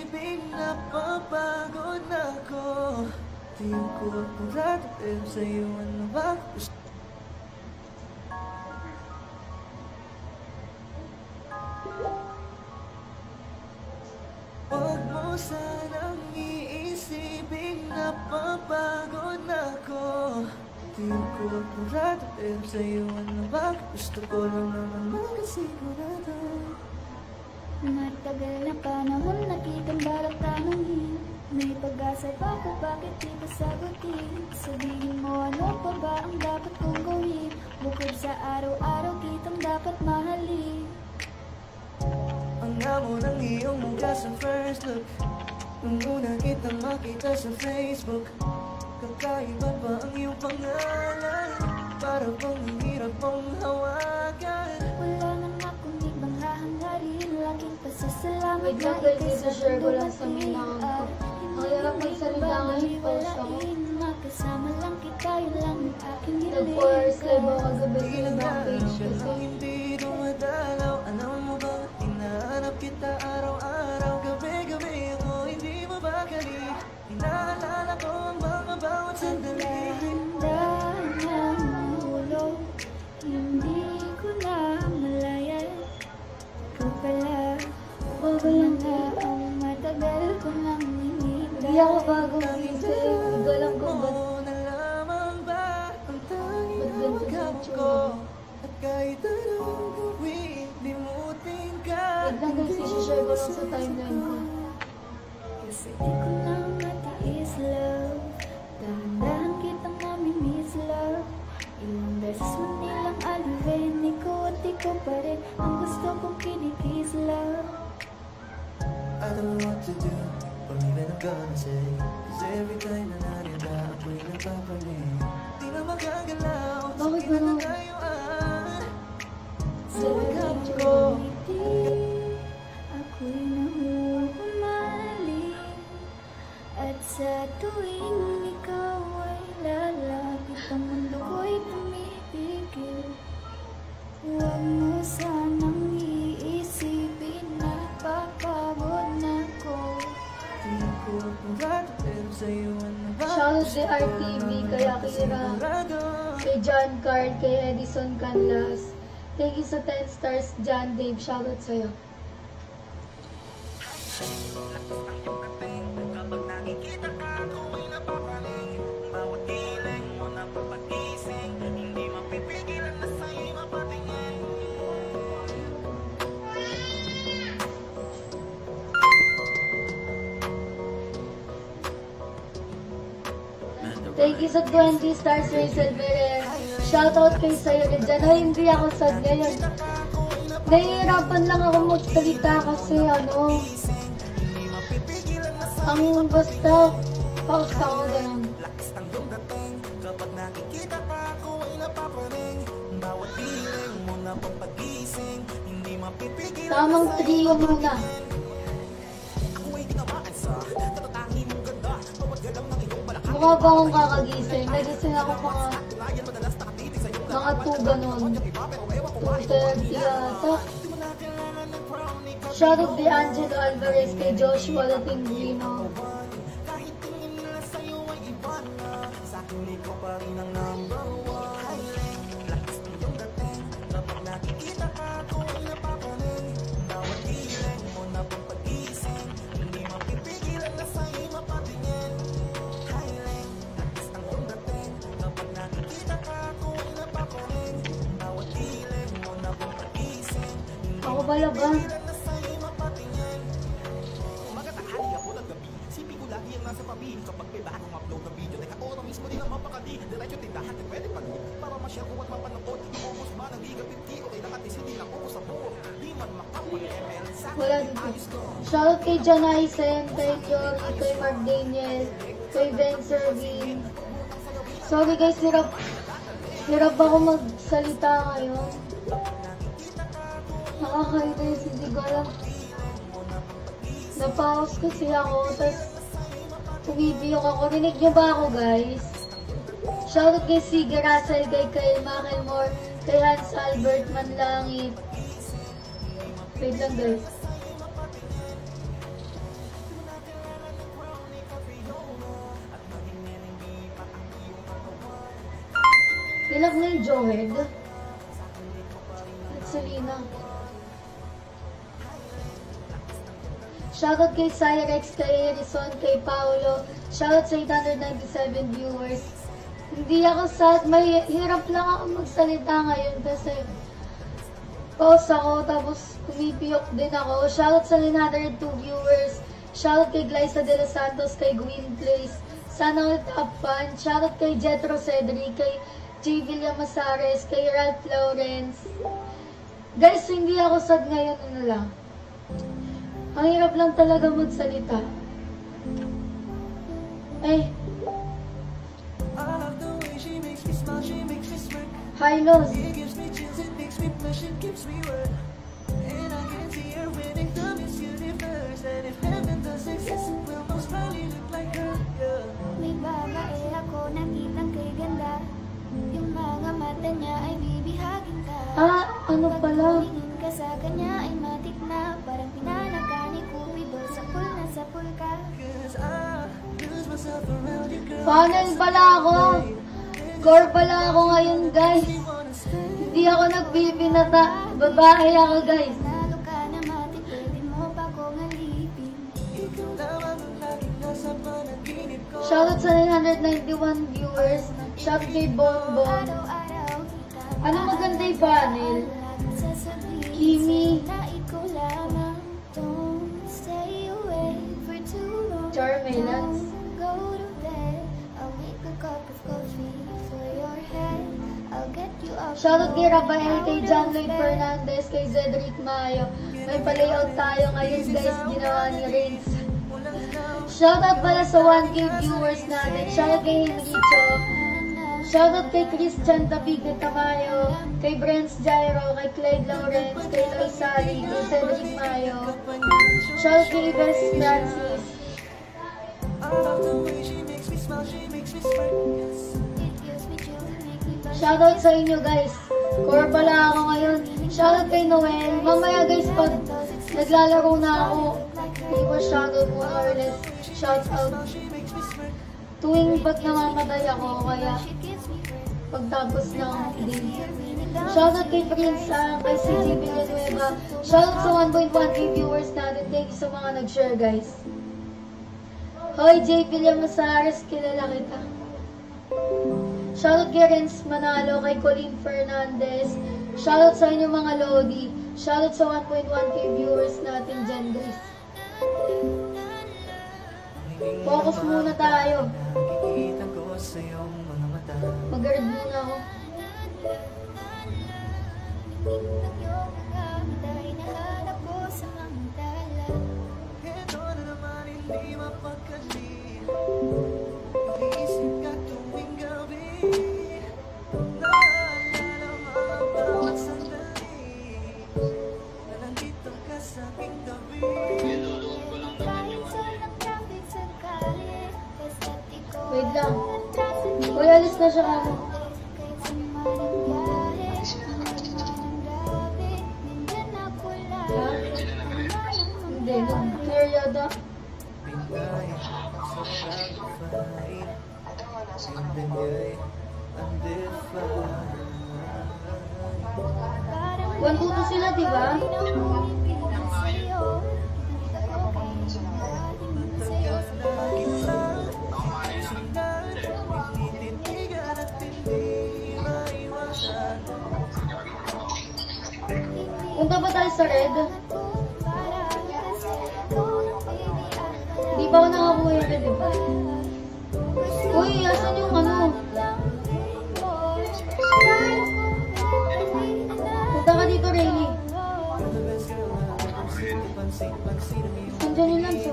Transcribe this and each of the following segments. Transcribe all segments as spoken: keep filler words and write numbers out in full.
iisipin na papagod na ako. Tingin ko apurado pero sa'yo ano ba gusto? Huwag mo sanang iisipin na papagod na ako. Tingin ko apurado pero sa'yo ano ba gusto ko lang naman magkasigurado. Matagal na panahon nakitang balak tanongin. May pag-asa pa ko, bakit di ko sagutin? Sabihin mo ano pa ba ang dapat kong gawin? Bukod sa araw-araw kitang dapat mahalin. Ang amo ng iyong mukha sa first look, nung una kitang makita sa Facebook. Kakaiba pa ang iyong pangalan, para bang ang hirap mong hawakan. Wala nang akong ibang hahangarin, laging pasasalamat Wait lang guys, dito share ko lang sa minang ko. Ang hirap magsalita ngayon, post ako. Makasama lang kita, yun lang ang aking hiling. Nag-force live ako kagabi sa ibang page ko. Kung hindi dumadalaw, ano mo ba hinahanap kita araw-araw? Gabi-gabi ako hindi mabakali, inaalala ko ang mga bawat sandali. Handa na mahulog, hindi ko na malayan. Ikaw pala, wag lang na ang matagal ko nang hinihintay. Hindi ako bago dito, hindi ko alam kung ba't Mo na lamang ba ang tanging ba't ganito sa hawak itsura ko? ko. At kahit anong gawin, limutin ka. Wait lang guys, isi-share ko lang sa timeline ko. Kasi di ko na matiis, love. Dahan-dahan kitang mamimiss, love. Ilang beses mo nilang alihin, ikaw at ikaw pa rin ang gusto kong kinikis, love. I don't know what to do, or even I'm gonna say, cause every time na narita ako'y napapaling. Di na magagalaw, Bakit sige na ganun? tayo ah. Sa Sugap radyo ko, ngiti, ako'y nahuhumaling. At sa tuwing ikaw ay lalapit, ang mundo ko'y tumipigil. Huwag mo sanang iisipin na papagod na ko. di ko apurado pero sa'yo ano ba? Shoutout kay R T V, kay Akira, Sigurado. kay John Card, kay Edison Canlas. Thank you sa ten stars, John Dave. Shoutout sa'yo. Kapag nakikita ka, ako'y napapaling. Bawat hiling mo na papagising, hindi mapipigilan na sa'yo'y mapatingin. Thank you sa twenty stars, Rachel Perez. Shoutout kay sa'yo na dyan. Ay, hindi ako sad ngayon. Nahihirapan lang ako magsalita kasi ano, ang basta, pause ako ganun. Lakas ng dumating, kapag nakikita ka, ako'y napapaling. Bawat hiling mo na papagising, hindi mapipigilan. Tamang trio muna. Ako'y tinamaan sa natatangi mong ganda. Bawat galaw ng iyong balakang. Mukha ba akong kakagising? Nagising ako mga mga two ganun. two thirty yata. Shoutout kay Angelo Alvarez, kay Joshua Latinglino. Kahit tingin nila sa'yo ay iba na, sa'kin ikaw pa rin ang number one. Lakas ng iyong dating, kapag nakikita ka, ako'y napapaling. Bawat hiling mo na papagising, hindi mapipigilan na sa'yo'y mapatingin. Hiling, lakas ng iyong dating, kapag nakikita ka, ako'y napapaling. Bawat hiling mo na papagising, hindi Ako pala ba? mapipigilan na sa'yo'y mapatingin. Umaga, tanghali, hapon at gabi, sipin ko lagi ang nasa tabi. Kapag may bagong upload na video, teka oras mismo din ang mapakali. Diretso tindahan, di pwede pa rin, para ma-share ko at mapanood. Ubus man ang gigatit, di okay lang at hindi lang upo sa buo. Di man makapag-M L sa Wala dito. Shoutout kay John Aisen, kay Jory, kay Mark Daniel, kay Ben Servin. Sorry guys, hirap. Hirap ako magsalita ngayon. Nakakainis, hindi ko alam. Na-pause kasi ako, tapos umibiyok ako. Rinig niyo ba ako guys? Shoutout kay Sige Russell, kay Kyle Macklemore, kay Hans Albert Manlangit. Wait lang guys. Ilag na yung Johed. At Selena. Shoutout kay Cyrex, kay Harrison, kay Paolo. Shoutout sa eight hundred ninety-seven viewers. Hindi ako sad. May hirap lang ako magsalita ngayon kasi pause ako tapos kumipiyok din ako. Shoutout sa nine hundred two viewers. Shoutout kay Glyza de los Santos, kay Gwyn Place. Sana all top fan. Shoutout kay Jetro Cedric, kay J. Villamasares, kay Ralph Lawrence. Guys, hindi ako sad ngayon. Ano lang. Ang hirap lang talaga magsalita. Ay. Hi, Los. May babae ako nakitang kay ganda. Yung mga mata niya ay bibihagin ka. Ah, ano pala? Tingin ka sa kanya ay matik na. Parang pinalaka ni Cupido. Sapul na sapul ka. Funnel pala ako. Core pala ako ngayon, guys. Hindi ako nagbibinata. Babae ako, guys. Nalo ka na matik. Pwede mo pa kong alipin. Shoutout sa nine hundred ninety-one viewers. Shoutout kay Bonbon. Araw-araw kita. Ano maganda yung funnel? Laging sasabihin Kimi. sa'yo na ikaw lamang. Don't stay away for too long. Charmelans. Don't go to bed. I'll make a cup of coffee for your head. I'll get you up. Shoutout kay Rafael, kay John Lloyd Fernandez, kay Cedric Mayo. May palayout tayo ngayon, guys. Ginawa ni Reigns. Shoutout pala sa one K viewers natin. Shoutout kay Henricho. Shoutout kay Christian Tapig de Tamayo, kay Brents Jairo, kay Clyde Lawrence, kay Loy Sally, kay Cedric Mayo. Shoutout kay Ives Francis. Shoutout sa inyo, guys. Core pala ako ngayon. Shoutout kay Noel. Mamaya, guys, pag naglalaro na ako, hindi mo shoutout mo or less shoutout. Tuwing pag namamatay ako, kaya pagtapos ng day. Shoutout kay Prince Ang, kay C J Villanueva. Shoutout sa one point one K viewers natin. Thank you sa mga nag-share, guys. Hoy, J. Villamasares, kilala kita. Shoutout kay Renz Manalo, kay Colleen Fernandez. Shoutout sa inyo mga Lodi. Shoutout sa one point one K viewers natin dyan, guys. Focus muna tayo. Mag-guard muna ako. Wait lang. Uy, alis na siya kamo. Ha? Hindi, nag-clear yata. One two two sila, diba? Punta ba tayo sa red? Hindi ba ako nakakuha yung red, diba? Uy, asan yung ano? Punta ka dito, Rayleigh. Andiyan yung lanso.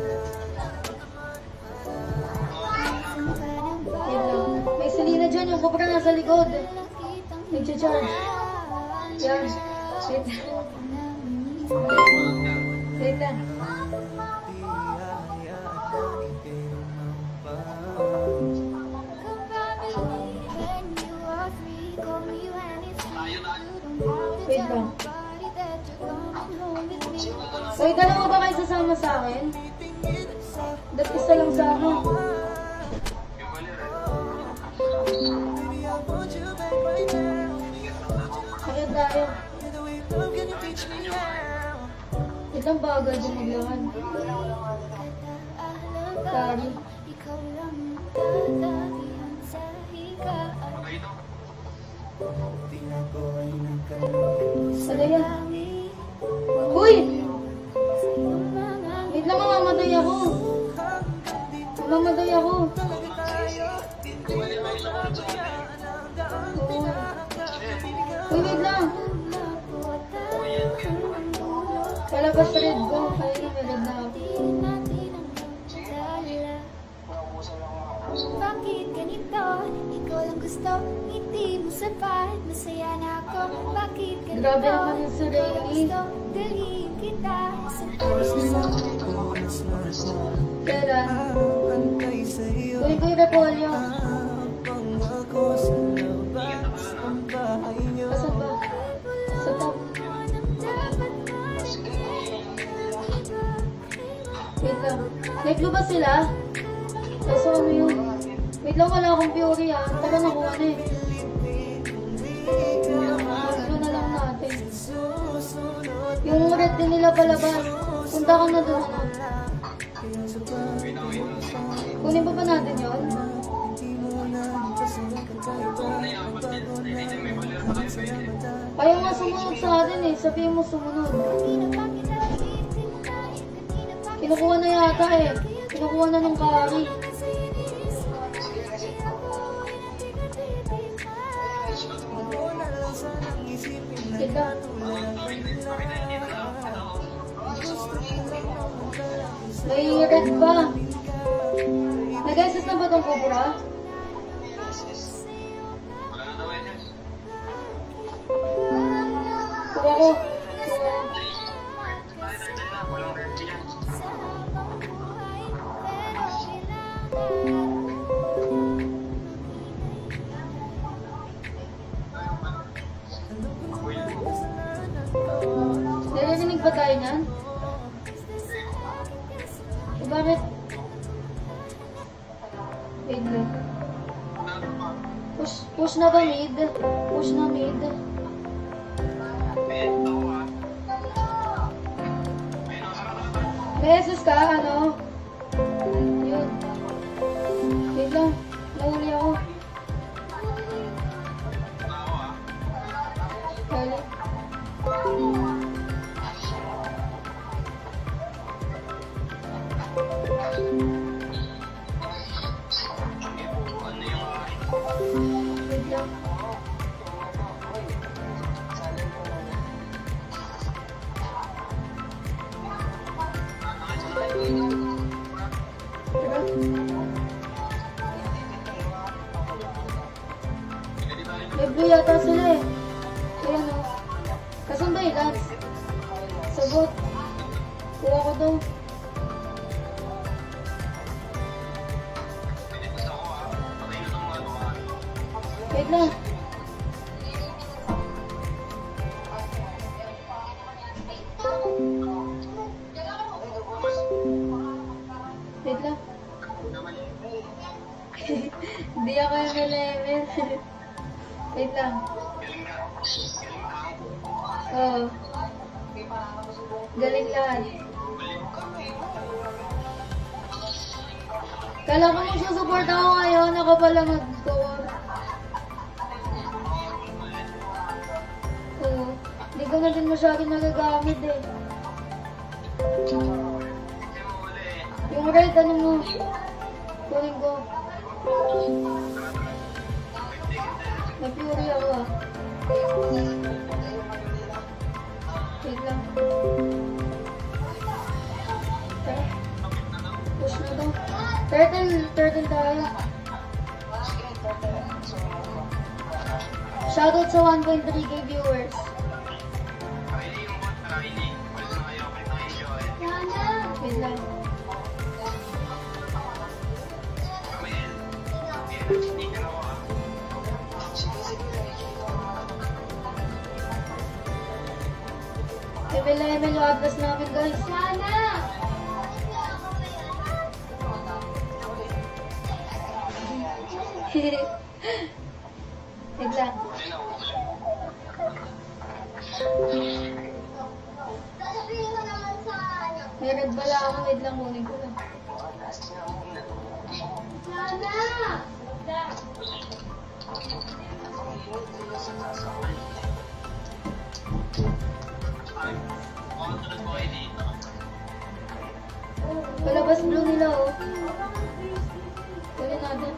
May Selena dyan, yung Cobra nasa likod. Nag-charge. Yan. Wait. Wait lang. Wait lang. Wait, dalawa ba kayo sasama sa akin? Dapat isa lang sa akin. Itang bagal din maglakad. Sorry. Ikaw lang tatagihan sa higaan. Sadaya. Uy! Wait lang, mamamatay ako. Mamamatay ako. Oo. Uy, wait lang. Palabas sa red ko. Ayun na, may red na ako. Bakit ganito? Ikaw lang gusto, ngiti mo sapat. Masaya na ako. Bakit ganito? Grabe naman yung si Ikaw lang Rayleigh. gusto, dalhin kita sa Kailan? Uy, Kuya Repolyo. Asan ba? Sa top. Wait lang. Nag-blue ba sila? Kaso ano yun? Wait lang, wala akong Fury ah. Tara, nakuha na eh. Mag-blue na lang natin. Yung red din nila palabas. Punta ka na doon ano. Kunin pa ba natin yun? Ayaw nga sumunod sa atin eh. Sabihin mo sumunod. Kinukuha na yata eh. Kinukuha na ng kari. Tika. May red ba? Nag-assist na ba itong Cobra? Kuha ko. Kuha ko. Narinig ba tayo niyan? Eh, bakit? Wait lang. Push, push na ba mid? Push na mid. May S S ka? Ano? Yun. Wait lang. Nahuli ako. Kali. Wait lang. Tara. May blue yata sila eh. Ayan o. Kasan ba ilan? Sagot. Kuha ko daw. Wait lang. Wait lang. Hindi ako yung level. Wait lang. Oo. Galing lahat. Kala ko magsusupport ako ngayon. Ako pala mag-score. Oo. Hindi ko na din masyado nagagamit eh. Yung red, ano mo? Kunin ko. May Fury ako ah. Wait lang. Tara. Push na to. Turtle, turtle tayo. Shoutout sa one point three K viewers. Wait lang. Level na level yung atlas namin guys. Sana! Wait lang. Meron pala ako, wait lang, kunin ko lang. Sana! Palabas blue nila, oh. Kunin natin.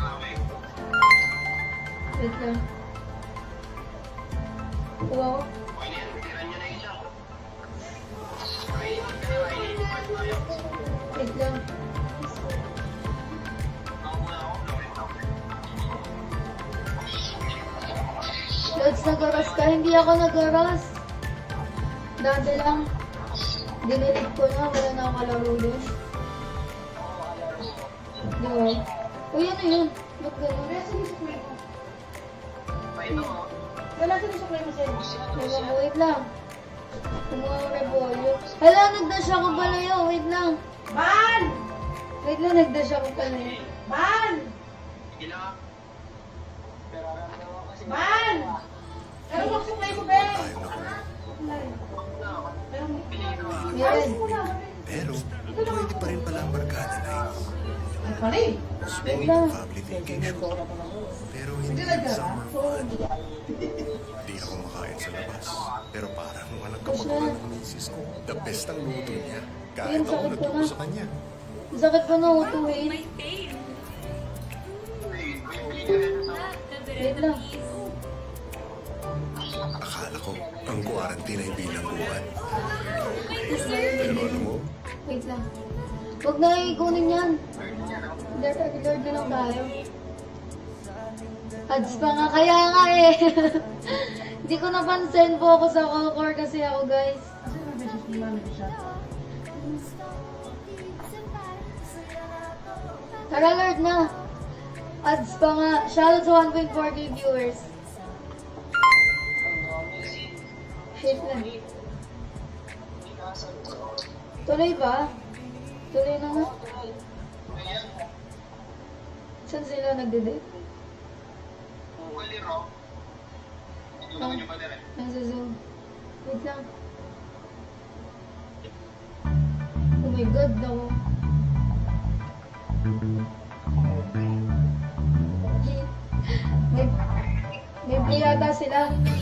Wait lang. Wow. Wait lang. Lods, nagaras ka. Hindi ako nagaras. Dati lang. Dinilig ko na. Wala na ako kalaro doon. Diba? Uy, ano yun? Ba't gano'n? Wala ka na sa play mo sa'yo. Diba, wait lang. Kumuha ko revolyo. Hala, nagdash ako palayo. Wait lang. Ban! Wait lang, nagdash ako palayo. Ban! Ban! Pero wag sa play mo, Ben! Meron. Pero, pwede pa rin pala ang barkada na yun. Ay, pare! Wait lang. Family vacation. Pero hindi yung summer fun. Hindi ako makain sa labas. Pero parang walang kapag-ulan ng misis ko. The best ang luto niya. Kahit Ayun, ako sakit ko nagluto na. sa kanya. Ang sakit ko na utuhin. Wait lang. Akala ko, ang quarantine ay bilangguan. Pero alam mo, Wait lang. Huwag na ikunin yan. Lord, Lord na lang tayo. Ads pa nga. Kaya nga eh. Hindi ko napansin po ako sa call kasi ako, guys. Tara, Lord na. Ads pa nga. Shoutout sa one point four K viewers. Wait lang. Tuloy ba? Tuloy na nga. Saan sila nagde-date? Ah, nasa Zoom. Wait lang. Oh my God, ako. May, may play yata sila.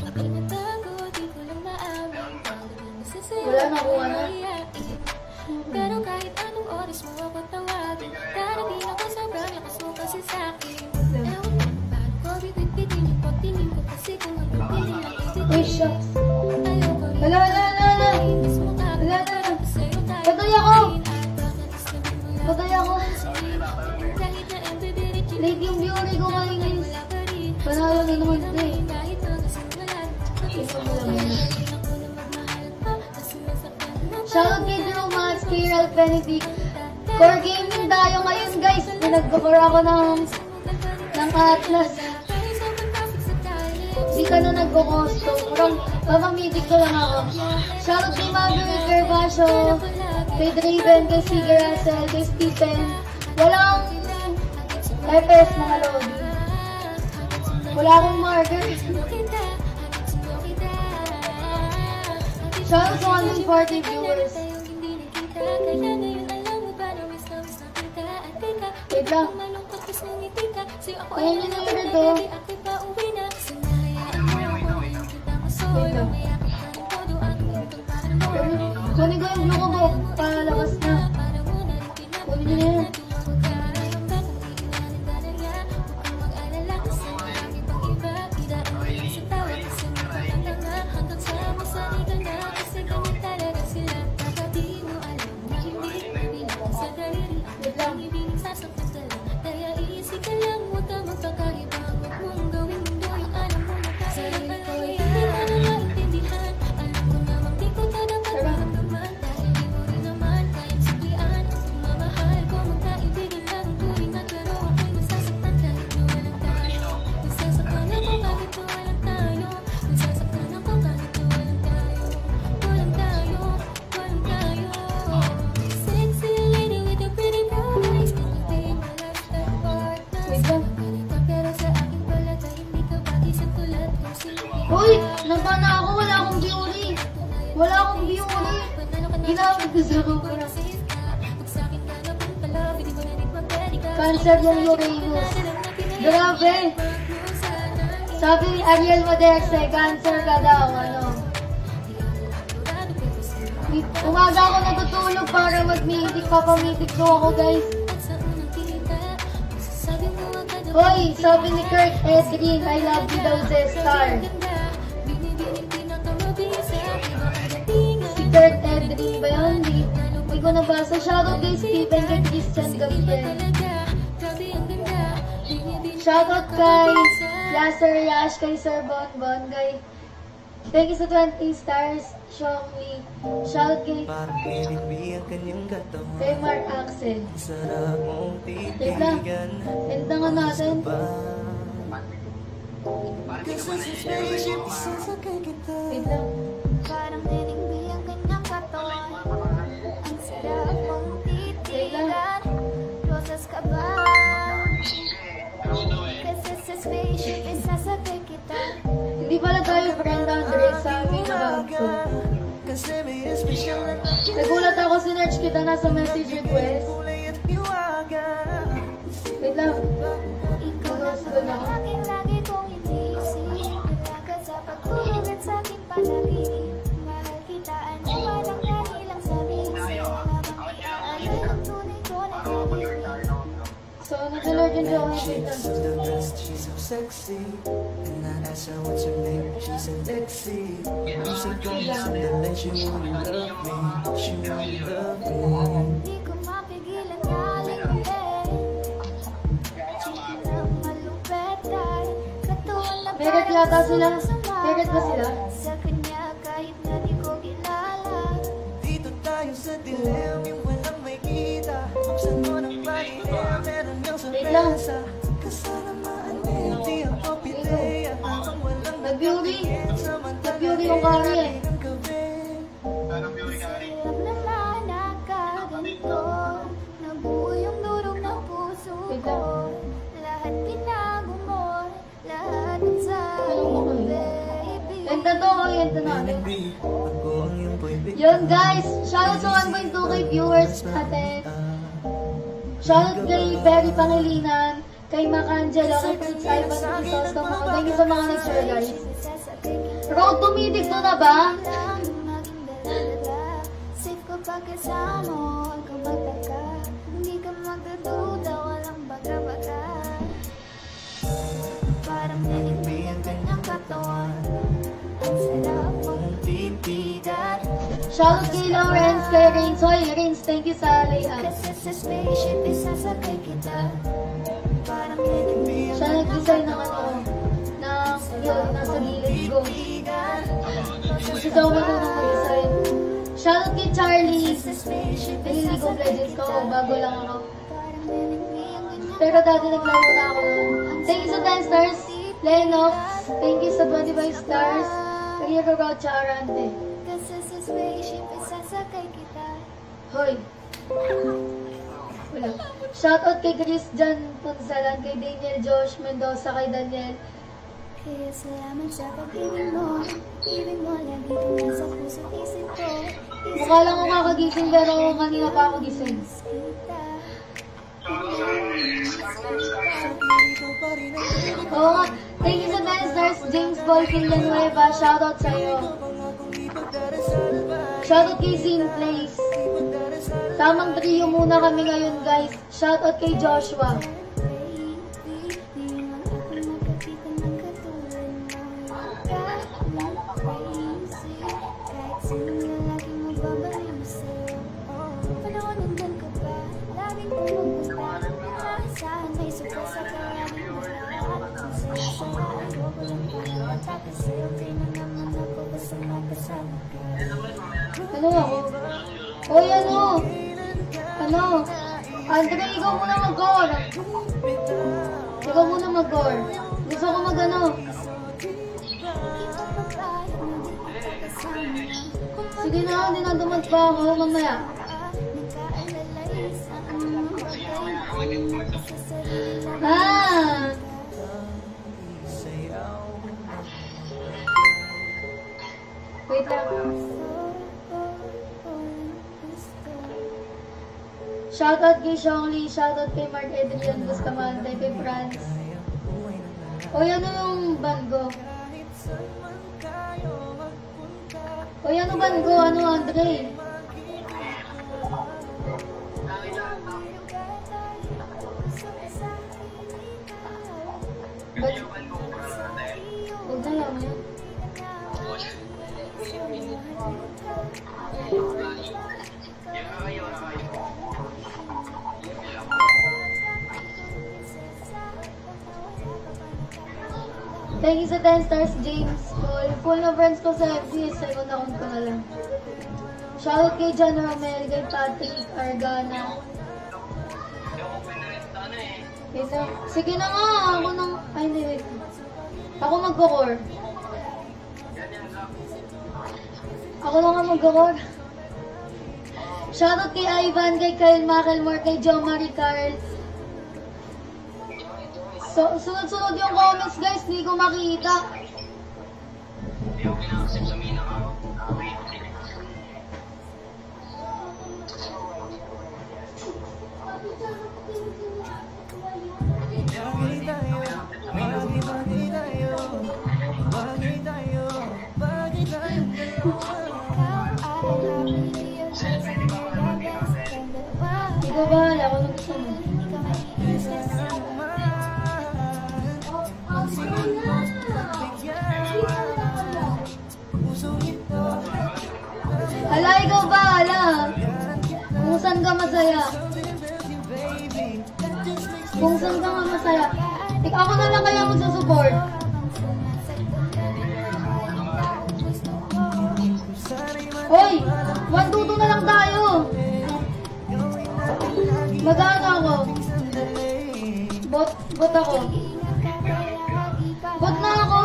Wala na kung ano. Pero kahit anong oras mo ako tawagin, darating ako sobrang lakas mo kasi sa'kin. Ewan mo ba't ko bibit-bitin yung pagtingin ko kasi kung ang pagtingin lang ibig. Uy, shucks. Ayoko rin. Wala, wala, wala, wala. Inis mo ka. Wala, wala. Sa'yo tayo. Patay ako! Patay Patay ako! Kahit na embedded yung Late yung beauty ko kainis. wala pa rin. Panalo na naman ito eh. Kahit na kasimulan. Ito mo lang yun. Ako na magmahal pa. Kasi nasaktan na pa. Shoutout kay Drew Max, kay Ralph Benedict. Core gaming tayo ngayon, guys. Pinag-cover ako ng, ng Atlas. Hindi ka na nagko-costo. Parang papamitig ko lang ako. Shoutout kay Maverick Gervasio, kay Draven, kay Sige Russell, kay Stephen. Walang F S mga lodi. Wala akong marker. Shoutout sa one hundred forty viewers. Wait lang. Ayan yun na yun ito. Wait lang. Kunin ko yung blue ko po. Palabas na. Kunin nyo na yun. Wait lang. Kaya iisip ka lang, huwag ka magpakaiba. Huwag mong gawin mundo yung alam mo na sarap ko ay hindi mo na maintindihan. Alam ko namang di ko ka dapat maramdaman. Dahil di mo rin naman Cancer yung Uranus. Grabe! Sabi ni Ariel Modexe, Cancer ka daw, ano? Umaga ako natutulog para mag-meeting, papamitik ko ako, guys. Hoy, sabi ni Kurt Edrin, I love you daw, Zestar. Si Kurt Edrin ba yun? Hindi, hindi ko nabasa. Shoutout kay Stephen, kay Christian Gabriel. Shoutout kay Laser Yash, kay Sir Bonbon, kay... Thank you sa twenty stars, Xiaomi. Shoutout kay... Kay Mark Axel. Wait lang. Entangan natin. Wait lang. Parang nilingbi ang kanyang katawan. Ang sarap mong titigan. Rosas ka ba? Kasi sa spaceship isasakay kita. Hindi pala tayo friend Andre sa aming nabagto. Nagulat ako, sinerch kita na sa message request. Wait lang. Ikaw na ba aking lagi kong iniisip. Wala ka sa pagkulat sa aking palagi. Mahal kita, ano walang kanilang sabi. Habang ayaw ang tunay ko na gabi. So, nag-alert din ako yung The best, she's so sexy. And I asked her what's her name, she said Lexi. I'm so conscious that she really love me. She really love me. Di ko mapigilan galing ulit. Ang malupet ay katuon na Merit yata sila. Merit ba sila? Sa kanya kahit na di ko kilala. Dito tayo sa dilim, yung walang may kita. Buksan mo ng pagiya, meron yung Wait lang. sorpresa. Kasama maanin, di ako pileya. Habang walang Nag-beauty. Nag-beauty yung kari eh. Sarap naman nakaganto. Nabuo yung durog ng puso ko. Lahat binago mo. Lahat ng sa'yo, baby. Ganda to, ganda natin. Ako ang iyong boy, Yun guys, shoutout sa one point two k viewers natin. Shoutout kay Perry Pangilinan, kay Macangelo, kay Prince Ivan Crisostomo. Thank you sa mga nag-share guys. Road to Mythic to na ba? Lang maging dala-dala. Safe ko pagkasama mo. Huwag kang magtaka. Hindi ka magdududa. Walang baga-baga. Parang nilingbi ang kanyang katawan. Ang sarap mong titigan. Shoutout kay Lawrence, kay Rains. Hoy, Rains, thank you sa layout. Kasi sa spaceship isasakay kita. Parang nilingbi ang Siya nag-design ng ano, ng yun, nasa gilid ko. Kasi daw marunong mag-design. Shoutout kay Charlie. sa spaceship Ay, League of Legends ko, bago lang ako. Parang nilingbi ang kanyang Pero dati naglaro na ako nun. Thank you sa ten stars, Lennox. Thank you sa twenty-five stars, Career Road Charante. Kasi sa spaceship isasakay kita. Hoy. Wala. Shoutout kay Christian Punsalan, kay Daniel Josh Mendoza, kay Daniel. Kaya salamat sa pag-ibig mo. Ibig mo lagi kang nasa puso't isip ko. Mukha lang ako kakagising pero kanina pa ako gising. Kita. Oo nga. Thank you sa ten stars, James Paul Villanueva. Shoutout sa'yo. Shoutout kay Simplace. Tamang trio muna kami ngayon guys. Shoutout kay Joshua. Ano ako? Hoy, ano? Ano? Andre, ikaw muna mag-gore. Ikaw muna mag-gore. Gusto ko mag-ano. Sige na, hindi na dumad pa ako mamaya. Ah! Wait lang. Shoutout kay Shongli, shoutout kay Mark Edrian Bustamante, kay Franz. O yan yung bango. O yan yung bango, ano Andre? Ba't? Huwag na lang yun. Thank you sa ten stars, James Cole. Full na friends ko sa F B, second account ko na lang. Shoutout kay John Romel, kay Patrick Argana. Okay, so, sige na nga, ako nang, ay hindi, wait. Ako magko-core. Ako na nga magko-core. Shoutout kay Ivan, kay Kyle Macklemore, kay Joe Marie Carl. So, sunod-sunod yung comments guys, hindi ko makita. Bagay tayo, bagay bagay tayo, bagay tayo, bagay tayo Ikaw bahala kung ano gusto mo. Hala, ikaw bahala. Kung saan ka masaya. Kung saan ka nga masaya. Ik ako na lang kaya magsusupport. Hoy! one two two na lang tayo. Mag-ano ako? Bot, bot ako. Bot na ako.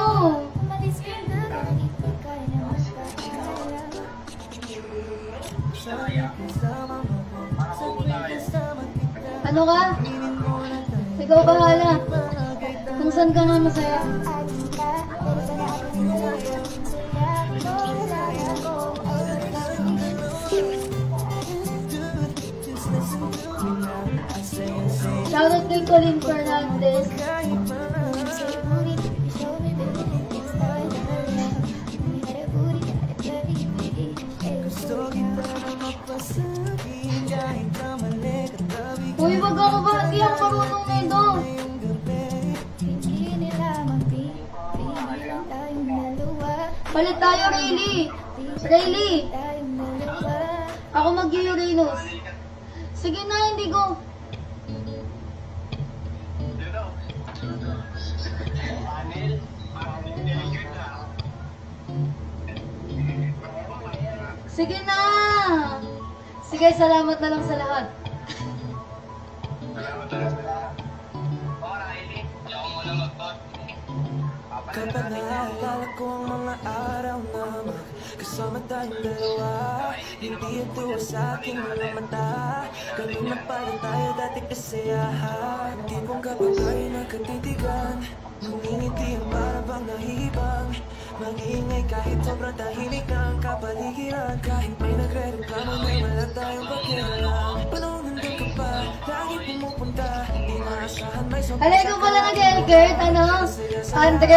Ano ka? Ikaw bahala. Kung saan ka nga masaya. Shoutout kay Colin Fernandez. Uy, wag ako ba? Hindi ako marunong nito. Palit tayo, Rayleigh. Rayleigh. Ako mag-Uranus. Sige na, hindi ko. Sige na. Sige, salamat na lang sa lahat. Kapag naalala ko ang mga araw na magkasama tayong dalawa, hindi ito sa aking mga mata. Ganun na pala tayo dati kasayahan. Tipong kapag tayo nagkatitigan, nangingiti ang para bang nahihibang. Mag-iingay kahit sobrang tahimik ang kapaligiran. Kahit may nagre-reklamo na wala tayong pakialam. Panahon nandun ka pa, lagi pumupunta. Hindi maasahan may sobrang. Alay ko pala nag-Elgert, ano? Andre.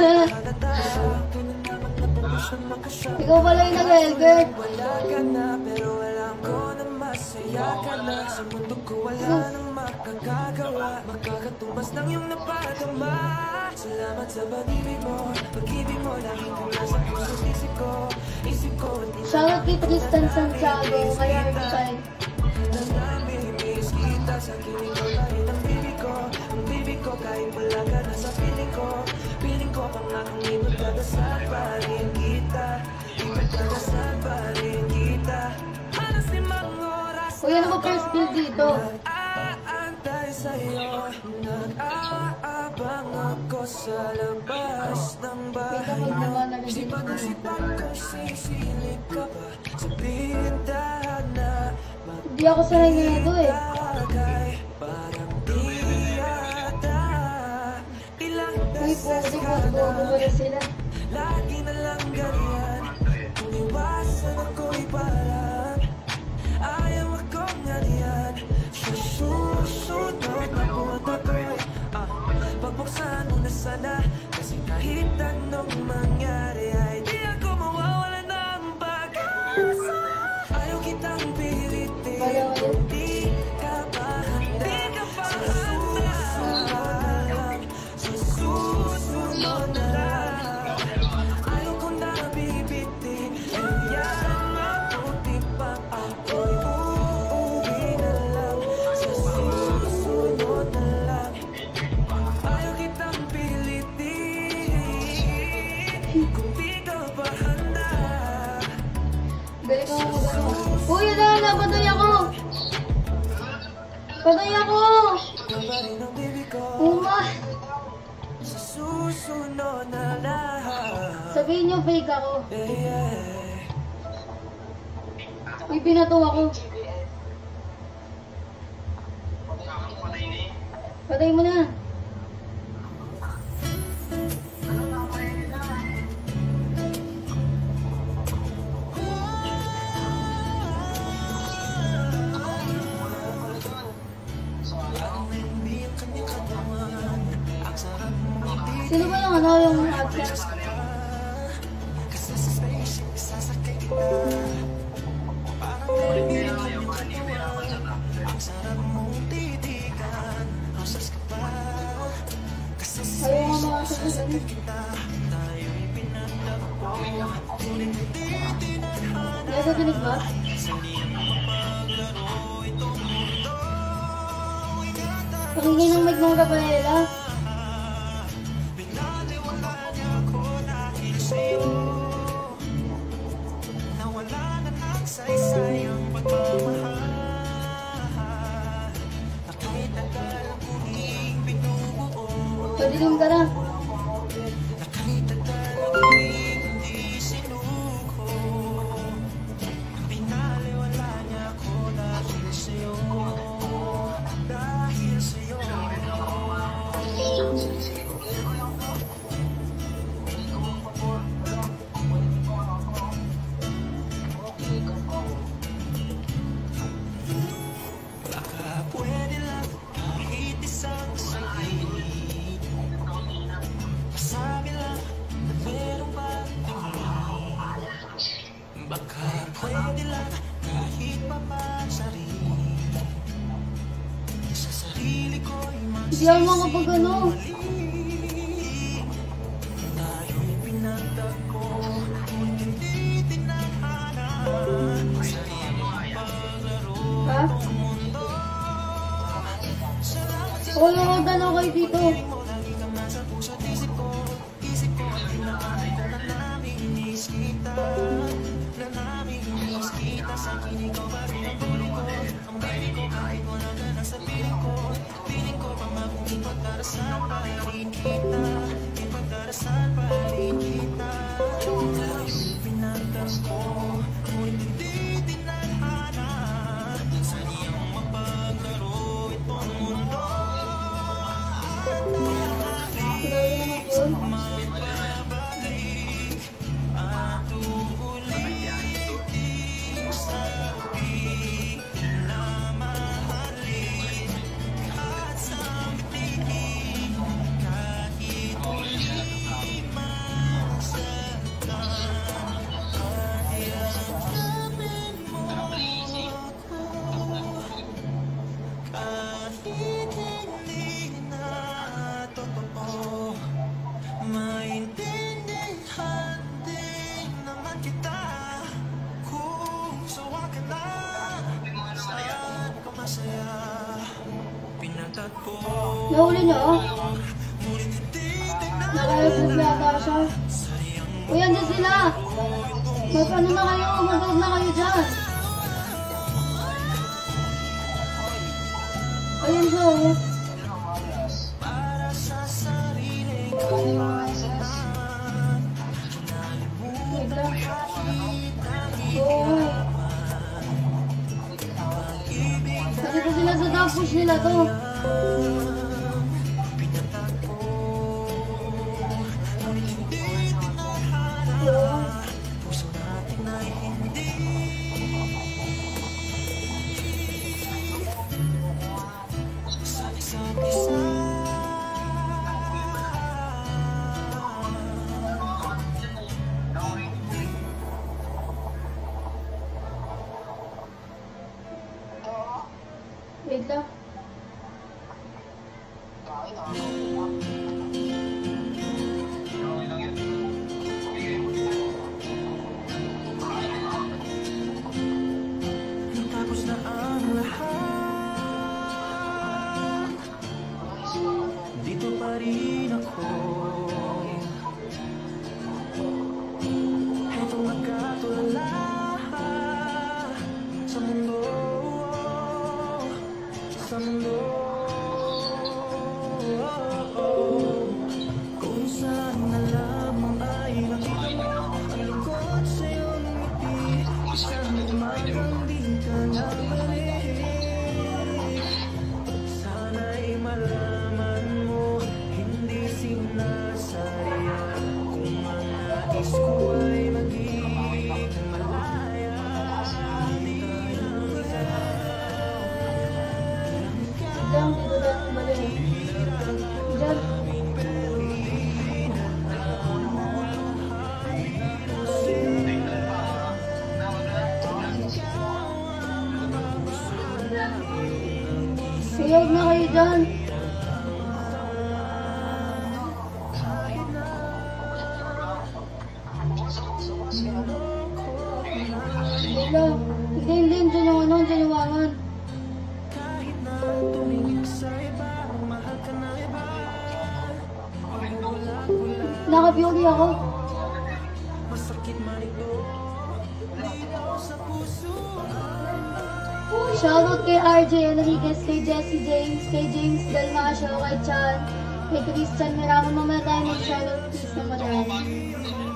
Ikaw pala yung nag-Elgert. Wala ka na pero alam ko na masaya ka na. Sa mundo ko wala nang makakagawa. Makakatumbas ng iyong napadama. Salamat sa pag-ibig mo. Pag-ibig mo laging kong nasa puso't isip ko. Isip ko at hindi Shoutout kay Tristan Santiago, kay Archie. namimiss kita sa kiling ko tayo ng bibig ko. Ang bibig ko kahit wala ka na sa piling ko. Piling ko pangakong ipagdadasal pa rin kita. Ipagdadasal pa rin kita. Halos limang oras Uy, ano ba first build dito? aantay sa'yo. Nag-aabang ako sa labas ng bahay. Sipag na sipag ko sisilip ka pa sa bintana. Hindi ako sanay nito eh. Maglagay parang di yata. Ilang Uy, pwede ko, bobo na sila. lagi na lang ganyan. Kung iwasan ako'y parang ayaw akong ganyan. na. Kasi kahit anong mangyari ay di ako mawawala ng pag-asa. Ayaw kitang pilitin kung di ka pa handa. Di ka pa handa. Sa susunod na lang. Ayaw ko na bibitin. Nangyari mabuti pa ako'y uuwi na lang. Sa susunod na lang. Ayaw kitang pilitin kung di ka pa handa. Galing ako mag-ano. Uy, yun na, napatay ako! Patay ako! Iba rin ang bibig ko. Uma! Sa susunod na lang. Sabihin niyo fake ako. Yeah, yeah. Uy, binato ako. Patay mo na. Sino ba yung ano, yung absent? Ayaw nga mga sasabihin. Nasa dinig ba? Pakinggan ng mic ng Rafaela. Padilim ka na. Baka pwede lang kahit papasari. Sa sarili ko'y Hindi ako makapag ano. tayo'y pinagtagpo. Ngunit hindi tinahana. Sariling paglaro Ha? ng mundo. Salamat sa Oo, oh, dalaw kayo dito. mo. Lagi kang nasa puso't isip ko. Isip ko ay pinakatay ko na namimiss kita. Na namimiss kita. Sa akin ikaw pa rin ang tuloy ko. Ang baby ko kahit wala ka na sa piling ko. Piling ko pa kung ipagdarasal pa rin kita. Ipagdarasal pa rin kita. Tayo'y pinagtagpo. Ngunit hindi tinadhana. Saniyang mapaglaro itong mundo. Sinabi naman po. Mapabalik at uulitin sa akin na mahalin at sambitin kahit muli masaktan. Pakiramdamin mo ako kahit hindi na totoo. Maintindihan din naman kita kung sawa ka na. Saan ka masaya? Pinagtagpo. Nahuli niyo? Ngunit hindi tinahana. Naka-recruit na ata siya. Uy, andyan sila! Mag-ano na kayo? Mag-out na kayo dyan! Ayun siya, oh. Para sa sariling kapakanan. Bigla. Oo. Nandito sila sa top push nila to. Oo. Puso natin ay hindi sa isa't isa. Wait lang. Tapos na ang lahat, dito pa rin ako. Heto nagkatulala sa mundo, sa mundo. Kung saan na lamang ay nakita mo ang lungkot sa iyong ngiti, isang umagang di ka nabalik. Sana'y malaman mo, hindi sinasayang kung ang nais ko ay maging malaya. Di tayo Diyan, dito lang balik. Diyan. Sayag na kayo dyan. Hindi lang. Hindi, hindi. Diyan yung ano, diyan yung wangan. kahit na tumingin sa iba, mahal ka na iba. Naka-beauty ako. Masakit man ito, ligaw sa puso. Shoutout kay R J Enriquez, kay Jesse James, kay James Dalmasio, kay Chan, kay Christian Mirama. Mamaya tayo mag-shoutout please na marami.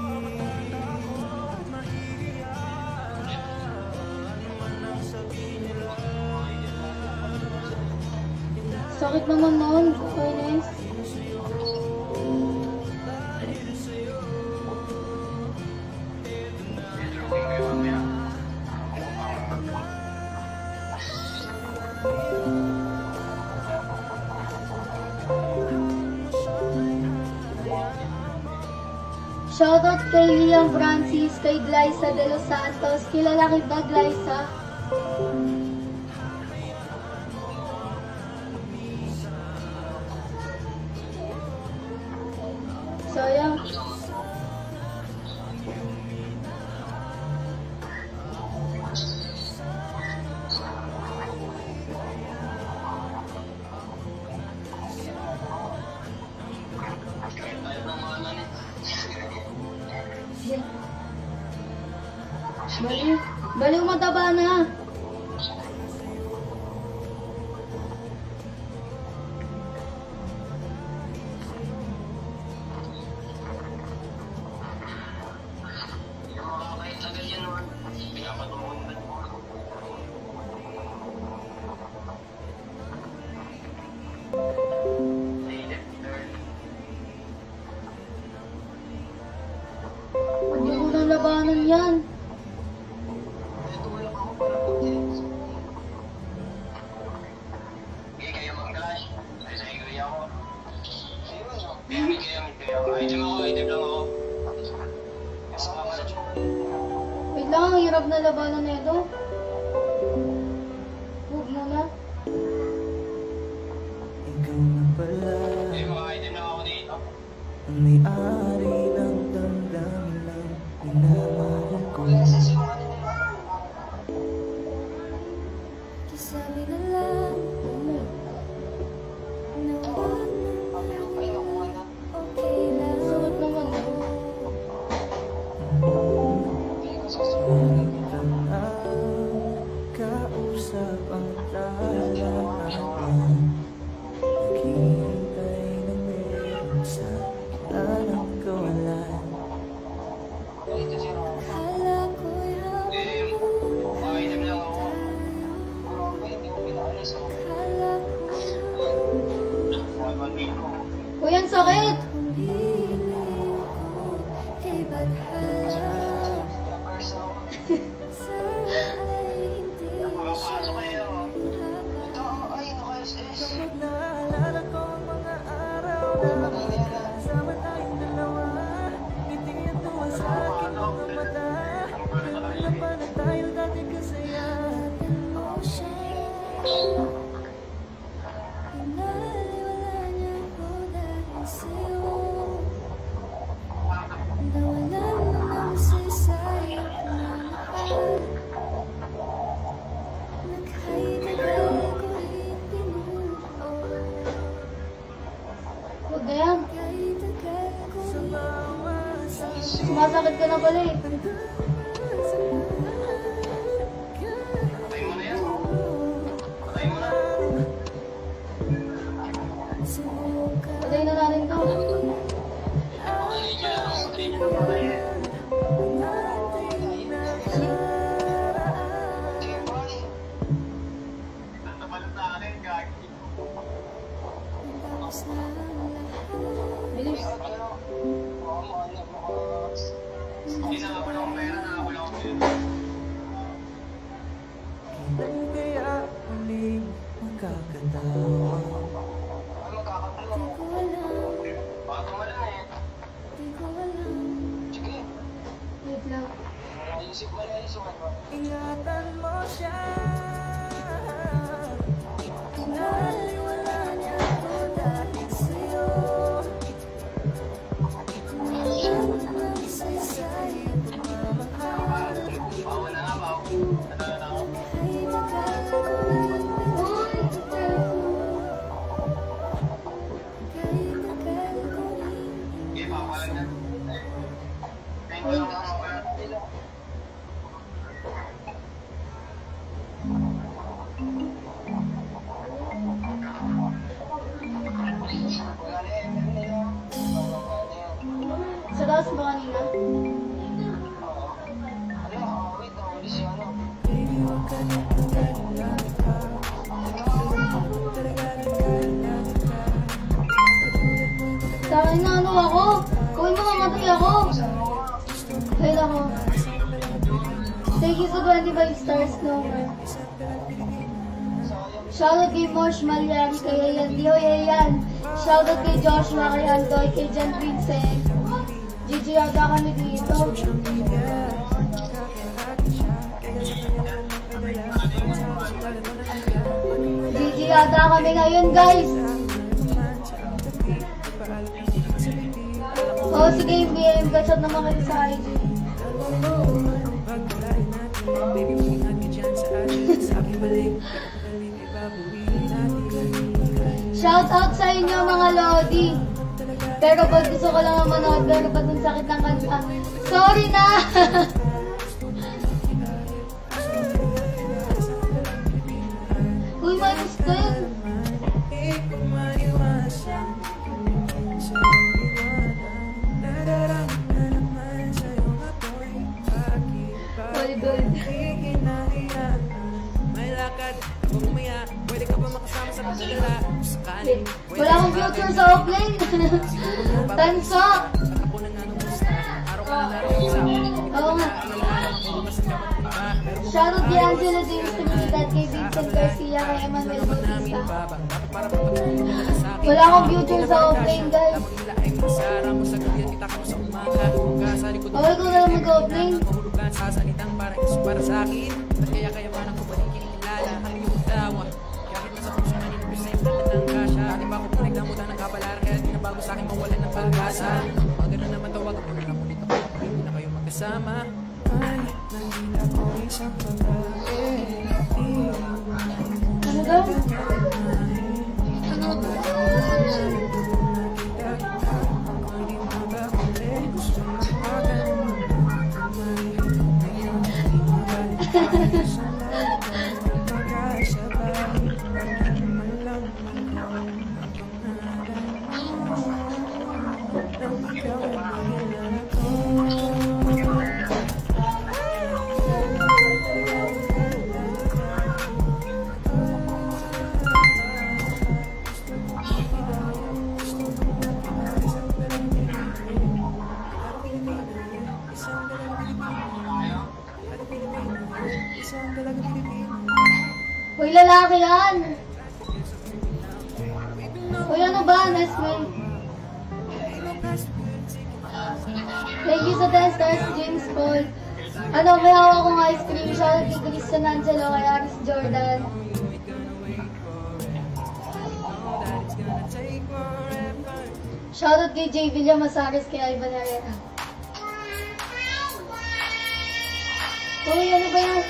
Sakit naman noon, fairness. Shoutout kay Liam Francis, kay Glyza de los Santos. Kilala kita, Glyza? Sayang. Baliw. Baliw mataba na. Hindi ko na labanan yan. Wait lang, ang hirap na labanan na ito. Huwag mo na. Ikaw na pala ang may-ari ng damdamin lang minamahal ko. Sabi na lang na wag na okay lang. Sakit naman ako. Ito na Sumasakit ka na pala eh. Patay na natin to. Bilis. Kaya uling magkakatawa. Wait lang. Ingatan mo siya. Pinaliwala niya ako dahil sa'yo. Ang saysay at pagmamahal ay magkakaroon. Uy! Sa taas ba kanina? Sa akin na ano ako? Kung mamamatay ako. Ayun ako. Thank you sa twenty-five stars, Nomer. Shoutout kay Mosh Malyari, kay Yayan. Di ho Yayan. Shoutout kay Joshua, kay Aldoy, kay Jan Vincent. Gigi yata kami dito. Gigi yata kami ngayon, guys. Oh, sige, B M. Gachat naman kayo sa I G. Shout out sa inyo mga Lodi. Pero pag gusto ko lang manood, pero pag ang sakit ng kanta, sorry na! Uy, may gusto yun. Gold, gold. Wala akong future sa offline. Tanso! Oo nga. Shoutout kay Angela James Trinidad, kay Vincent Garcia, kay Emmanuel Bautista. Wala akong future sa offline, guys. Okay ko na lang mag-offline. Para sa akin, kaya kaya pa nang kumaligin nilala ang iyong tawa. Kahit nasa puso na ninipis na yung ng kasya. Dati ba ako pinagdamutan ng kapalara, kaya di na bago sa akin mawalan ng pag-asa. Pag gano'n naman tawag ako na lang ulit ako, hindi na kayo magkasama. Ay, nandito ako isang babae. Ano daw? Uy, lalaki yan! Uy, ano ba, Nesme? Thank you sa ten stars, James Paul. Ano, may hawak akong ice cream. Shoutout kay Christian Angelo, kay Aris Jordan. Shoutout kay J. Villa Masares, kay Ivan Herrera. Uy, ano ba yan?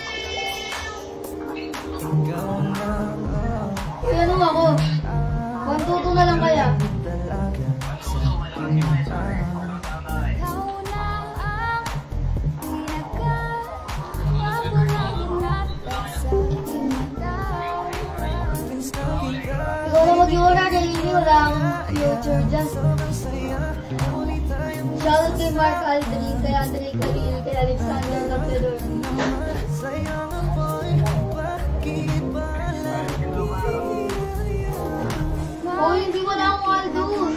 Uy, ano ako? one two two na lang kaya? na mag-iura, really, wala akong future dyan. Shoutout kay Mark Aldrin, kay Andre Caril, kay Alexander Lapidor. Oh, hindi wala akong Aldous.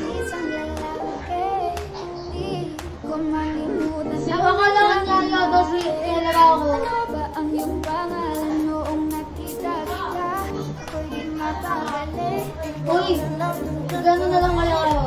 Sino akala ka niya yata si Ella ako? Ano ba ang iyong pangalan noong nakita kita? Ako'y di mapakali. Uy, gano'n na lang kaya ako.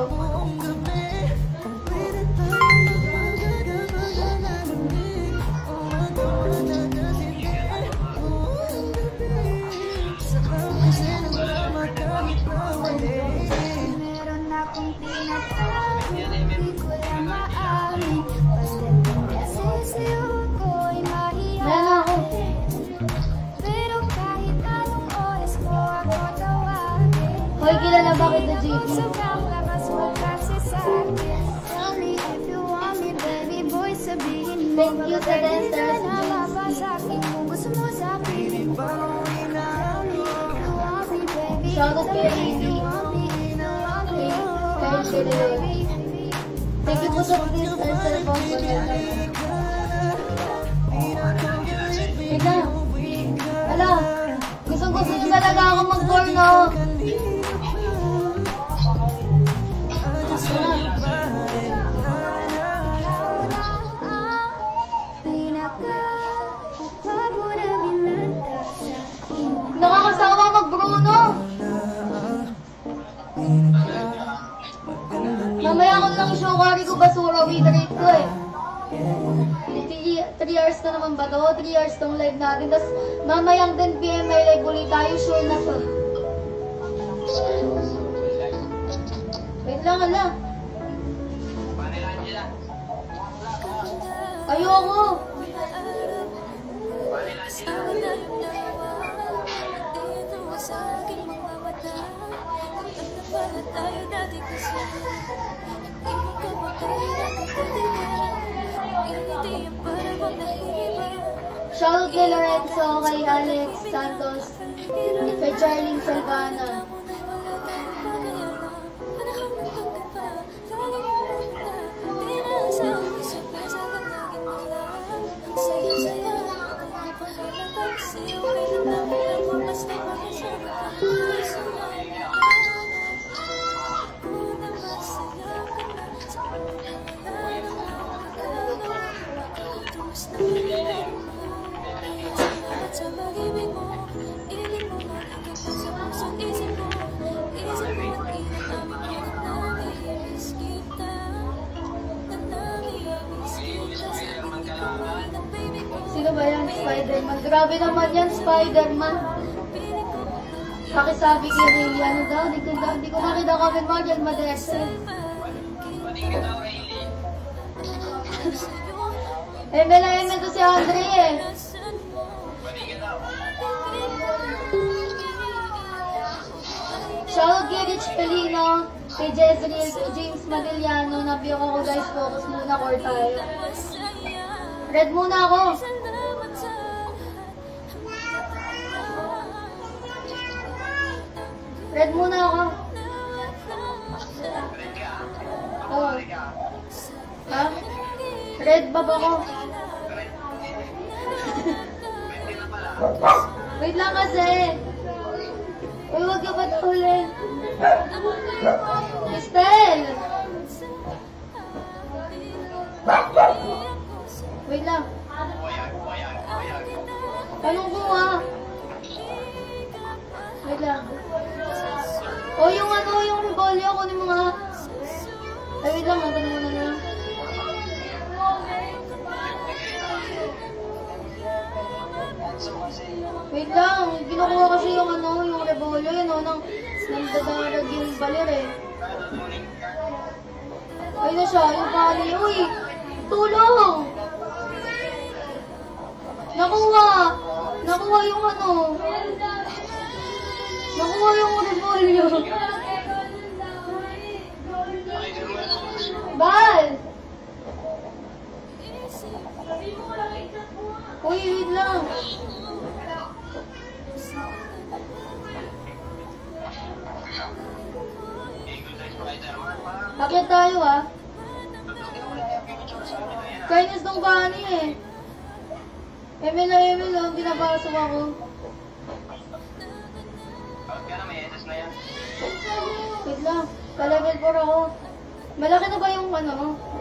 Meron akong tinatawag, di ko lang maamin. Basta't nasisiyo ko'y mahihain. Meron ako. Pero kahit anong oras mo ako tawagin, Hoy, kilala ba kita, J P? sobrang lakas mo kasi sa'kin. Tell me if you want me, baby boy, sabihin mo. Thank you sa Hindi Dexter. na mapasakin kung gusto mo sa'kin. Tell me if you want me, baby. Shoutout kay Lady. Kay Kay Thank you po sa Twitter sa phone ko niya. Wait lang. Ala, gusto gusto niyo talaga ako mag-porno. Nakakasawa mag-Bruno. Mamaya ko lang showkari ko basura with rate ko eh. three hours na naman ba to? three hours tong live natin. Tapos mamayang ten p m may live ulit tayo. Sure na to. Wait lang, ala. Ayoko. Shoutout kay Lorenzo, kay Alex Santos, kay Charlene Salvana. Sino ba yan? Spider-Man. Grabe naman yan, Spider-Man. Pakisabi kay Ray, ano daw? Di ko, di ko nakita comment mo dyan, Madese. M L M to si Andre eh. Shoutout kay Rich Pelino, kay Jezreel, kay James Madiliano. Napiyok ako guys, focus muna, core tayo. Red muna ako. Red muna ako. Oh. Ha? Red ba ba ako? Wait lang kasi. Uy, huwag ka ba huli? Estel! Wait lang. Anong kuha? Wait lang. O yung ano, yung rebolyo, kunin mo nga. Ay, wait lang, natanong mo na nga. Wait lang, kinukuha kasi yung ano, yung rebolyo, yun o, nang nagdadarag yung balir eh. Ay na siya, yung pali. Uy, tulong! Nakuha! Nakuha yung ano. Nakuha yung rebolyo. Bal! Uy, wait lang. Akyat tayo ah. Kainis ng bani eh. Emil na Emil oh, pinapasok ako. Wait lang, ka-level four ako. Malaki na ba yung ano?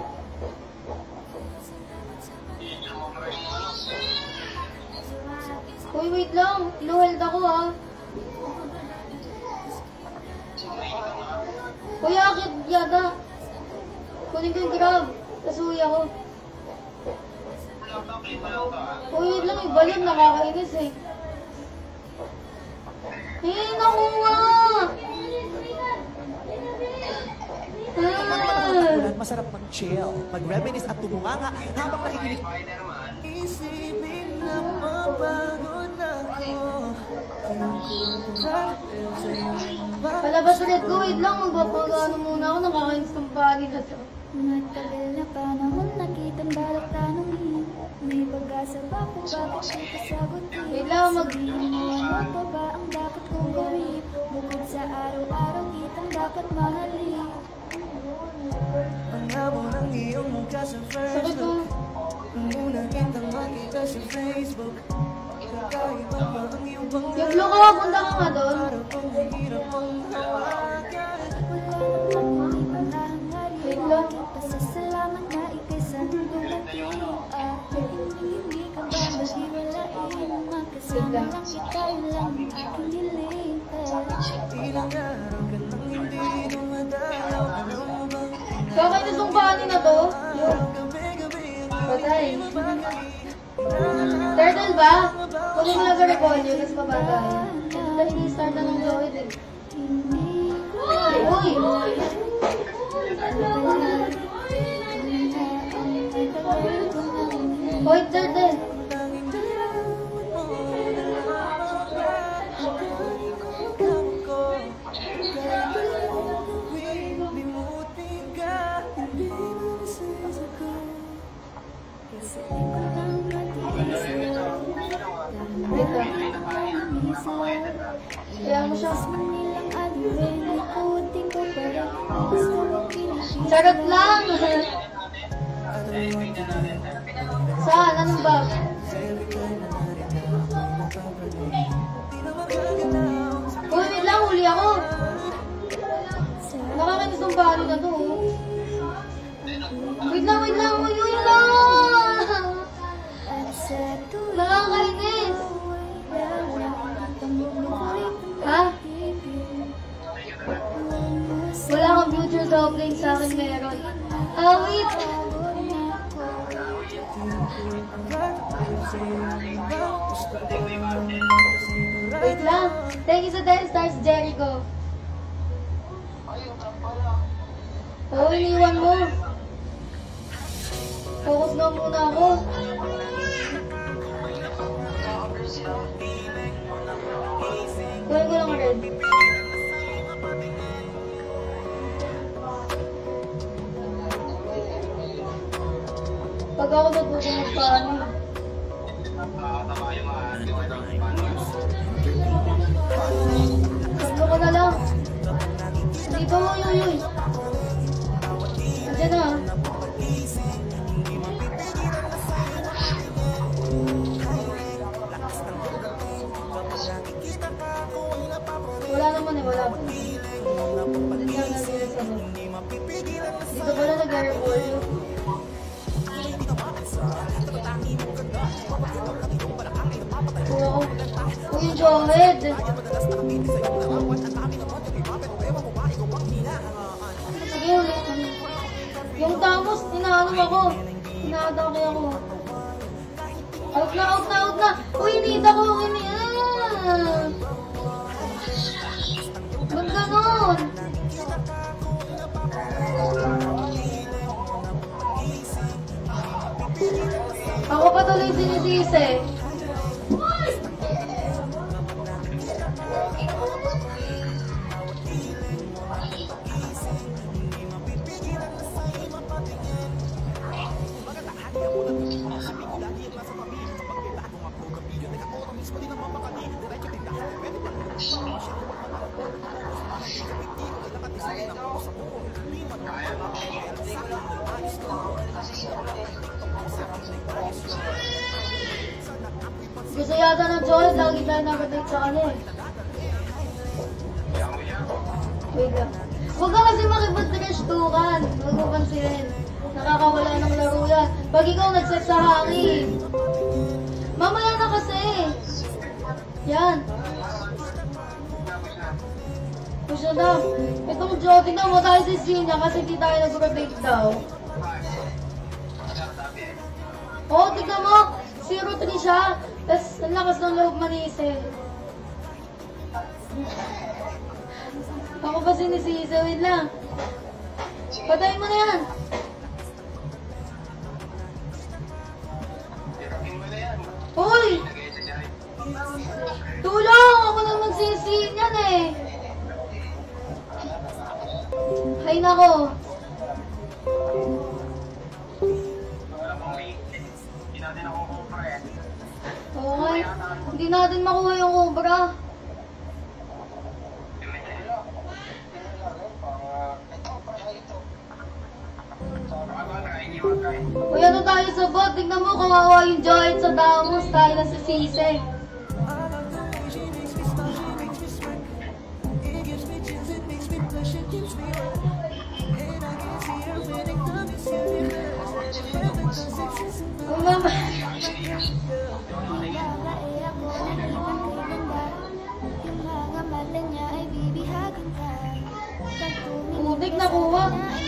Uy, wait lang. Low-health ako ah. Uy, akit yata. Kunin ko yung grab. Tapos uwi ako. Uy, wait lang. Yung balon nakakainis eh. Eh, nakuha! Ulan, masarap mag-chill, mag-reminisce at tumunganga habang nakikinig. Isipin na mapagod ako. Palabas ulit ko. Wait lang. Magpapagano muna ako. Nakakainis ng bali na to. Matagal na panahon nakitang balak tanongin. May pag-asa ba kung bakit di ka sagutin? Wait lang. Mag... Ano pa ba ang dapat kong gawin? Bukod sa araw-araw kitang dapat mahalin. Ang habo ng iyong mukha sa Sakit first ko. look. Nung una kitang makita sa Facebook. Kakaiba pa ang iyong Yung bangga. blue ko. Punta ka nga doon. Para pang hirap ang hawakan. Wait lang. Pasasalamat na ikay sa dumating. At hindi ka ba maghiwalain? Magkasama lang kita, yun lang ang aking hiling. Ilang araw ka nang hindi dumadalaw. Alam mo bang Kakainis ng bali na to. gabi-gabi Patay. Turtle ba? Kunin mo lang ka repolyo. Tapos papatay. Dahil hindi start na ng Lloyd eh. Uy! Hoy, turtle! Kaya mo siya. Charot lang! Saan? Anong bag? Uy, wait lang. Huli ako. Nakakainis ng balo na to. oh. Wait lang, wait lang. Uy, uy lang! Nakakainis. Ha? Wala kang future doubling sa akin meron. Ah, wait. Wait lang. Thank you sa ten stars, Jericho. Oo, oh, iniwan mo. Focus nga muna ako. Kunin ko lang red. Pag ako nagpupunod pa, ano? Tatlo ko na lang. Dito mo, yuy, yuy. Nandiyan na. Wala naman eh, wala. Dito na nag-iris ako. Dito pala nag-airport. Kuha ko. Uy, yung jawhead. Sige, ulit. Yung tamos, inaanong ako. Inaatake ako. Out na, out na, out na. Uy, inita ko. Inita. Ba't ganon? Ako pa tuloy sinisisi. Gusto yata ng Joel, lagi tayo nakadate sa kanya eh. Wait lang. Huwag ka kasi makipag-trash-tukan. Huwag mo pansinin. Nakakawala ng laro yan. Pag ikaw nag-set sa hangin. Mamaya na kasi. Yan. Push na daw. Itong Joe, tingnan mo tayo si Sinya kasi di tayo nag-rotate daw. Oo, oh, tingnan mo. zero three siya. Tapos ang lakas ng loob manise. Ako pa sinisisa. Wait lang. Patayin mo na yan. Hoy! Tulong! Ako nang magsisihin yan eh. Hay nako. Oo nga. Hindi natin makuha yung obra. Uy, ano tayo sa bot? Tignan mo, kawawa yung Joy sa damos. Tayo na sa sisi. Uy, mama. Putik na kuha.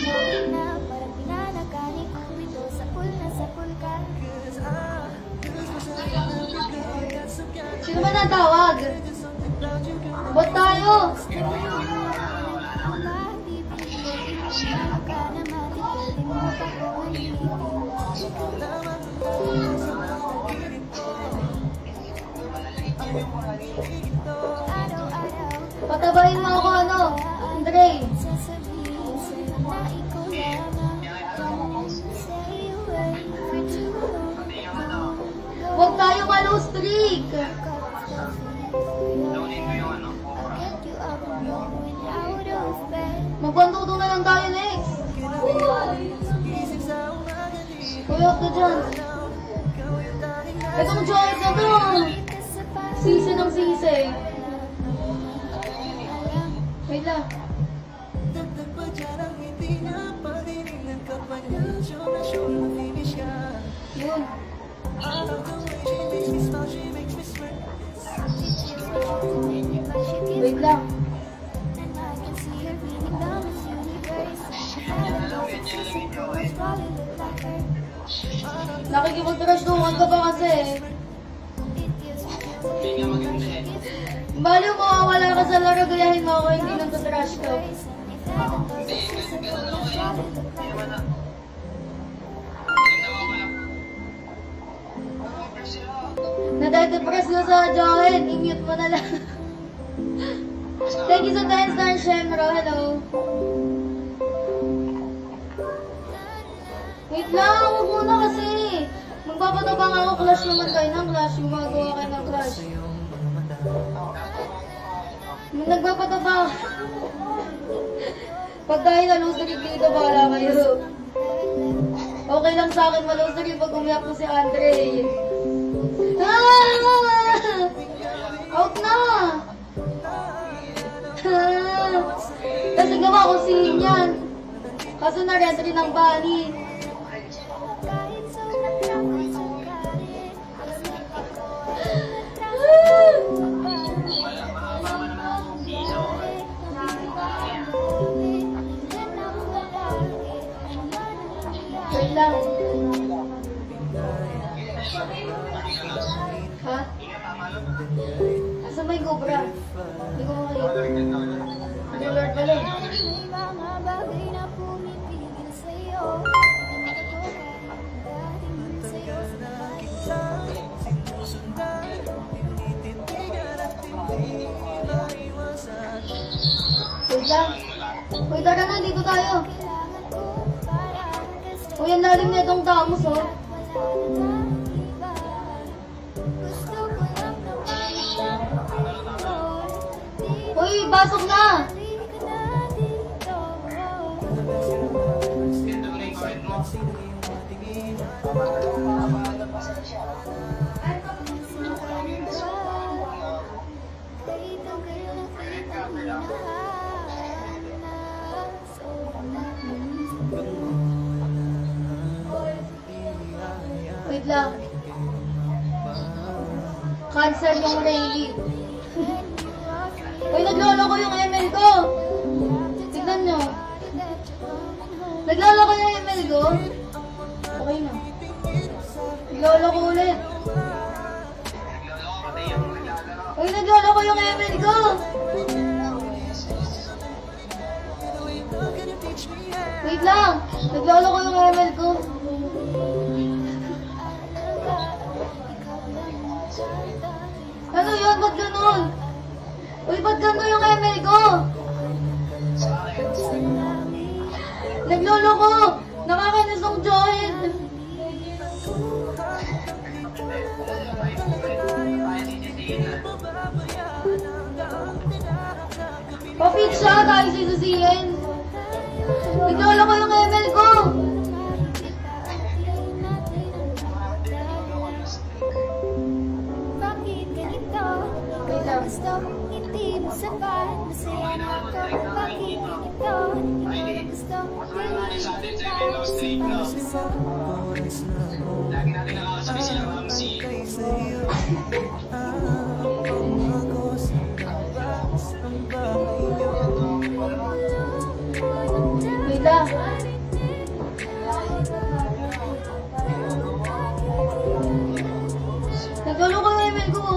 Sino ba natawag? Bot tayo. Patabahin mo ako ano, Andre. Huwag tayo malo streak. Magbantuto na lang tayo next. Kuya ka dyan. Itong Joyce na to. Sisi ng sisi. Wait lang. Yun. Wait lang. Nakikipag-trash-tukan ka pa kasi. Bali, mawawala ka sa laro, gayahin mo ako, hindi nang trash ka. Nade-depress na sa Joel, i-mute mo na lang. Thank you sa ten star, Shemro. Hello. Wait lang, huwag muna kasi. Magpapatabang ako, clash naman kayo ng clash. Yung magawa kayo ng clash. Nagpapatabang. Pag dahil na loser dito, bahala kayo. Okay lang sa akin ma-loser pag umiyak mo si Andre. Ah! Out na! Ah! Kasi gawa ko si Yan. Kaso na-retry ng Bunny. Wait lang. Ha? Asan ba yung Cobra? Hindi ko makikita. Hindi Lord pala. Wait lang. Uy, tara na, dito tayo. Uy, ang lalim na itong damos, oh. Uy, pasok na! Wait lang. Cancel yung Rayleigh. Uy, naglolo ko yung M L ko. Tignan nyo. Naglolo ko yung M L ko. Okay na. Naglolo ko ulit. Uy, naglolo ko yung M L ko. Wait lang. Naglolo ko yung M L ko. Ano yun? Ba't ganun? Uy, ba't ganun yung M L ko? Naglolo ko! Nakakainis ng Joed! Pa-fit siya! Tayo sisusihin! Naglolo ko yung M L ko! Gusto mong ngiti mo sa bahay, masaya na ako. Bakit ganito? Hindi ko gusto mong gawin kita. Lagi natin nakakasabay sila Ramsey. Wait lang. Naglolo ko yung email ko.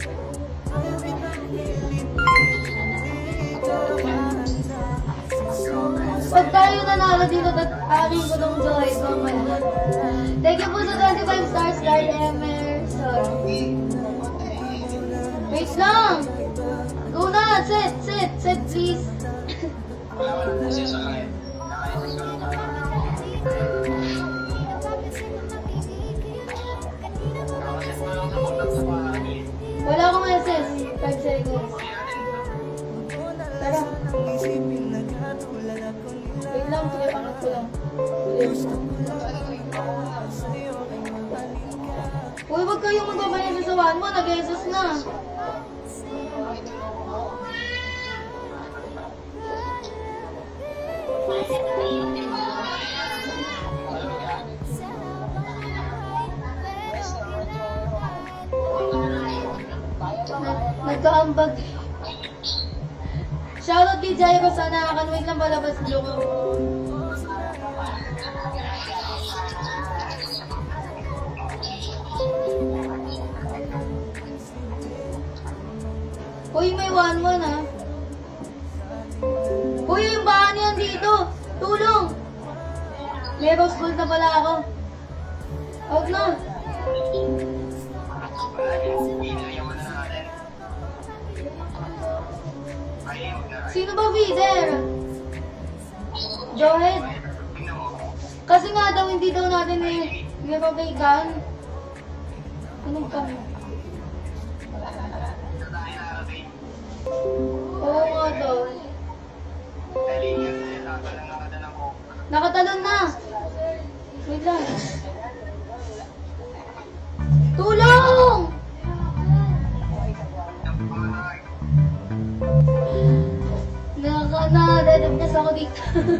Pag tayo nanalo dito, aking ko ng joy. Oh my God. Thank you po sa twenty-five stars, Guard Emer. Sorry. Wait lang. Go na. Sit, sit, sit, please. Wala akong S S. five seconds. Tara. Wait lang, pinapangat ko lang. Uy, wag kayong magbabayan sa sawan mo. Nag-S S na. Nagkaambag. Shoutout kay Jairo, sana nakan-wait lang palabas blue ko. Uy, may one one ha. Uy, yung bahan yan dito. Tulong! May rose gold na pala ako. Out na. Sino ba feeder? Johed? Kasi nga daw, hindi daw natin ni-rotatean. Anong ka? Oo nga daw. Nakatalon na! Wait lang. Tulong! Nakaka-na-deadness ako dito.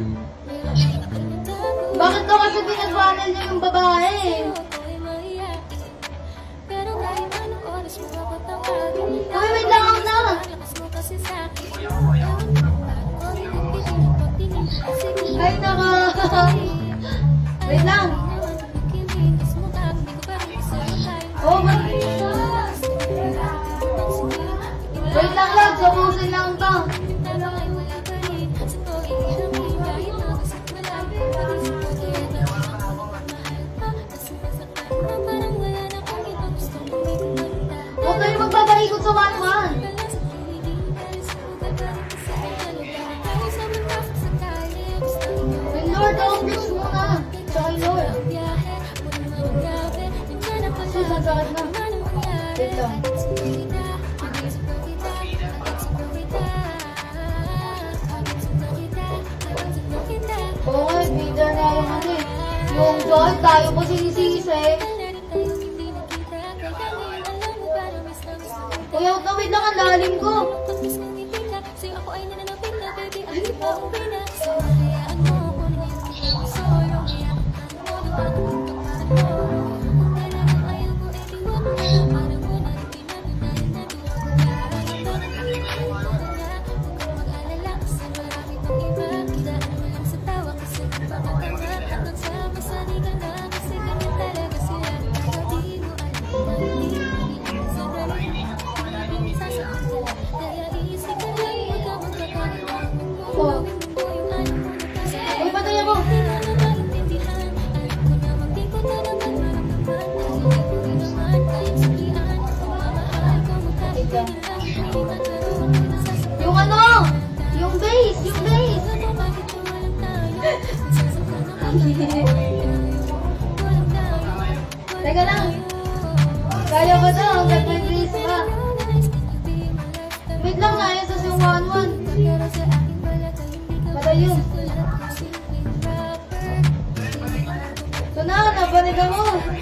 Bakit daw kasi pinag-funnel niya yung babae? Uy, wait lang ako na! Ay, naka... Wait lang! Oh my... Wait lang lang, sabusin lang to. Huwag kayo magbabarikot sa one-one. Wait, Lord, ang bridge muna. Tsaka Lord. Sus, ang sakit na. Wait lang. Okay, feeder na yung ano eh. Yung tayo po sinisisi. Kuya, huwag na, wait lang, ang lalim ko. Oh. Uy, patay ako. Yung ano? Yung bass! Yung bass! Teka lang. Kaya ba ito? Hanggang may bass pa. Wait lang, naayos sa yung one one. Patay yun. Ito na, nabanig ako.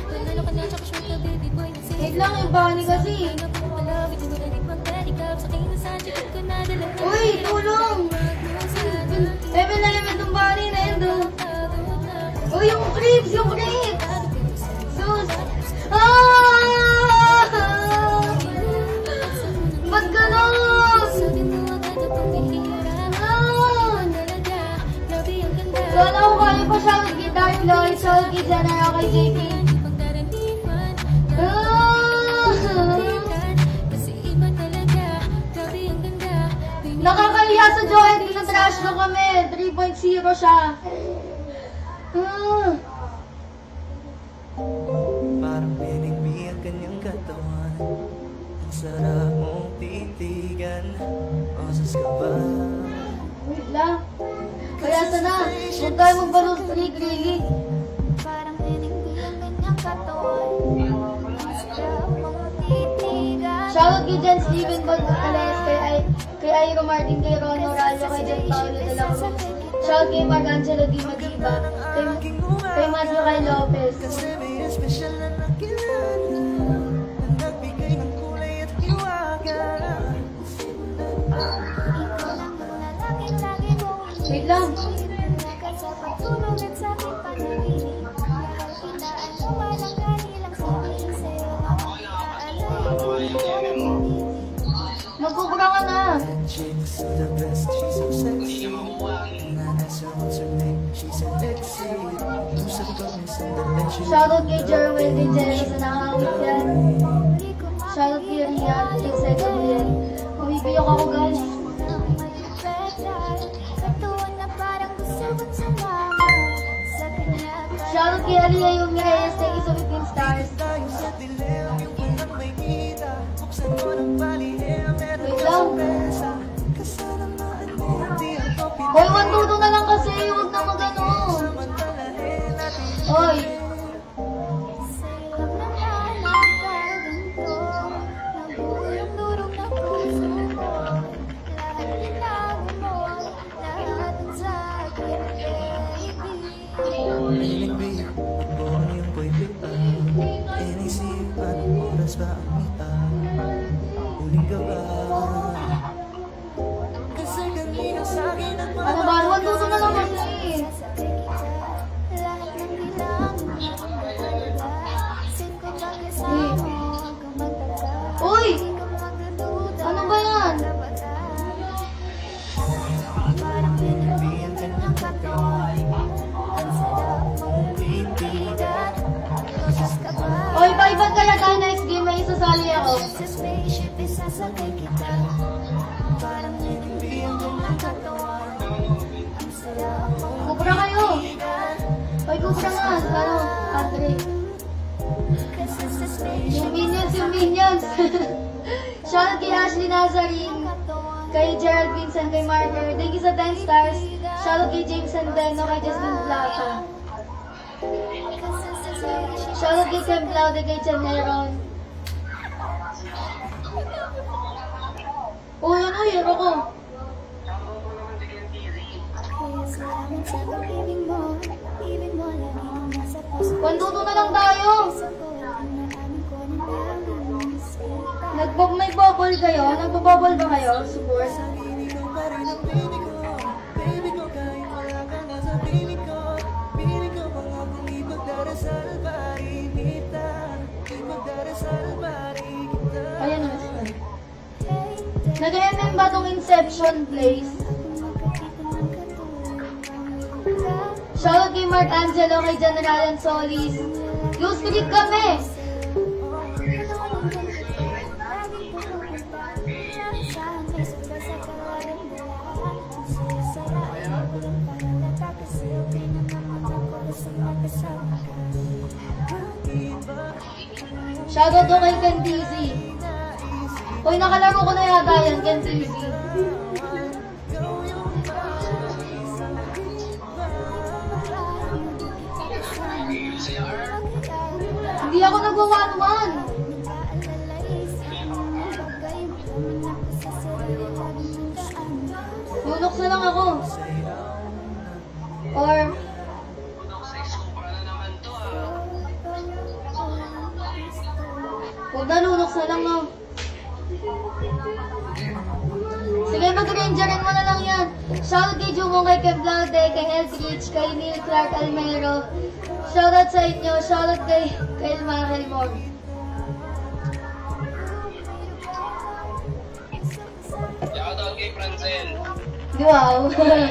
Wait lang, yung bani kasi. Uy, tulong! Level na level itong bani na yun doon. Uy, yung creeps! Yung creeps! Sus! Ah! Ba't ganon? Ah! Sana ako kaya pa siya kay Dark Lloyd, siya kay General, kay J K. Nakakaliya sa Joey, tinatrash na kami. three point zero siya. Ah. Parang pinigbi ang kanyang katawan. Ang sarap mong titigan. Osas ka ba? Wait lang. Kaya sana, huwag tayo magbalong streak, really. Parang pinigbi ang kanyang katawan. Shoutout kay Jen Steven Gonzalez, kay, I, kay Airo Martin, kay Ron Moralo, kay Jen Paolo de la Cruz. Shoutout kay Marangelo Di Madiba, kay, kay Mario Kay Lopez. Kasi may espesyal na nakilan na nagbigay ng kulay at hiwaga. Wait lang. Magkukura ka na. She's so the best, she's so sexy. Nana, so what's her name? She's an exy. Usap kami sa dimension. Shoutout kay Jerwin, kay Jenna sa nakakakit yan. Shoutout kay Rian, kay second year. Umibiyok ako, guys. Shoutout kay Aliyah yung Reyes, thank you sa fifteen stars. Tayo sa dilim, yung walang may kita. Buksan mo ng balihem, meron Wait ka lang. sorpresa. Kasalanan mo, hindi ako Hoy, one two two na lang kasi, huwag na magano. pinamantalahin natin. Hoy, Pinigbi, magbuong yung boy pipa. Inisip, anong oras ba ang mita? Huling ka ba? Kasi kanina sa'kin ang mga ano ba? one two two na lang kasi. Uy! Ano ba yan? Uy, pa-ibang kaya tayo next game, may isasali ako. Kupra kayo. Uy, kupra nga. Ano? Andre. Yung minions, yung minions. Shoutout kay Ashley Nazarene, kay Gerald Vincent, kay Marker. Thank you sa ten stars. Shoutout kay James Sandeno, kay Jasmine Plata. Shoutout kay Sam Claude, kay Chaneron. Uy, ano, hero ko. Panduto na lang tayo. Nagbo may bubble kayo? Nagbo-bubble ba kayo? Support? Ayan na sila. Nag-M M ba itong Inception Place? Shoutout kay Mark Angelo, kay General and Solis. Blue Street kami! Shoutout to kay Ken T Z. Uy, nakalaro ko na yata yan, Ken T Z. Hindi ako nagwa-one-one. Lunok na lang ako. Or... Huwag na, lunok na lang, no? Sige, mag-rangerin mo na lang yan. Shoutout kay Jumong, kay Kev Laude, kay Health Rich, kay Neil Clark Almero. Shoutout sa inyo. Shoutout kay kay Elma Helmore. Shoutout kay Francel. Wow.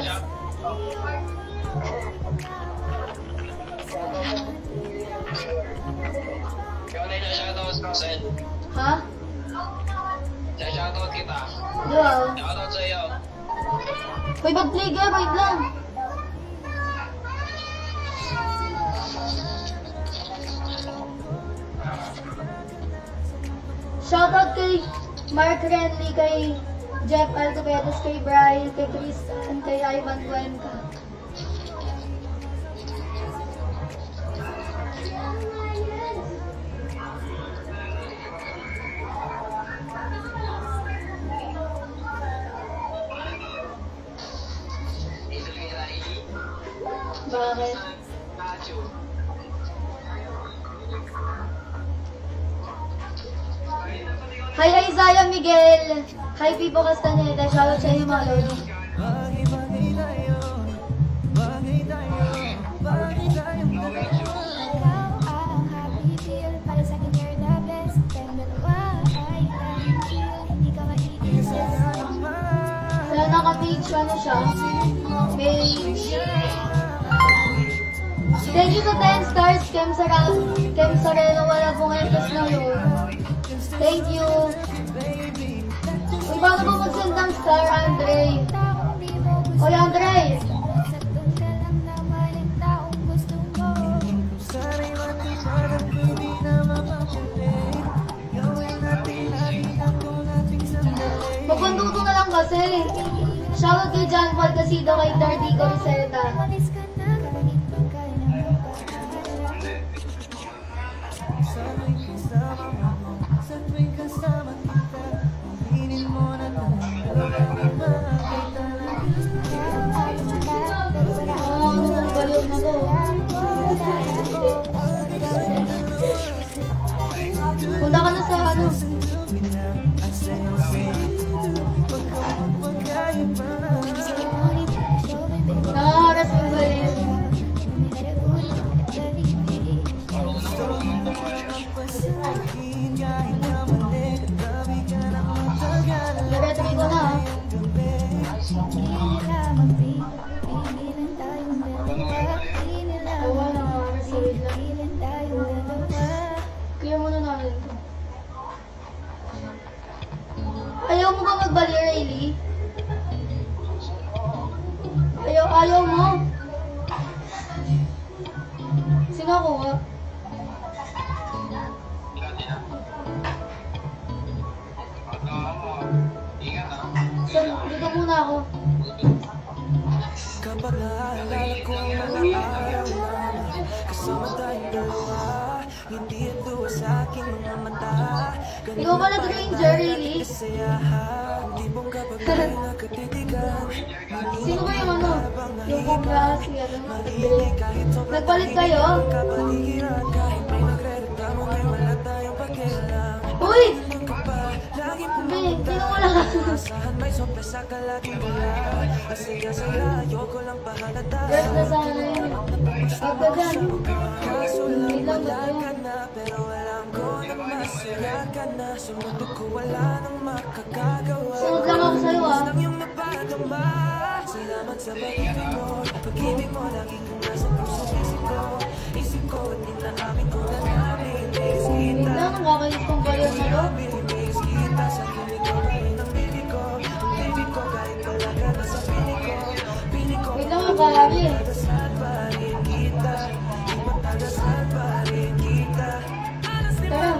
Ikaw na yung shoutout, Francel. Ha? Shoutout kita. Wow. Shoutout sa iyo. Uy, mag-play ka. Wait lang. Shoutout kay Mark Renly, kay Jeff Alcobedos, kay Brian, kay Tristan, kay Ivan Cuenca. Bakit? Hi Isaiah Miguel! Hi Pipo Castaneda! Shoutout sa inyo mga lolo. Wala naka-page, ano siya? Page. Thank you to ten stars, Kem Sarelo. Kem Sarelo, wala pong entos na yun. Thank you. Uy, paano ba mag-send ng star, Andre? Oy, Andre! Magpanduto na lang kasi. Shoutout kay John Paul Casido, kay Dardico Riselda. Punta ka na sa ano. Nakaharas mo ba yun? Nag-retry ko na. Awa na nakaharas sa wait lang. Clear mo na namin ito. Ayaw mo ba magbali, Rayleigh? Ayaw, ayaw mo. Sino ako nga? Saan? Dito muna ako. Kapag naalala ko ang mga araw na kasama tayong dalawa, hindi ito sa aking mga mata. Ikaw ba nag-ranger, Rayleigh? Kasayahan, di mong kapag nakatitigan. Sino ba yung ano? Yung kumra si ano, Andre. Nagpalit kayo? Uy! Hindi, sino wala ka? Yes, na sana yun. Aga dyan. Wait lang ba yun? Sunod lang ako sa'yo ah. Wait lang, nakakayos kong kayo na lo. Wait lang, nakakari. Tara.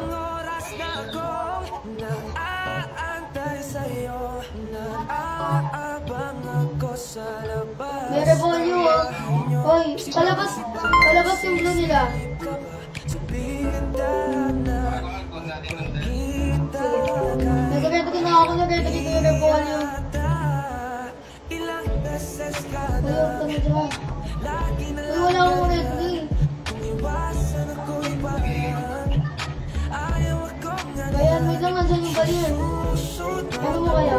May revolyo oh. Hoy, palabas, palabas yung blue nila. Nag-ready ko na ako, nag-ready dito yung revolyo. Ayaw ka na dyan. Uy, wala akong ready. Kaya, wait lang, nandyan yung balir. Ano mo kaya?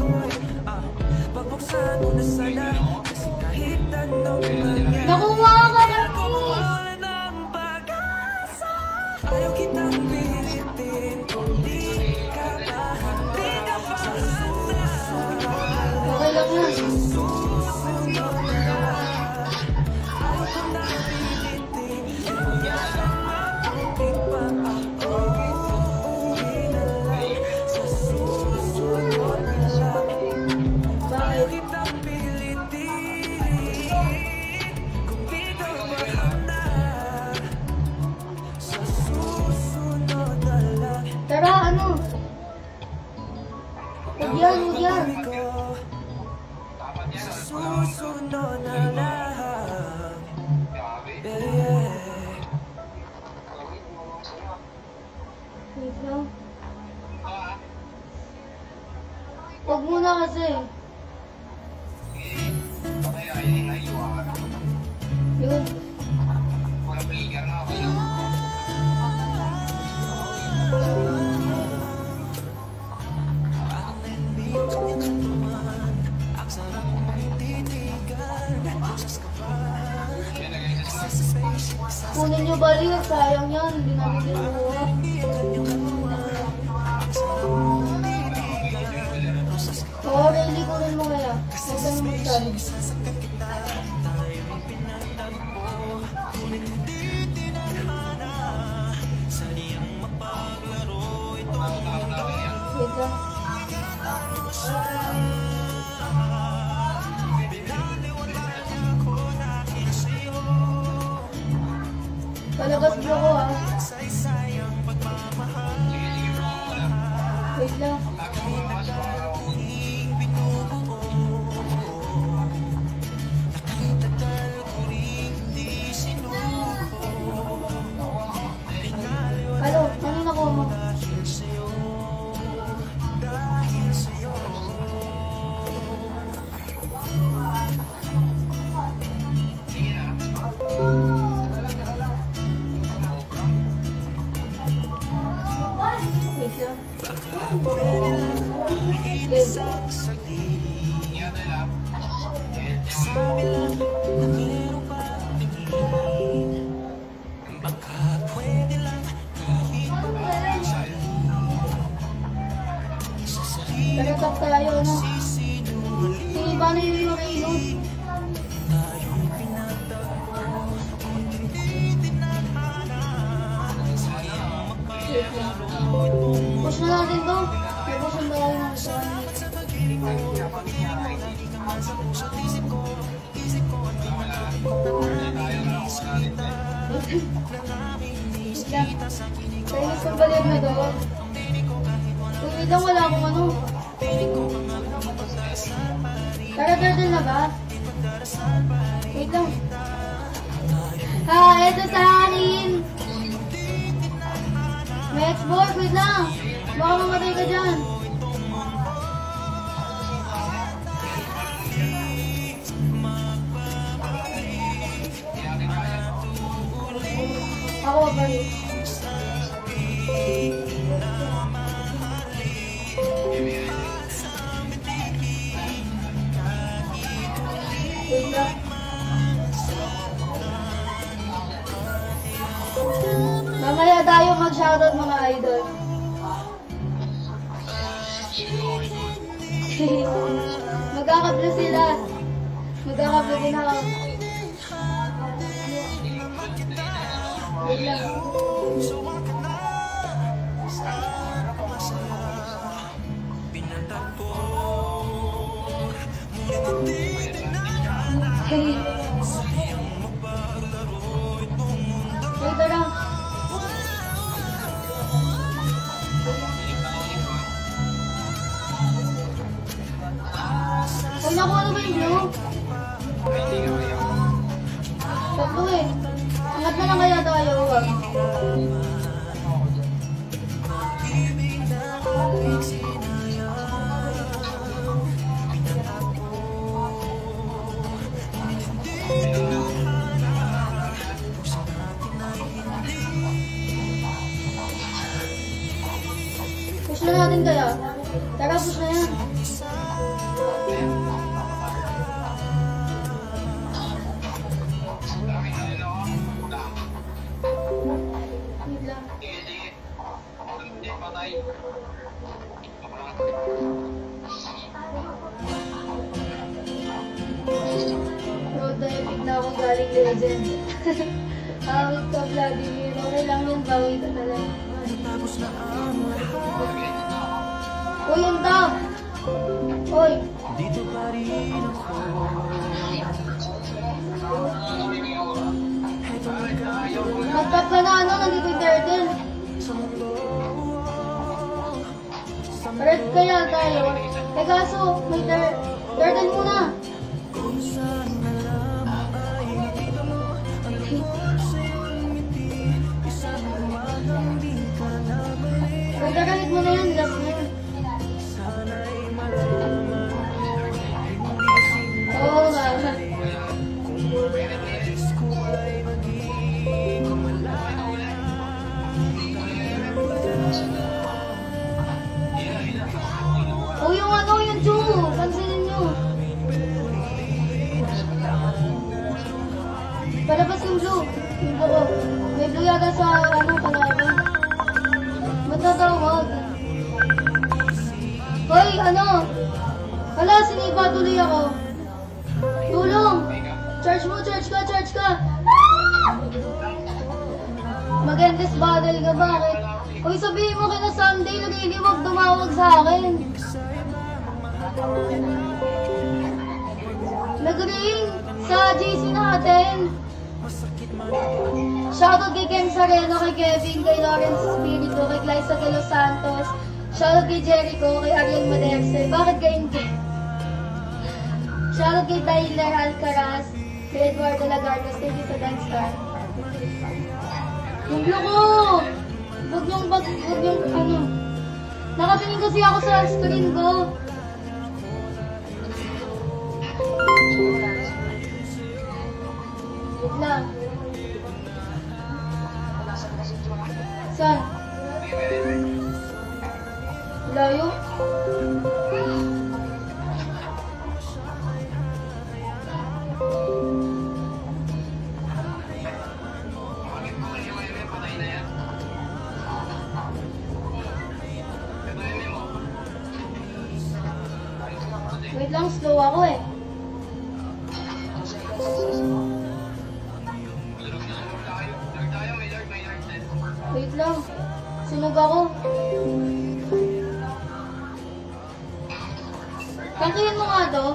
Nakuha ka na, please! Okay lang na. Tara, ano? Huwag yan, huwag yan. Wait lang. Huwag muna kasi. Yun. Kunin nyo balik, sayang yan, hindi namin kinuha. Oo, really, kunin mo kaya. Huwag ka naman saan. Wait lang. Palabas mo ako ha. Wait lang. Ano? Ano nakuha mo? Tagatap tayo, ano? Sige, paano yung yung reload? Push na natin to. May push na tayo ng isa. Kainis ang balian na doon. Wait lang, wala akong ano. Tara, turtle na ba? Wait lang. Ha, eto sa akin. May export, wait lang. Baka mamatay ka dyan. ako, bali. Wait lang. Mamaya tayo mag-shoutout mga idol. Magkakablo sila. Magkakablo din ako. Wait lang. Hey. Wait lang. Huwag na kung ano ba yung blue? Tatlo eh. Angat na lang kaya tayo. Huwag. Push na natin kaya. Tara, push na yan. Road na epic na akong galing legend. Awit ka, Vladimir. Okay lang yun, bawi ka na lang. Uy, yung top! Uy! Mag-top ka na, ano? Nandito yung turtle. Red kaya tayo. Eh kaso, may tur turtle muna. Pagkakamit mo na yan, love mo. Oo nga. O yung ano, yung Jumu, pansinin nyo. Palabas yung blue. Yung blue. May blue yata sa ano, kalaban. Ba't natawag? Hoy, ano? Hala, sinipa tuloy ako. Tulong! Charge mo, charge ka, charge ka! Mag-endless battle ka, bakit? Hoy, sabihin mo kina Sunday, Lurili, wag dumawag sa akin. Nag-ring sa J C natin. Shoutout kay Ken Sareno, kay Kevin, kay Lawrence Espiritu, kay Glyza de Los Santos. Shoutout kay Jericho, kay Ariel Maderse. Bakit kayo Ken? Shoutout kay Tyler Alcaraz, kay Eduardo Lagardos. Thank you sa dance star. Yung blue ko! Huwag yung, huwag yung, ano. Nakatingin kasi ako sa screen ko. Wait lang. Saan? Layo? Wait lang, slow ako eh. Wait lang, sunog ako. Kantuhin mo nga to.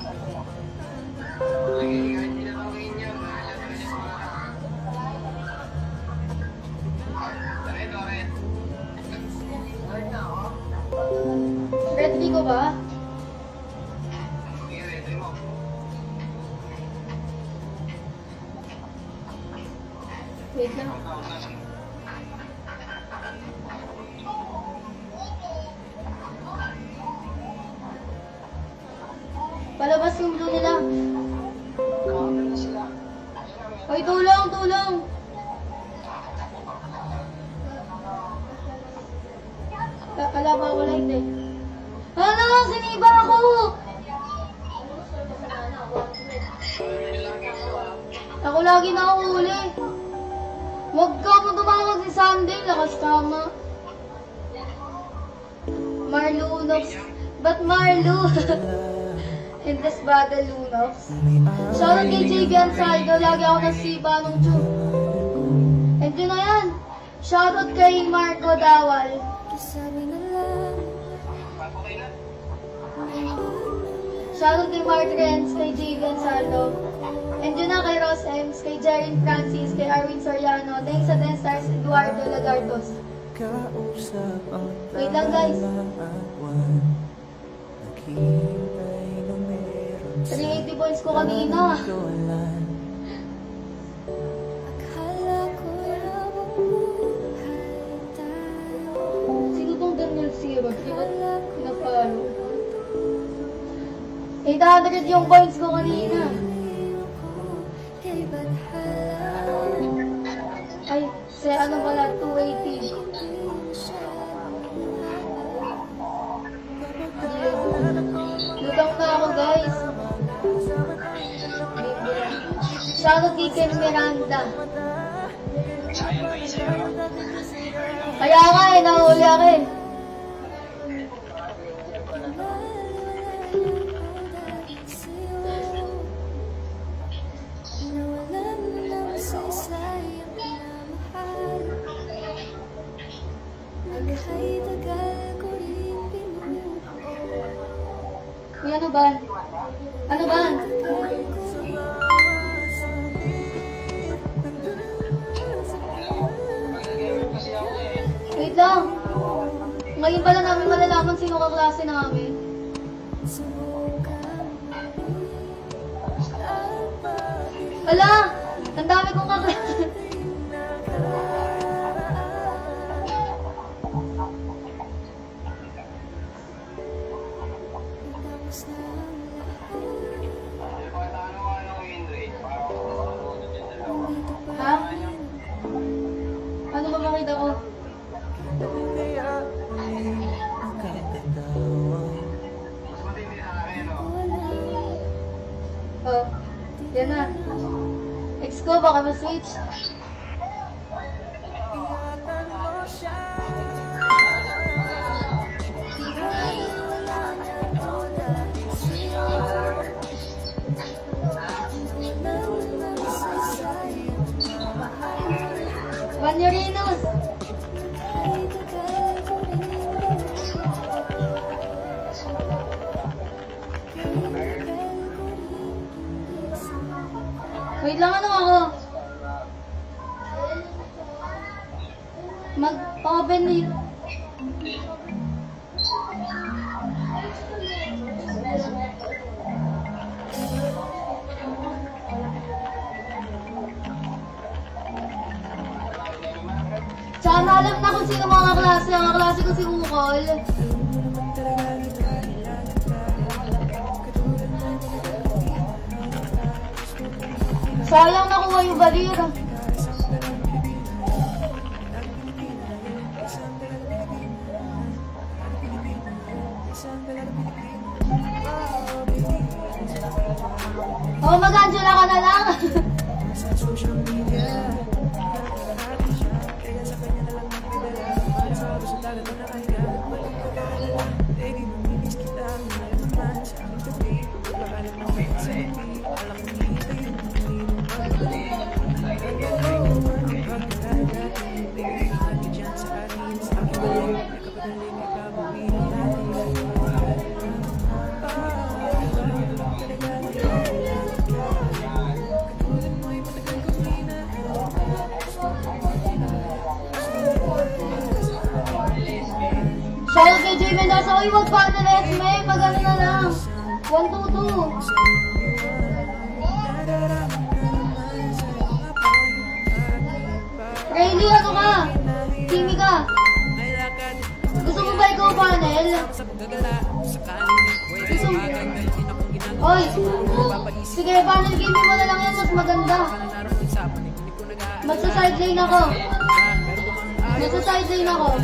Ready ko ba? Wait lang. Palabas yung blue nila. Hoy, tulong, tulong. Ako lagi nakahuli. Huwag ka mo tumawag si Sunday. Lakas kama. Marlunox. Ba't Marlu? In this battle, Lunox. Shoutout kay J B Ansaldo. Lagi ako nasipa nung tune. And yun na yan. Shoutout kay Marco Dawal. Shoutout kay Mark Renz, kay J B Ansaldo. And yun na kay Ross Ems, kay Jerin Francis, kay Arwin Soriano. Thanks sa ten stars, Eduardo Lagartos. Wait lang guys. three eighty points ko kanina. Sino tong Daniel Zero? Di ba pinapalo? eight hundred yung points ko kanina. Ay, si ano pala, two eighty. Lutang na ako guys. Shoutout kay Ken Miranda. Kaya nga eh, nahuli ako eh. Uy, ano ba? Ano ba? Wait lang. Ngayon pala namin malalaman sino kaklase namin. Ala! Ang dami kong kaklase. Ha? Ano ba makita ko? Oh, yan na. Ex ko, baka ma-switch. Banyorinos! Wait lang, ano ako? Mag-open ni... Sana alam na kung sino mga klase. Ang klase ko si Ukol. Sayang nakuha yung balir. Oh, mag-Angela ka na lang. Shoutout kay J Mendoza. Uy, wag pa na let's may mag-ano na lang. one two two. Rayleigh, ano ka? Kimi ka? Gusto mo ba ikaw panel? Gusto mo? Oy! Sige, panel game mo na lang yan. Mas maganda. Magsa-side lane ako. Magsa-side lane ako.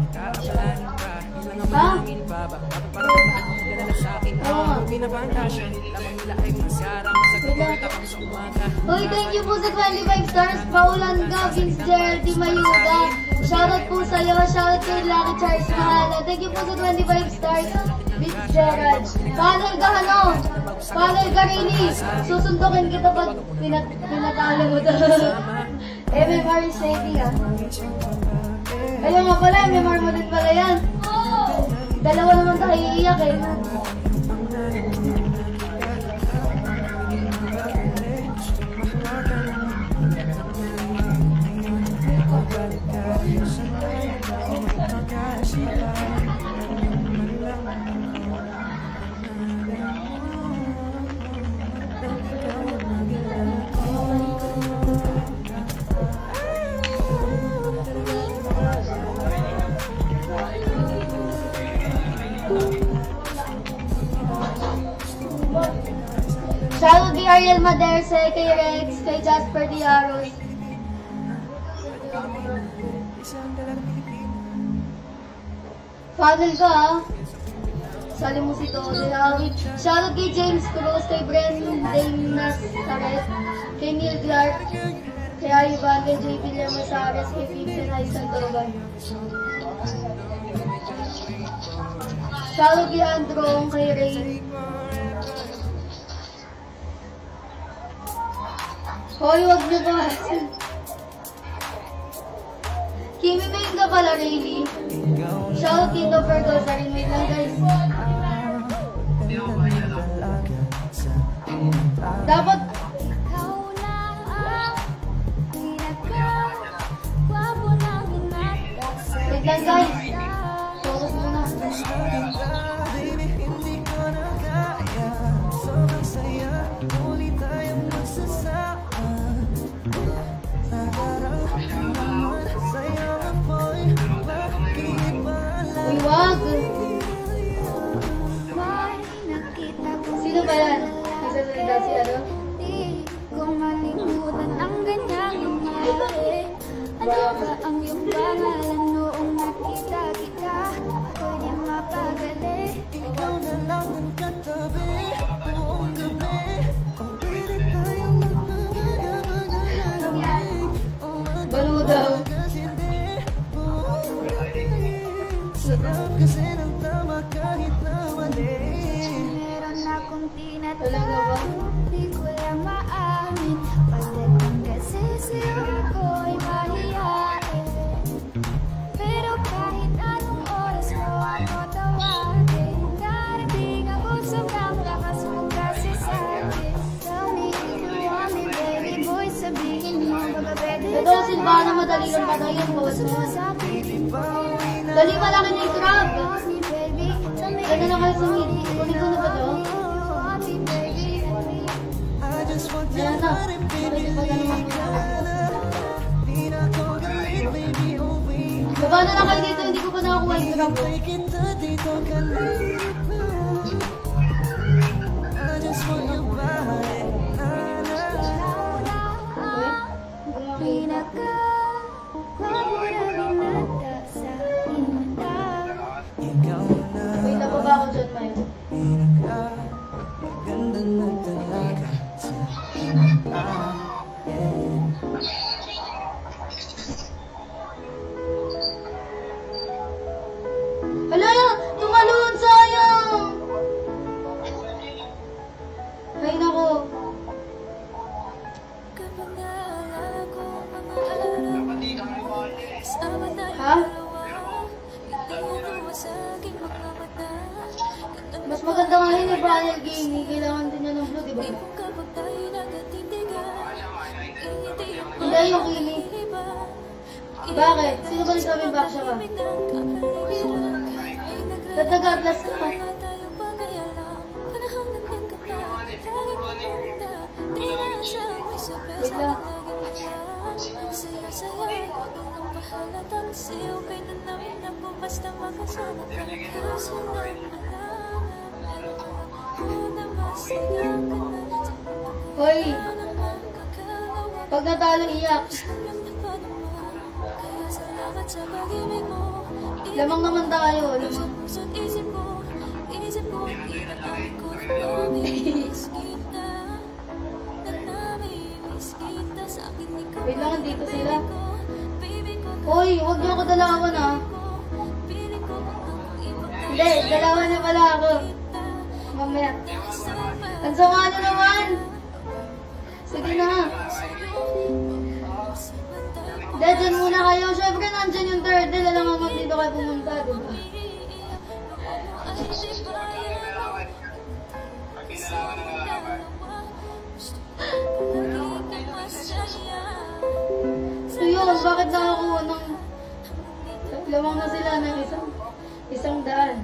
Ha? Oo. Wait Kumita kami sa umaga. Uy, thank you po sa twenty-five stars. Paulan ka, Vince Gerald, Di Mayuga. Shoutout po sa'yo. Shoutout kay Lucky Charles Mahala. Thank you po sa twenty-five stars, Vince Gerald. Panel ka, ano? Panel ka, Rini. Susundukin kita pag pinat pinatalo mo to. M M R Shady, ah. Ayun nga pala, M M R mo din pala yan. Dalawa naman tayo iiyak, eh. Shoutout kay Ariel Maderse, kay Rex, kay Jasper Diaros. Funnel ka, ha? Sali mo si Tode. Shoutout kay James Cruz, kay Brendan Nazaret, kay Neil Clark, kay Ayuban, kay J P Llamasares, kay Vincent Hay Sandoval. Shoutout kay Androng, kay Ray. Hoy, wag niyo ba? Kimi Main ka pala, Rayleigh. Shoutout Tito Fergosa rin. Wait lang, guys. Dapat... Wait lang, guys. Focus muna. Uy, wag! Sino ba yan? Nagsasalita si ano? Di ko malimutan ang ganyang nangyari. Ano ba ang iyong pangalan noong nakita kita? Ako'y di mapagali. Ikaw na lang ang katabi buong gabi. Pwede tayong magmamagalamig. Balo daw. Sarap kasi ng tama kahit na mali. Meron akong Talaga ba? tinatawag, di ko lang maamin. Pagdating kasi sa'yo ako'y mahihain. Pero kahit anong oras mo ako tawagin, darating ako sobrang lakas mo kasi sa'kin. Tell me if you want me, baby boy, sabihin mo baka pwede Ito, Silvana, madali lang patayin mo. Dali malaki na yung crab. Ganda na kayo sa mid. Kunin ko na ba ito? Ayan na. Pwede pa na naman. Baba na lang kayo dito. Hindi ko pa nakakuha yung crab. Pinaka Wala binata sa inata. Wait, nababa ako dyan, Maya. Ganda na talaga sa Hala, tumalon, sayang! Ay, nako. Kapag naalala ko mga araw, kasama tayong Ha? dalawa, ito mo sa aking mga mata. Mas maganda nga yun eh, Brian Gaming. Kailangan din niya ng blue, diba? Kapag tayo nagkatindigan, ngiti ang Hindi, yung Kimi. iba. Bakit? Sino ba nagsabing back siya ka? Ba't nag-atlas ka pa? Wait lang. Hoy! Pag natalo, iyak. Lamang naman tayo. Lamang. Wait lang, dito sila. Uy, huwag niyo ako dalawan ah. Hindi, dalawan na pala ako. Mamaya. Ang sama na naman. Sige na. Hindi, dyan muna kayo. Siyempre, nandyan yung turtle. Alam nga dito kayo pumunta, diba? So yun, bakit nakakuha ng lamang na sila ng isang isang daan?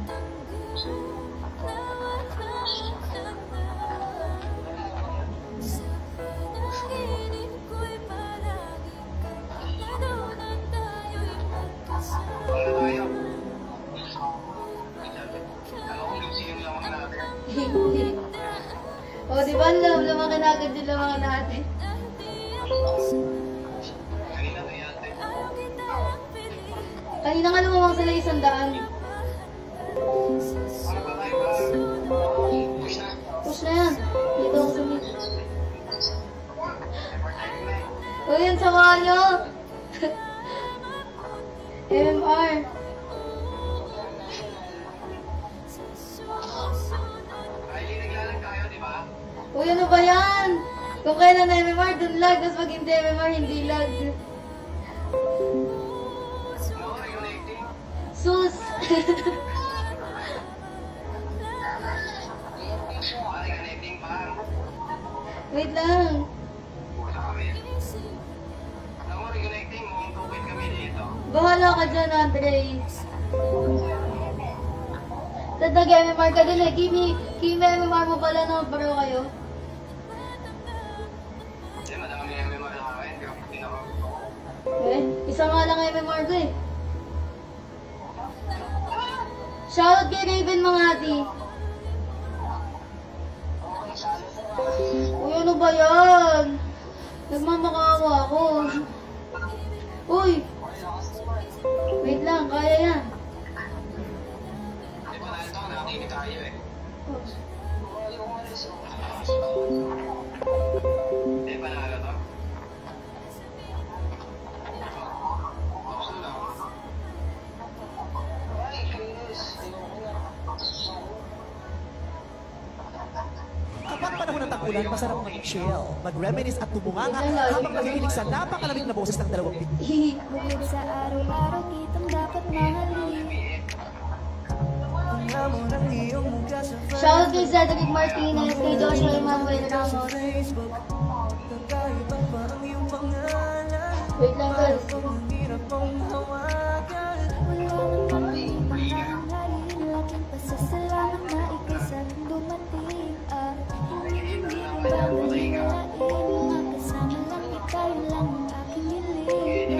O, di ba? Lumaki na agad yung lumaki natin. Kanina nga lumamang sila isang daan. Push na yan. Dito ako sumit. O, yan sa kanyo. M M R. Uy, ano ba yan? Kung kailan na M M R, dun lag. Tapos pag hindi M M R, hindi lag. Sus! Wait lang. Bahala ka dyan, Andre. Tadag M M R ka dun eh. Kimi, Kimi M M R mo pala na baro kayo. Eh, isa nga lang M M R ko eh. Shoutout kay Raven mga ati. Uy, ano ba yan? Nagmamakawa ako. Uy! Wait lang, kaya yan. Kapag panahon ng tag-ulan, masarap mag-chill, mag-reminisce at tumunganga habang nakikinig sa napakalamig na boses ng dalawang bit. Bukod sa araw-araw kitang dapat mahalin. Shoutout kay Cedric Martinez, kay Joshua Emmanuel Ramos. Wait lang guys. Laking pasasalamat na ikay sa dumating at hindi hindi makasama lang ikaw lang ang aking hiling.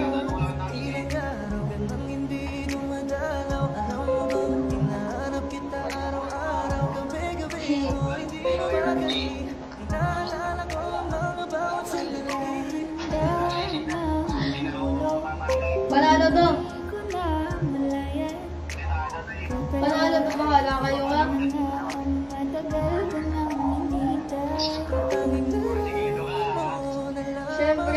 Panalo to. Panalo to, bahala kayo nga. Siyempre.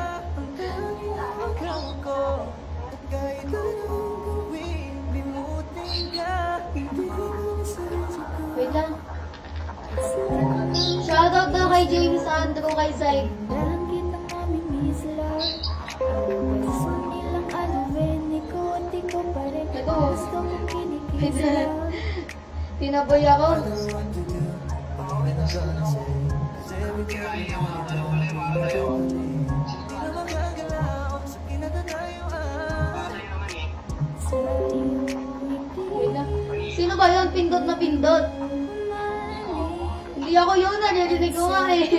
Wait lang. Shoutout daw kay James Andrew, kay Zay. Ito. Tinaboy ako. Sino ba yun? Pindot na pindot. Hindi ako yun. Naririnig ko nga eh.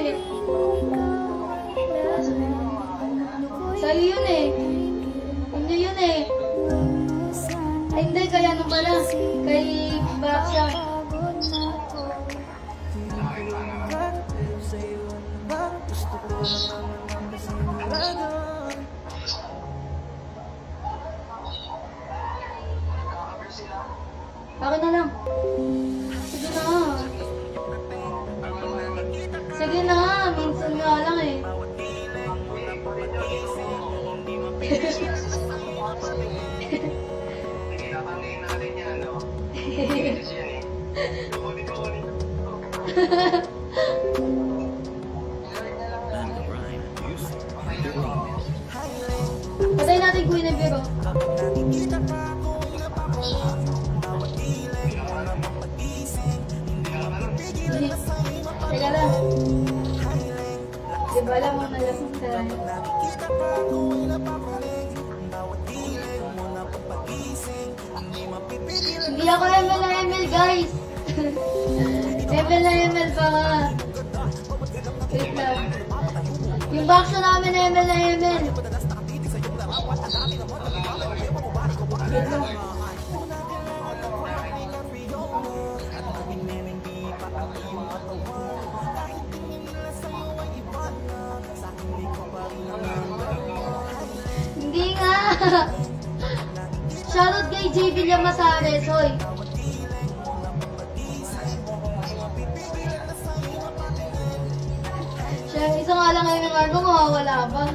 Sa'yo yun eh. Hindi yun eh. Ay, hindi. Kaya ano pala? Kay Baksha. Akin na lang. Sige na. Sige na. Minsan nga lang eh. Patay natin Queen and Vero. Teka lang. Di ba alam mo na lasing tayo? Hindi ako M L na M L, guys. M L na M L pa nga. Wait lang. Yung backshow namin M L na M L. Wait lang. Hindi nga. Shoutout kay J. Villamasares, hoy. Siya, isa nga lang ngayon ng argo, mawawala pa.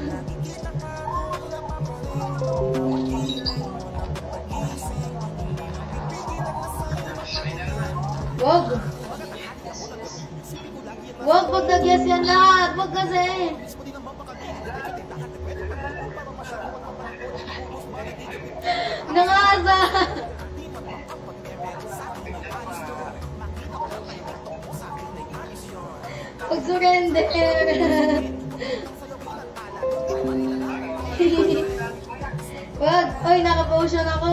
Wag. Wag, wag nag-yes yan lahat. Wag kasi. Nangasa. Pag-surrender. Wag. Oy, naka-potion ako.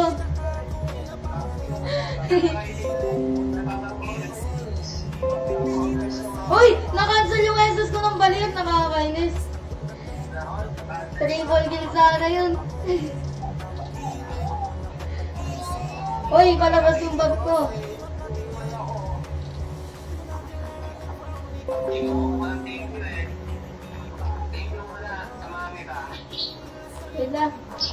Uy! Na-cancel yung S S ko ng balik. Nakakainis. Triple kill sana yun. Uy! Palabas yung bag ko. Wait lang.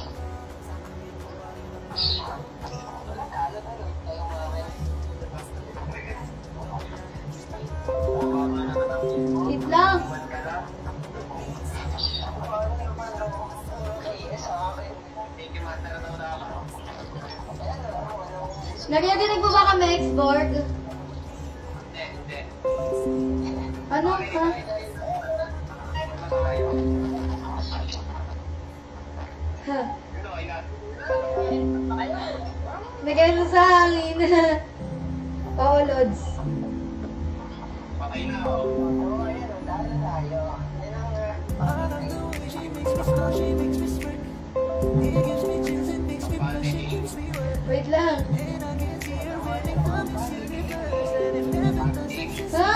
Wait lang. Narinig mo ba kami, X-Borg? Ano ka? Ha? Nagaysa sa hangin. Oo, Lods. Patay na ako. Wait lang. Ha?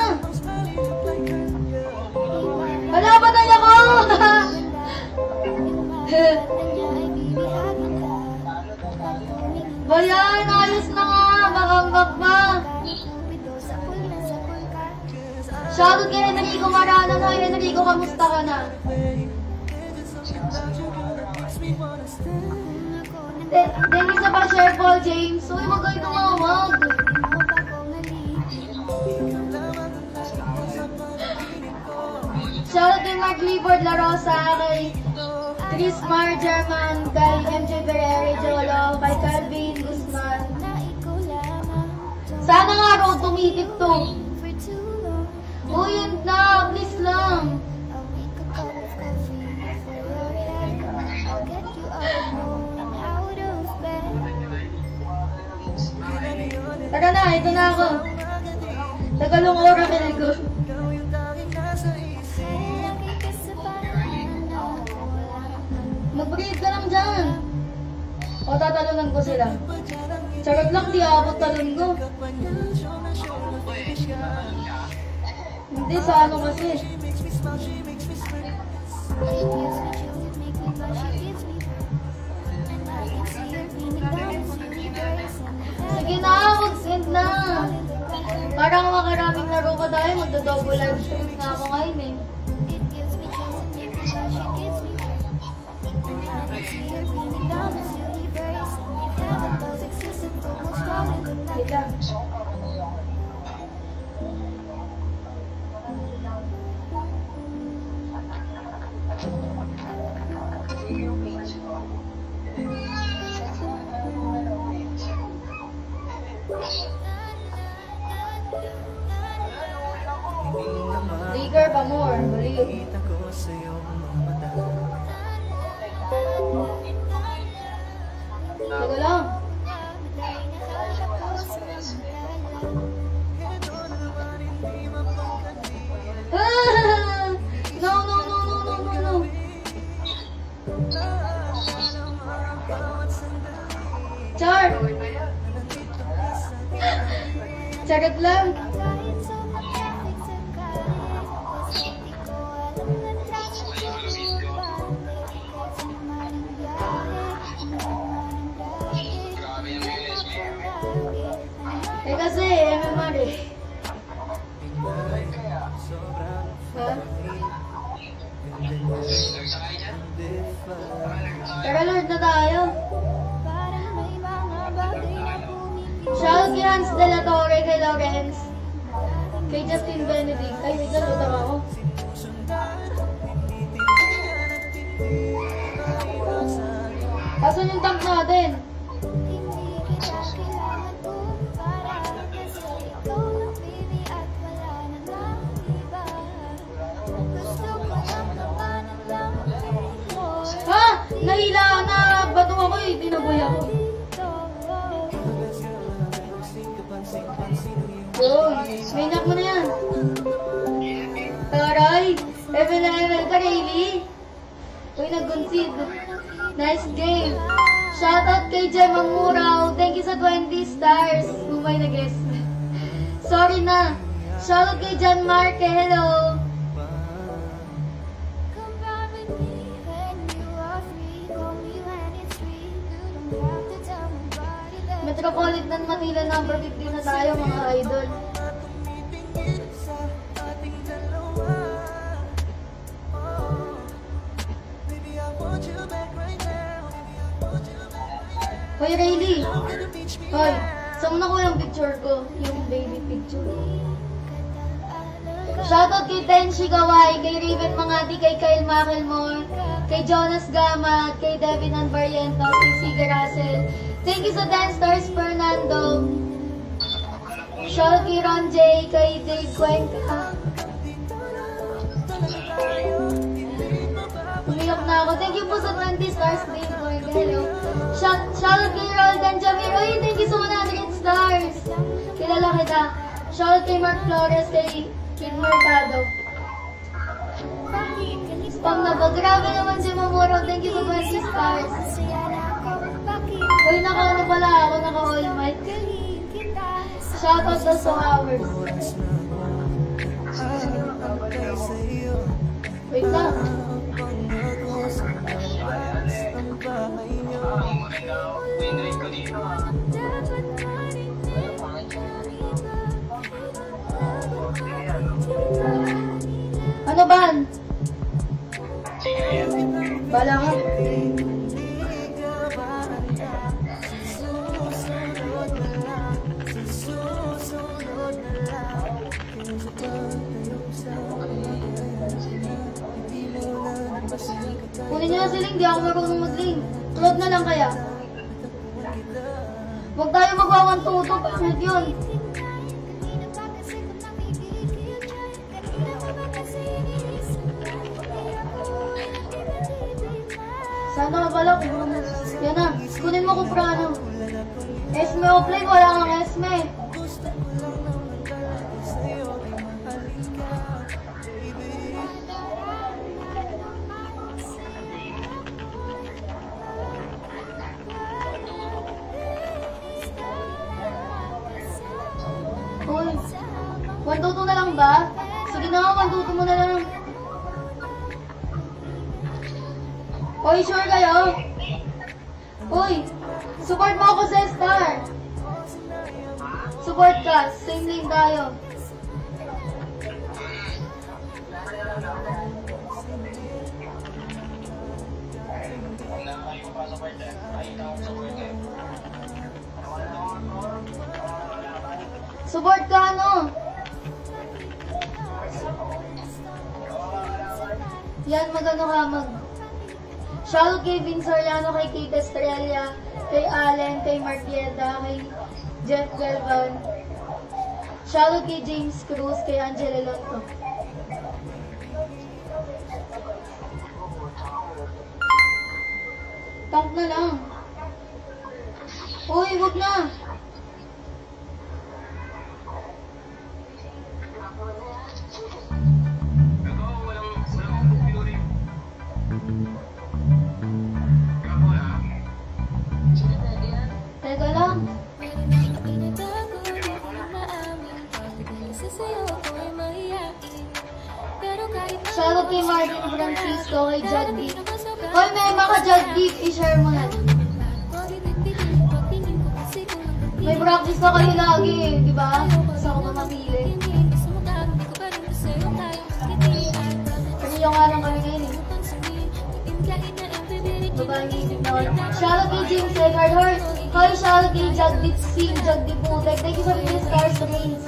Wala, patay ako! Bayan, ayos na nga! Makanggap pa! Shoutout kay Enrico Marana na. Enrico, kamusta ka na? Thank you sa pa-share, Paul James. Uy, wag kayo tumawag. Shoutout kay Mark Clifford La Rosa, kay Chris Mar German, kay M J Berere Jolo, kay Calvin Guzman. Sana nga raw tumitik to. Uy, yun na, please lang. Tara na, ito na ako. Tagalong oras na ko. Mag-breathe ka lang dyan. O, tatalunan ko sila. Charot lang, di abot talon ko. Hindi, sa ano kasi. Sige na, mag-send na. Parang makaraming laro ka tayo, magdo-double live stream na ako ngayon eh. Wait lang. Charot lang. Eh kasi, M M R eh. Ha? Tara Lord na tayo. Shoutout kay Hans De La Torre, kay Lawrence, kay Justin Benedict. Ay, wait lang, utang ako. Asan yung tank natin? Ha? Nahila na bato ako eh, tinaboy ako. Oh, may knock mo na yan. Taray, Evan na Evan ka, Rayleigh. Uy, nag-concede. Nice game. Shoutout kay Gemma Murao. Thank you sa twenty stars. Umay na guess. Sorry na. Shoutout kay John Marque. Hello. Metropolitan Manila number fifteen na tayo mga idol. Hoy Rayleigh! Hoy, saan mo na ko yung picture ko? Yung baby picture. Shoutout kay Tenshi Kawai, kay Rivet Mangati, kay Kyle Macklemore, kay Jonas Gamat, kay Devin Anbarrientos, kay Sige Russell. Thank you sa ten stars, Fernando. Shoutout kay Ron J, kay Dave Cuenca. Umiyak na ako. Thank you po sa twenty stars, Dave Cuenca. Hello. Shout, shoutout kay Roldan Jamir. Uy, thank you sa one hundred stars. Kilala kita. Shoutout kay Mark Flores, kay Kid Mercado. Spam na ba? Grabe naman si Mamuro. Thank you sa twenty stars. Uy, naka-ano pala ako, naka-all mic. Shoutout sa two hours. Wait lang. Ano ba? Bala ka. Kunin niyo na si Ling, di ako marunong mag-Ling. Load na lang kaya. Huwag tayo magwawan tuto, pangit yun. Sana ka pala, yan na, kunin mo Kuprano. Esme offline, wala kang Esme. Uy, one two two na lang ba? Sige na nga, one two two mo na lang. Uy, sure kayo? Uy, support mo ako sa Star. Support ka, same lane tayo. Support ka, ano? Yan, mag-ano ka, mag... Shoutout kay Vince Soriano, kay Kate Estrella, kay Allen, kay Martieta, kay Jeff Galvan. Shoutout kay James Cruz, kay Angela Lonto. Tank na lang. Uy, wag na. Teka lang. Francisco, kay Jagdi. Hoy, may mga Jagdi, i-share mo na. May practice na kayo lagi eh, di ba? Gusto ko mamamili. Kasi yung nga lang kami ngayon eh. Babae, shoutout kay James Edward Hart. Hoy, shoutout kay Jagdi Sing, Jagdi Putek. Thank you for the stars, Rains.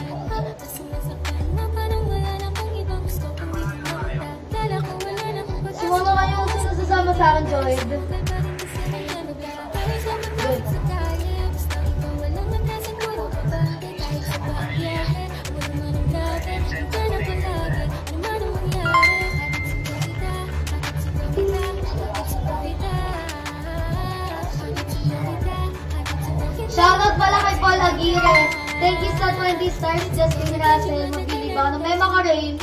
Sumama kayo kung sino sasama sa akin, Joyd. Good. Shoutout pala kay Paul Aguirre. Thank you sa twenty stars, Justin Russell. Mabili ba? Ano, may mga rains.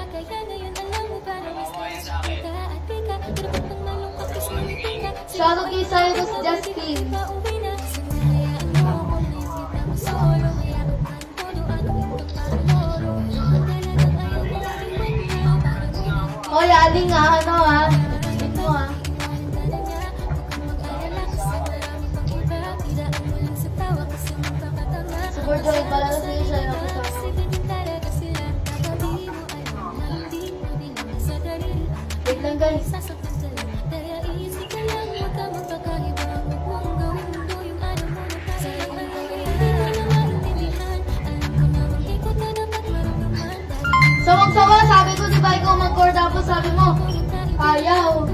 Shoutout kay Cyrus Justin. Hoy, aling nga, ano ha? Ito ha? Super joy pala na sa'yo siya yung kasama. Wait lang guys. Sawang-sawa, sabi ko di ba ikaw mag-core tapos sabi mo, ayaw.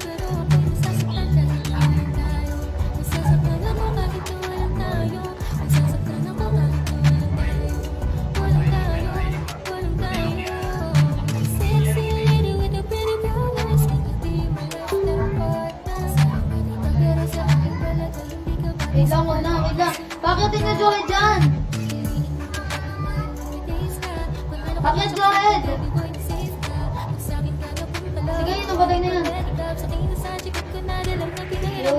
Wait lang, wag na, wait lang. Bakit tingnan Joey dyan? Bakit Joey? Sige, ito patay na yan. Hello.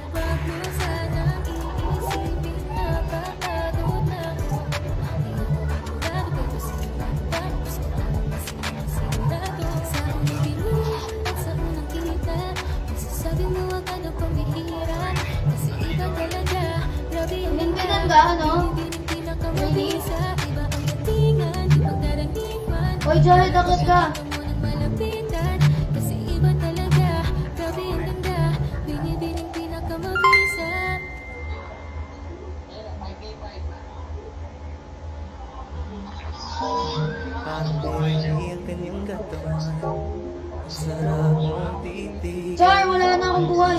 Minbinan ka, ano? Really? Hoy, Joey, takot ka. Char, wala na akong buhay.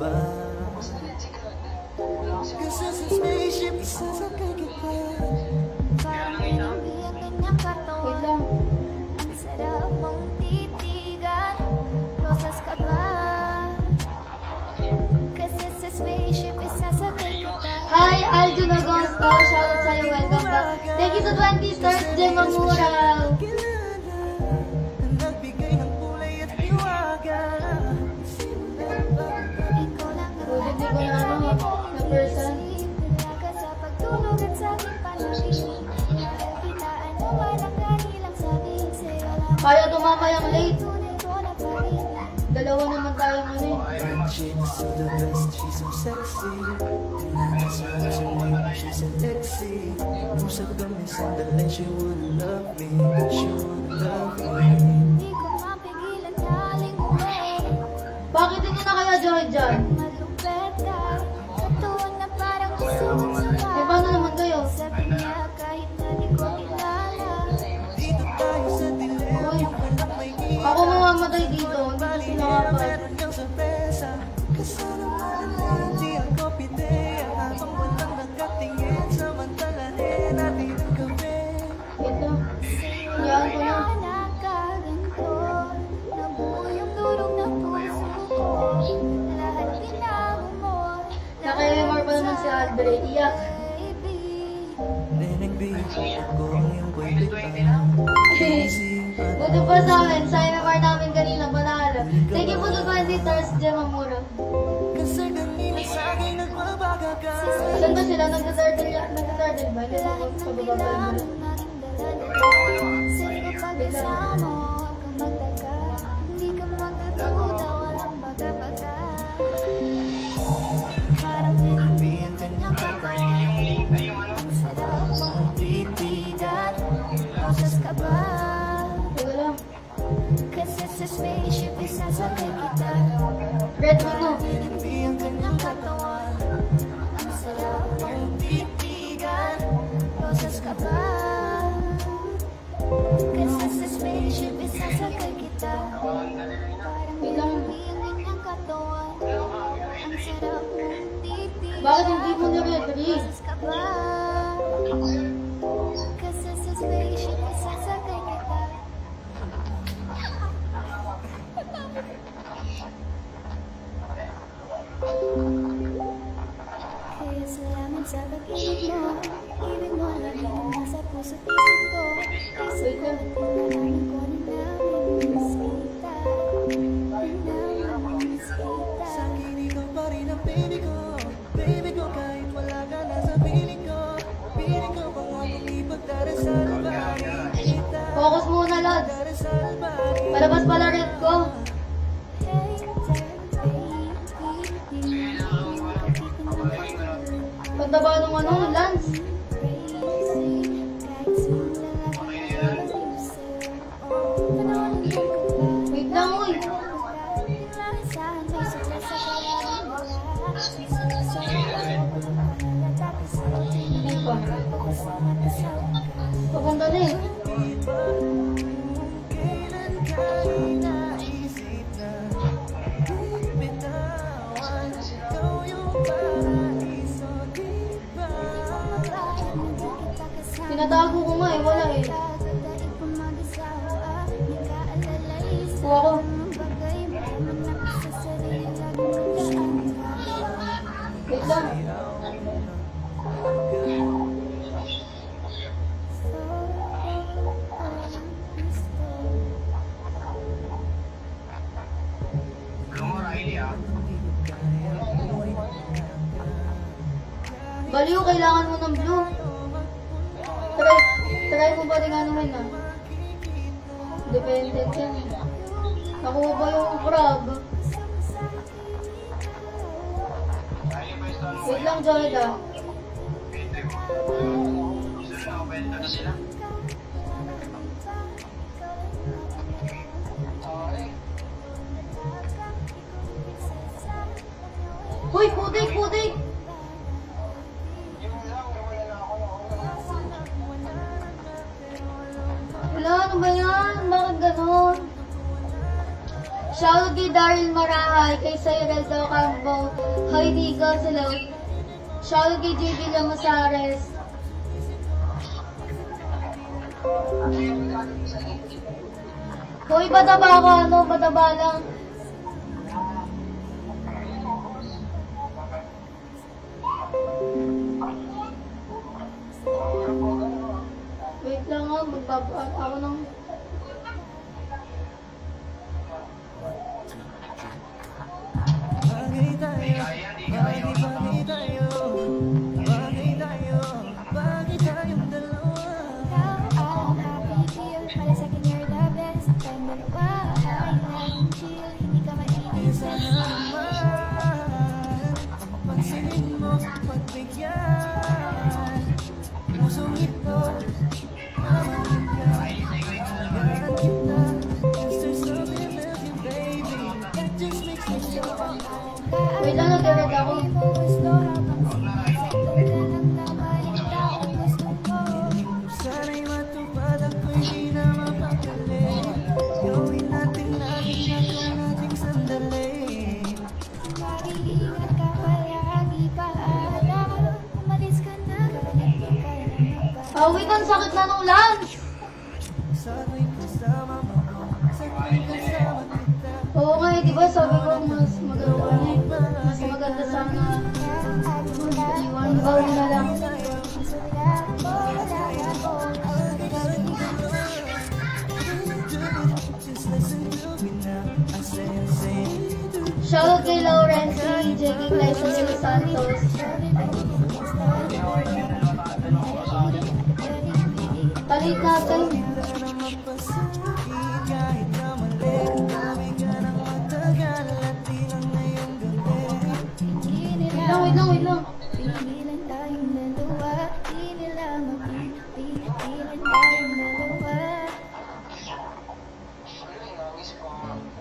Wait lang. Hi, Aljo Nagosto. Shoutout sa'yo. Welcome back. Thank you sa twenty stars, Jem Mamura. Ulit ko na ano, na person. Kaya tumama yung late. Dalawa naman tayong ano eh. She's the best, she's so sexy. She's so sexy. Usap kami sandali, she wanna love me. She wanna love me. Bakit hindi na kaya Joy dyan? Eh, paano naman kayo? Uy, ako mamamatay dito. Hindi kasi nakapal. Ito. Yan ko na. Naka-M R pa naman si Aldre. Iyak. Buto pa sa amin. Sa M R namin kanina panalo. Thank you po to twenty stars, Jem Mamura. Saan ba sila? Nagtatartle yan? Nagtatartle ba? Hindi ako pabababal mo. spaceship, isasakay kita. Red mo no. Hindi ang kanyang katawan. Ang sarap mong titigan. Roses ka ba? Kasi sa spaceship, isasakay kita. Parang hindi ang kanyang katawan. Ang sarap mong titigan. Bakit hindi mo ni-read? Roses ka ba? Kasi sa spaceship, isasakay kita. Kaya salamat sa pag-ibig mo. Ibig mo lagi na nasa puso't isip ko. Kasi kahit pinalaman ko na namimiss kita. Namimiss kita. Sa'kin ikaw pa rin ang baby ko. Baby ko kahit wala ka na sa piling ko. Piling ko bang akong ipagdarasal ba kita? Focus muna, Lods. Darasal ba Palabas pala red ko. Ganda ba nung ano, Lance? Wait lang, uy. Hindi pa. Paganda na eh. kailan ka inaisip na bitawan? Ikaw yung paraiso, di ba? Pinatago ko nga eh, wala eh. Kuha ko. Wait lang. Baliw, kailangan mo ng blue. Try, try mo ba rin anuhin ah? Dependent yan. Nakuha ba yung crab? Wait lang, Jorda. Hoy, putik, putik! Wala, ano ba yan? Bakit ganon? Shoutout kay Daryl Marahay, kay Cyril Del Campo, Hi Nika, sila. Shoutout kay J B Lamasares. Hoy, pataba ka, ano? Pataba lang. Wait lang nga, magpapa ako ng... Bagay tayo, bagay, bagay tayo, bagay tayo, bagay tayong dalawa. Ikaw ang happy feel, para sa'kin you're the best. Tayong dalawa ay laging chill, hindi ka mainis. Sana naman, pagsinin mo, pagbigyan. Pusong ito, mamahin ka, agaran kita. Cause there's something left you, baby, that just makes me so Wait lang, nag-read ako. sana'y matupad ako'y di na mapakali. Gawin natin lagi na kung ating sandali. Mag-iingat ka palagi, paalam. Umalis ka na, balik ka na. Ah, wait, ang sakit na nung lunch! Sa tuwing kasama mo, sa tuwing kasama kita. Oo nga eh, di ba sabi ko mas maganda, mas maganda sana iwan, bawal na lang. Just listen to me now, I say, I say do. Shoutout kay Lawrence, J K Claisa de los Santos. Talit natin. Para na mapasakit kahit na mali. Gawin ka ng matagal at di lang ngayong gabi. Wait lang, wait lang, wait lang. Pigilan tayong dalawa, di nila mapipigilan tayong dalawa.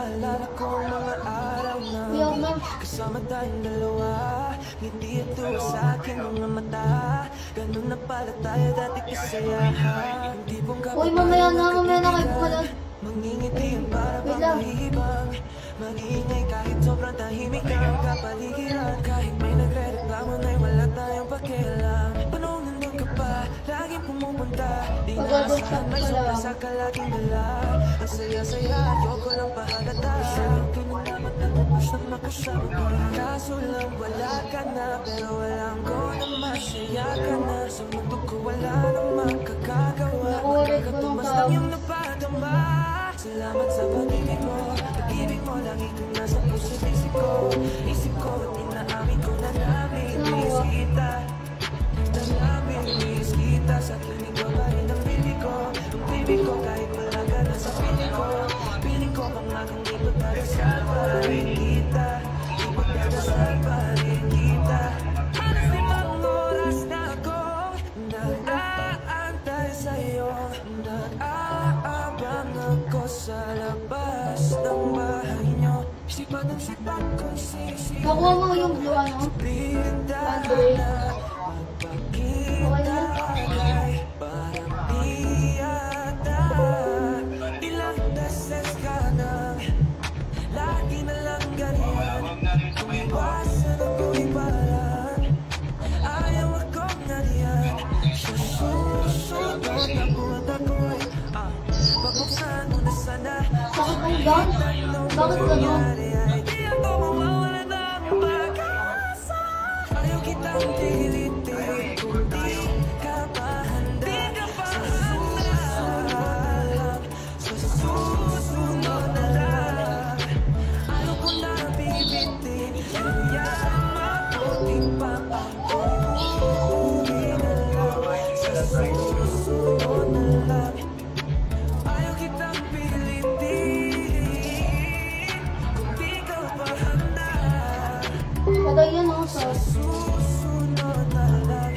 Naalala ko ang mga araw na Yung na. kasama tayong dalawa. Ngiti at tuwa sa aking mga mata. Ganun na pala tayo dati kasayahan. Hindi pong Uy, mamaya na, mamaya na kayo pumalag. mangingiti ang para Wait bang lang. mahibang. Mag-iingay kahit sobrang tahimik ang kapaligiran. Kahit may nagre-reklamo na'y wala tayong pakialam. Panong nandun ka pa, laging pumupunta. Di na Pagod masahan, may ka sobra lang. sa kalaging dala. Ang saya-saya, ayoko lang pahalata. Sabi ko na naman natapos na makasama ka. Kaso lang wala ka na, pero walang ko na masaya ka na. Sa mundo ko wala namang kakagawa. Nakulit ko ng Magkakatumbas lang tao. yung napadama. Salamat sa pag-ibig mo. Pag-ibig mo lagi kong nasa puso't isip ko. Isip ko at inaamin ko na namimiss kita. Na namimiss kita. Sa kinig ko pa rin ang bibig ko. Ang bibig ko kahit wala ka na sa piling ko. Piling ko pangakong di pagdadasal pa rin kita. Di pagdadasal pa rin kita. Halos limang oras na akong nag-aantay sa'yo. Nag-aabang ako sa labas ng bahay nyo. Sipat ang sipat kong sisi. Nakuha mo yung blue ano? Andre. Okay na. Parang di yata ilang beses ka nang lagi na lang ganyan. Kung iwasan ako ibalan, ayaw akong nariyan. Sa susunod na buwan ako'y ah, pabuksan mo na sana. Sakit ang down? Bakit gano'n? Di ako mawawala ng pag-asa. Ayaw kitang pilitin kung di ka pa handa. Sa susunod, sa susunod na lang. Ayaw ko na bibitin, kaya mabuting pa ako'y uuwi na lang. Sa susunod na lang. Ayaw kitang pilitin kung di ka pa handa. Patay yan ako sa... Susunod na lang.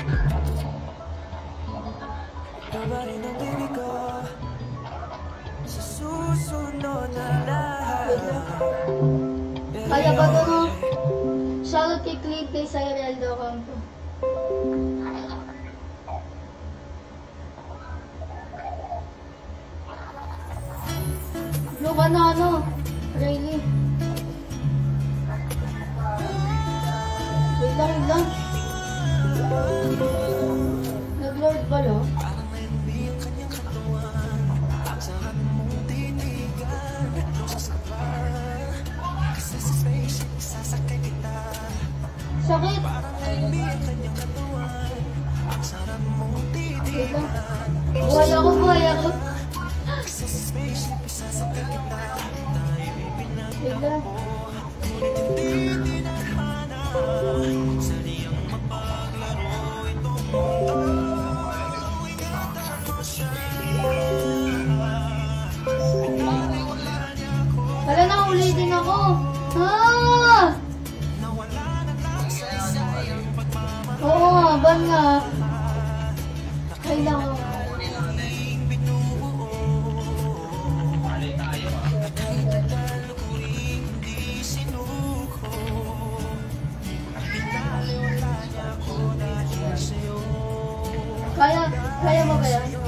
Tama rin ang bibig ko. Sa susunod na lang. Kaya ba ito no? Shoutout kay Clip kay Sayreldo Campo. Blue ka na ano? Rayleigh. Wait lang, wait lang. Nag-lord ba lo? Parang may ang kanyang katawan. Ang sarap mong titigan. Roses ka pa. Kasi sa spaceship sasakay kita. Sakit! Parang may ang kanyang katawan. Ang sarap mong Wait titigan. lang. Buhay ako, buhay ako. Kasi sa spaceship sasakay kita. Tayo'y pinag- Wait lang. Ngunit hindi tinahana. Saniyang mapaglaro itong mundo. Ingatan mo siya. Pinaliwala niya ako. Wala na, ulitin ako. Ah! Nawala na lang sa sayang pagmamahal. Oo nga, ban nga. Kailangan ko. Muling binubuo. Nakikita ko rin hindi sinuko. Pinaliwala niya ako dahil sa'yo. Kaya, kaya mo ba yan?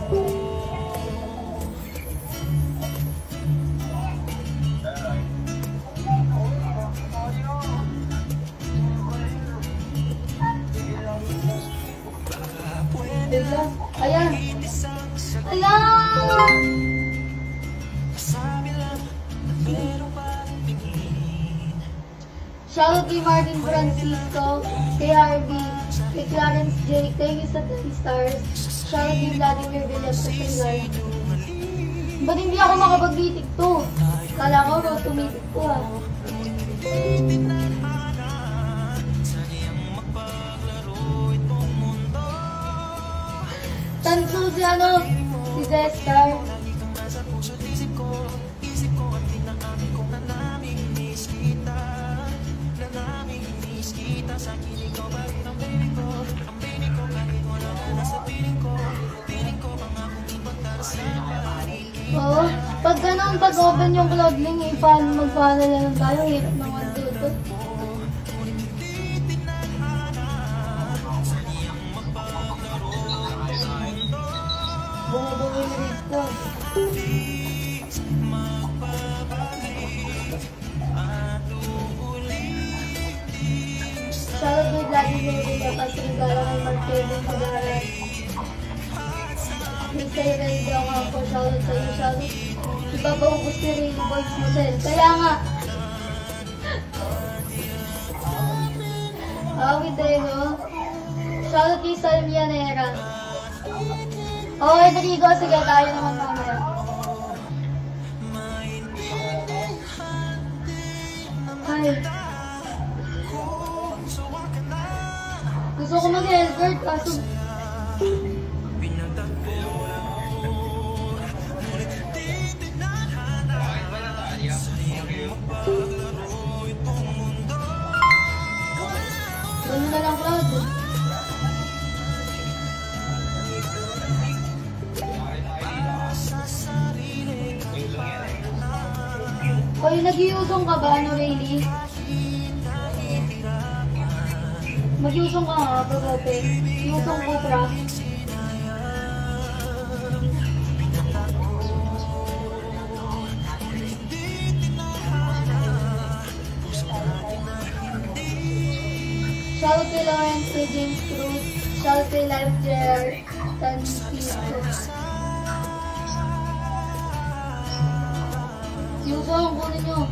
Wait lang. Ayan. Ayan! Sabi lang na meron pang tingin. Shoutout kay Martin Francisco, kay Harvey, kay Clarence J. Thank you sa ten stars. Shoutout kay Vladimir Villas sa Singal. Ba't hindi ako makapag-bitik to? Kala ko road to meeting ko ha. Tanso si ano, si Zestar. Oo. Pag ganun, pag open yung cloud link, eh, paano mag-follow na lang tayo? Hirap naman dito. Bumabawin rito. Shoutout kay Vladimir Villa, Pasingala kay Mark Kevin Pagaran. Mister Ray daw nga po, shoutout sa iyo, shoutout. Ipapaubos ni Ray voice mo, Sel. Kaya nga. Awit tayo, no? Shoutout kay Salmianera. Oh, Rodrigo, sige, tayo naman mamaya. Hi. Gusto ko mag-Helbert, kaso... Ganun na lang, Cloud. Oy, nag-iusong ka ba, ano, Rayleigh? Mag-iusong ka nga, pag open. Iusong ko, pra. Shoutout kay Lawrence, kay James Cruz. Shoutout kay Live Gerard Tansito. Iusong, kunin nyo.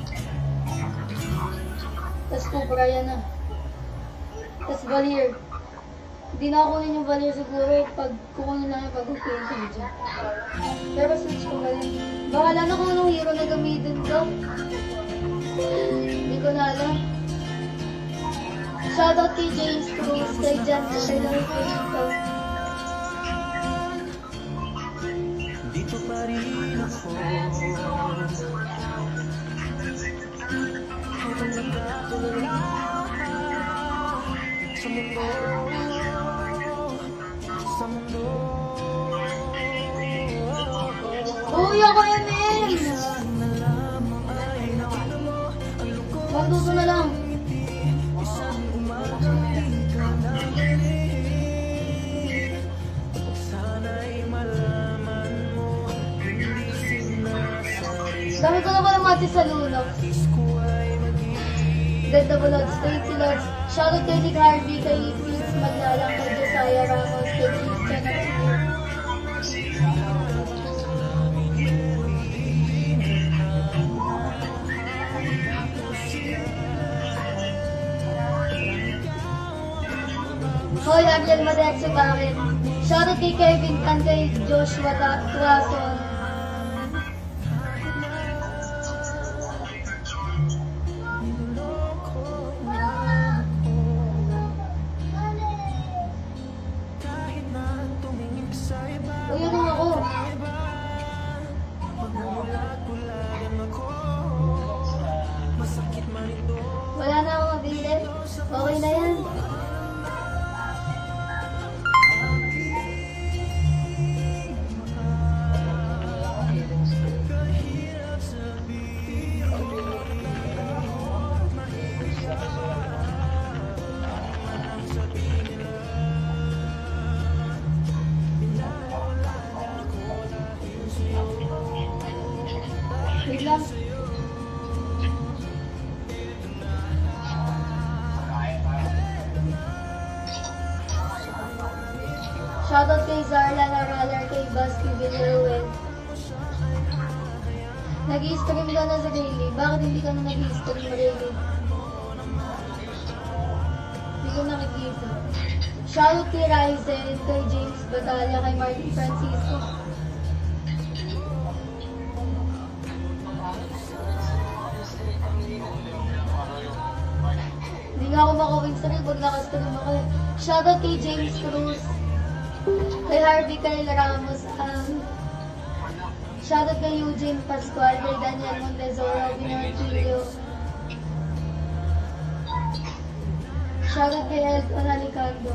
Tapos Cobra yan na. Tapos Valier. Hindi na ako kunin yung Valier siguro. Pag kukunin lang yung pag-okay ko dyan. Pero switch ko na rin. Bahala na kung anong hero na gamitin ko. Hindi ko na alam. Shoutout kay James Cruz, kay Jan, kay Larry Pinto. Dito pa rin ako. Sa mundo, sa mundo. Uy, ako yan eh! Magduto na lang. Dami ko na pala mati sa Lunox. Ganda mo, Lods. Thank you, Lods. Shoutout kay Nick Harvey, kay Vince Maglalang, kay Josiah Ramos, kay Christian Axel. Hoy, Ariel Madexo bakit? Shoutout kay Kevin Tan, kay Joshua Tuason. Uy, ano ako? Wala na ako mabili. Okay na yan. Wait lang. Shoutout kay Zarla Naralar, kay Busky Villaruel. Nag-i-stream ka na sa Rayleigh. Bakit hindi ka na nag-i-stream, Rayleigh? Hindi ko nakikita. Shoutout kay Ryzen, kay James Batalla, kay Martin Francisco. Hindi nga ako makawin stream pag nakastream ako. Shoutout kay James Cruz, kay Harvey, kay Ramos, um, shoutout kay Eugene Pascual, kay Daniel Montezoro, Binartillo. Shoutout kay Elton Alicando.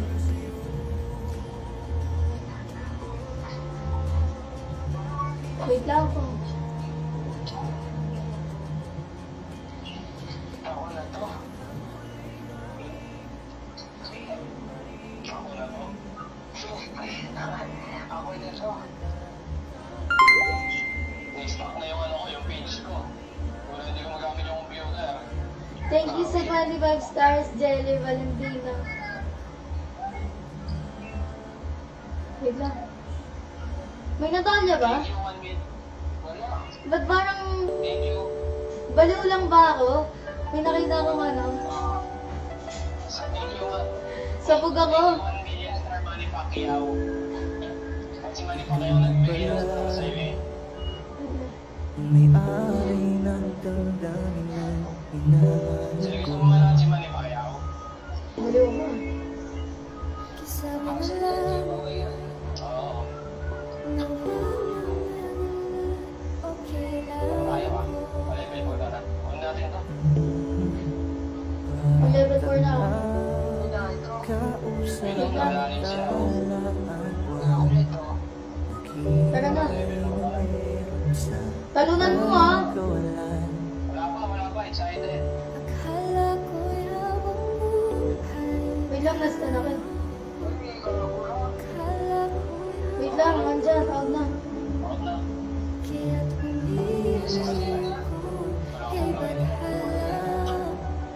Wait lang po. Next na yung ano ko, yung page ko. Wala, hindi ko magamit yung computer. Thank you sa twenty-five stars, Jelly Valentina. Wait lang. May Natalia ba? Thank you, one minute. Wala. Ba't parang Thank you. baliw lang ba ako? May nakita akong ano. Thank you, one. Sabog ako. one million star Manny Pacquiao. At si Manny Pacquiao nagbigay ng star sa'yo eh. May-ari ng damdamin ng hinahanap Sige, ko. gusto mo malaki si Manny Pacquiao? Baliw mo. Kasama mo lang, Oo. okay lang. Kaya ba? Level four ka na. Huwag natin to. Ang level four na ako. Kausap May nang nalalim siya. Tara na. Talunan mo ah. Wala pa, wala pa. Excited. Akala ko'y habang buhay. Wait lang, nasta na kayo. Akala ko'y Wait lang, andyan. Out na. Huwag na. kaya't umiiyak ko. Kay ba't alam?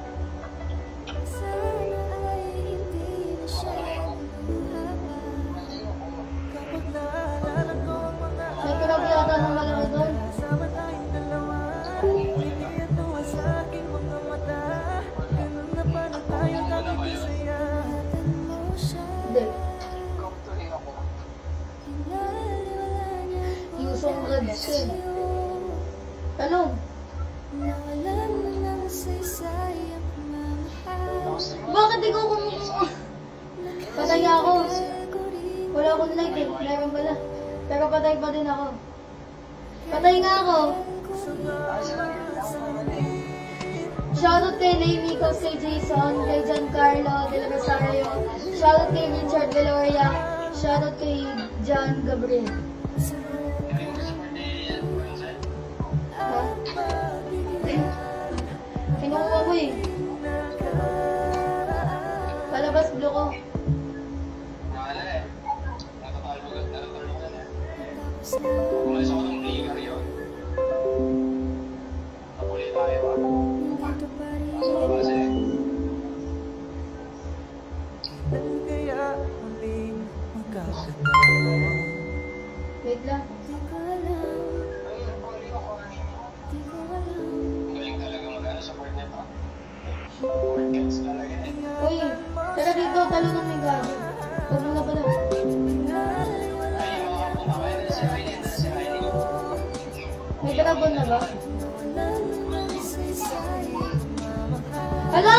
Sana ay hindi na siya naluha. Kapag naalala ko ang mga May kirap yata ng malaki doon. kasama tayong dalawa, hindi tuwa sa aking mga mata. Ganun na pala tayong nagkikisaya. Ingatan mo siya. Hindi. Tuloy ako. Inaliwala niya ko Yusong Gads eh. sa'yo. Talon. Nawalan mo ng saysay ang pagmamahal. Bakit ikaw kumukuha? Patay ako. Wala akong light eh. Meron pala. Pero patay pa din ako. Patay nga ako. Shoutout kay Lainey, kay Jason, kay Giancarlo de la Rosario. Shoutout kay Richard Veloria. Shoutout kay John Gabriel. Ha? Kinukuha ko eh. Palabas blue ko. Wala eh. Natatalbog at natatalbog na eh. Umalis ako ng trigger yun. Napuli tayo ah. Nasa labas eh. Kaya muling magkakatawa. Wait lang. Di ko alam, di ko alam. Galing talaga mag-ano sa board nito. Workouts talaga eh. Uy, tara dito. Talunan mo yung gago. Huwag mo na pala. Ay, yung mga kapuna kayo na si Riley, na si Riley. May dragon na ba? Nawalan mo ng saysay ang pagmamahal. Hala!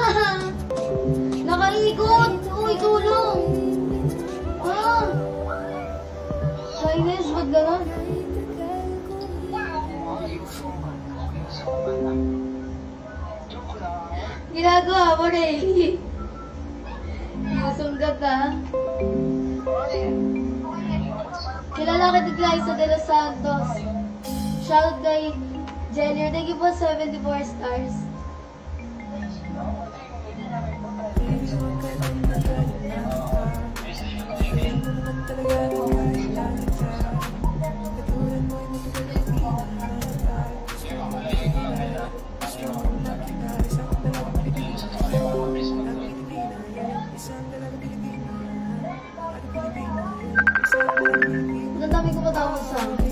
Nakaikot! Uy, tulong! Ah! Kainis, ba't gano'n? Ginagawa mo, Ray. Yusunggat ka. Kilala ka ni Glyza de los Santos. Shoutout kay Jenner. Thank you po, seventy-four stars. Ang dami ko matawag sa akin.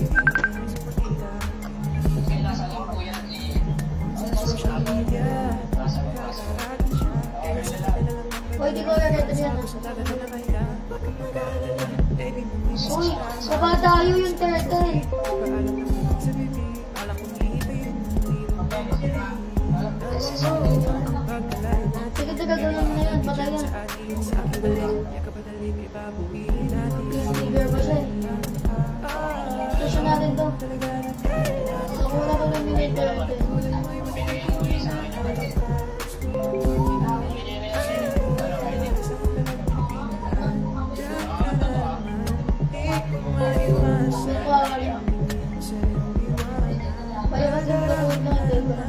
Uy, di ko na-read yan. Uy, baba tayo yung turtle. Sige, sige, gano'n na yun. Patay yan. Sticker pa siya eh. Station natin to. Nakuha ko lang yung turtle. Palabas yung katulad ng hotel ko.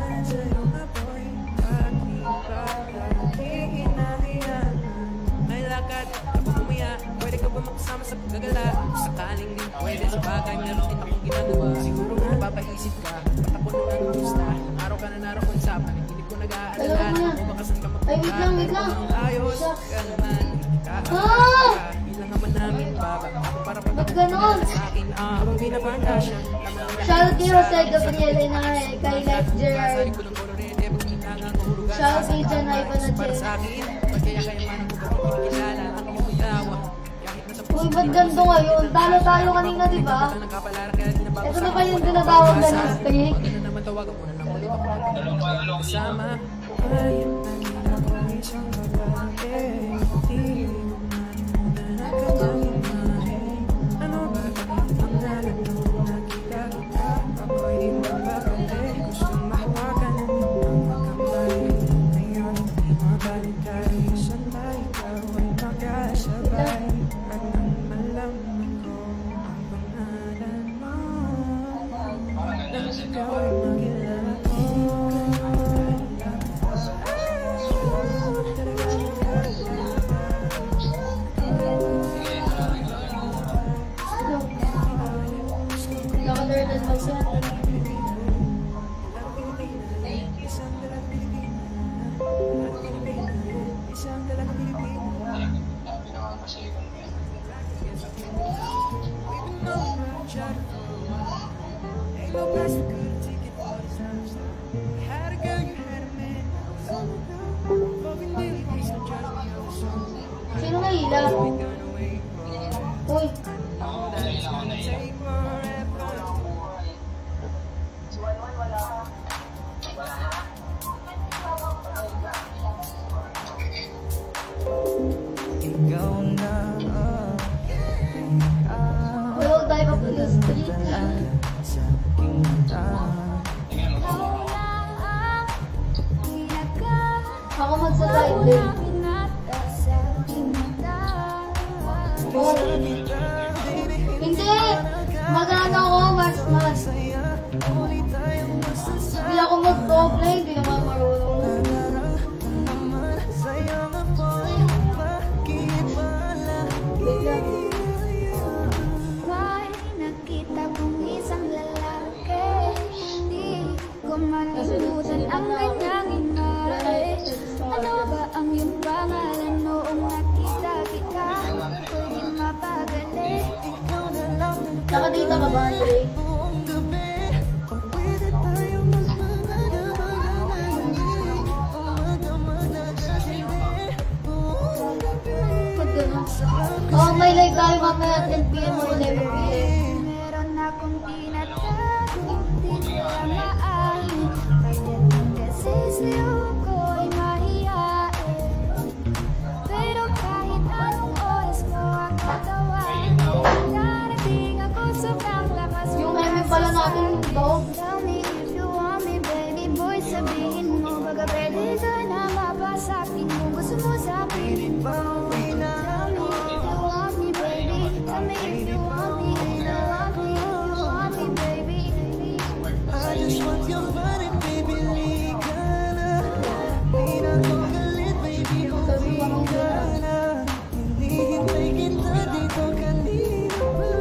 May lakad, kapag umiyak, pwede ka ba makasama sa paggagala? Sakaling din pwede sa bagay meron din akong ginagawa. Siguro kung napapaisip ka, ba't ako nung nagugusta? Araw ka na naraw ko sa akin, hindi ko nag-aalala. Kung baka saan ka magpunta, Ay, wait lang, wait lang. ayos ka naman. Ah! Bilang naman namin baba. Ako para pag Ba't ganon? sa akin, ah, kung binabanda siya. Shoutout kay Jose Gabriel na kay Life Gerard. Shoutout kay Janay Para sa Panadjel. akin, ba't kaya kayo man ako ba't hindi kilala ang iyong bitawa? Kahit nasa Uy, ba't ganito ngayon? Talo tayo kanina, di ba? Ito na ba yung tinatawag na ng streak? Ano naman tawagan mo na lang ulit ako kasama. Ayun, nakita ko ang isang babae. Hindi mo malimutan ang kanyang imahe. Ano ba ang nalalo na kita? Ako'y di mababali. Gustong mahawakan ang iyong magkamay. Ngayon, di mabalik tayo. Sandal, ikaw ay magkasabay. At nang malaman ko ang pangalan mo, nang ikaw ay makilala ko. Nakalernan mo siya. Sabi naman kasi kung Sino nga hila? Uy, huwag tayo pa po yung street. Ako magsa-side din. Oh. Hindi! Magano ako, mas mas. Hindi ako mag-play, hindi naman marunong. May nakita kong isang lalaki, hindi ko malulutan ang kanyang imahe. Ano ba ang iyong pangalan noong nakita kita? Ako'y di mapagali. Nakadita ka ba, Andre? Ba't ganun? Oh, may live tayo mamaya at ten p m or eleven p m Meron akong tinatago, di ko maahin. Kahit kasi sa'yo ko'y mahihain. Pero kahit anong oras mo ako tawain, darating ako sobrang lakas. Yung eme pala natin dog. Tell me if you want me, baby boy, sabihin mo. Baga pwede ka na mapasakin kung gusto mo sabihin mo. Tell me if you want me, baby. Tell me if you want me, if you want me, if you want me, baby. I just want your body, baby, liga na. Di na ko galit, baby, okay ka na. Hinihintay kita dito kanina pa.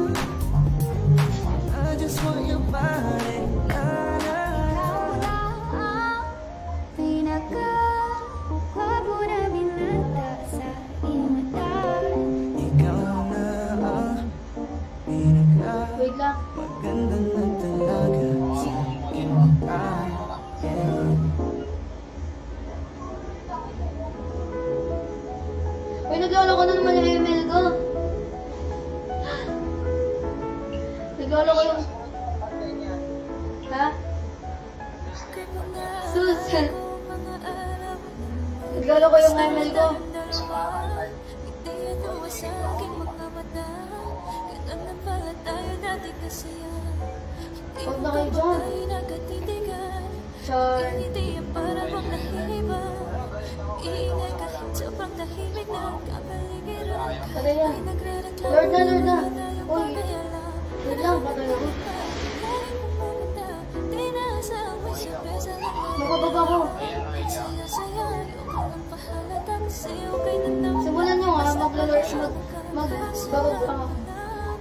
I just want your body, na na. Ikaw na ang pinaka-gwapo na binata sa imata. Ikaw na ang pinaka Wait lang. maganda na talaga sa akin. Ah, yeah. Uy, naglolo ko na naman yung email ko. Naglolo ko yung... Ha? Susan. Naglolo ko yung email ko. Huwag na kayo dyan. Char. Patay yan. Lord na, Lord na. Uy. Wait lang, patay ako. Makababa ko. Simulan nyo nga, mag-lord, mag, mag-barog pa ako.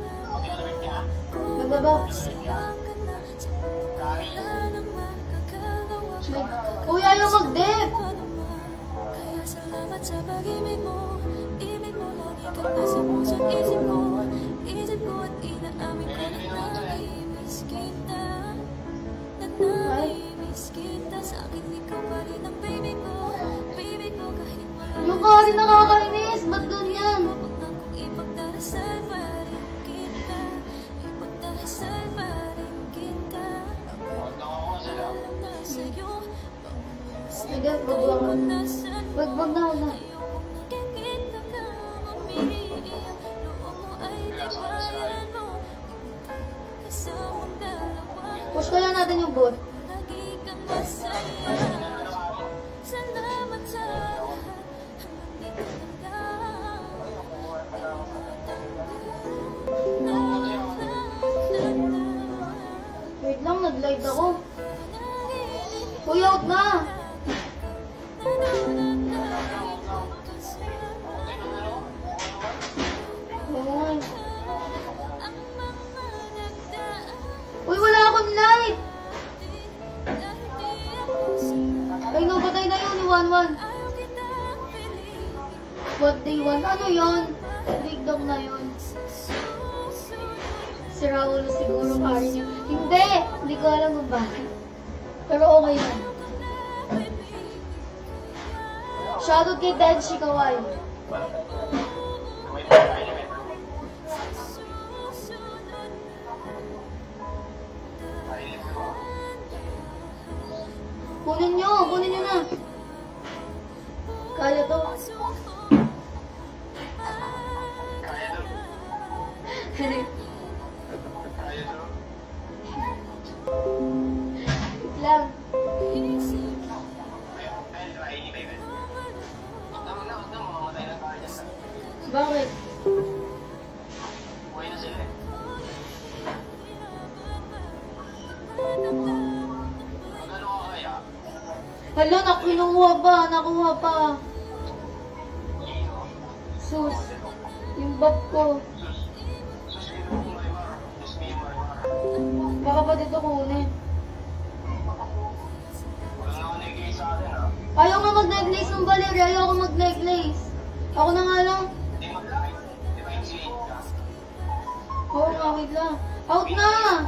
ba? Uy, ayaw mag-dip! Sa pag-ibig mo, ibig mo lagi ka nasa puso't isip ko. Isip ko at inaamin ko na namimiss kita. Na namimiss kita. Sa akin ikaw pa rin ang baby ko. Baby ko kahit wala. Yung ka rin nakakainis, ba't ganyan? Huwag na kong ipagdarasal pa rin kita. Ipagdarasal pa rin kita. Alam na sa'yo. Sige, bagbag na. Bagbag na ako na. Push ko lang natin yung boot. Wait lang, nag-live ako. Uy, out na! Uy, wala akong light! Ay, no, patay na yun, one one. What day one? Ano yun? Big dog na yun. Si Raul siguro kari niya. Hindi! Hindi ko alam kung bakit. Pero okay na. Shoutout kay Tenshi Kawai. Kunin nyo! Kunin nyo na! Kaya to. Wait lang. Bakit? Hala, nakinuha pa, nakuha pa. Sus, yung bab ko. Baka pa dito kunin. Ayaw nga mag-necklace ng Valeria, ayaw ko mag-necklace. Ako na nga lang. Oo nga, wait lang. Out na!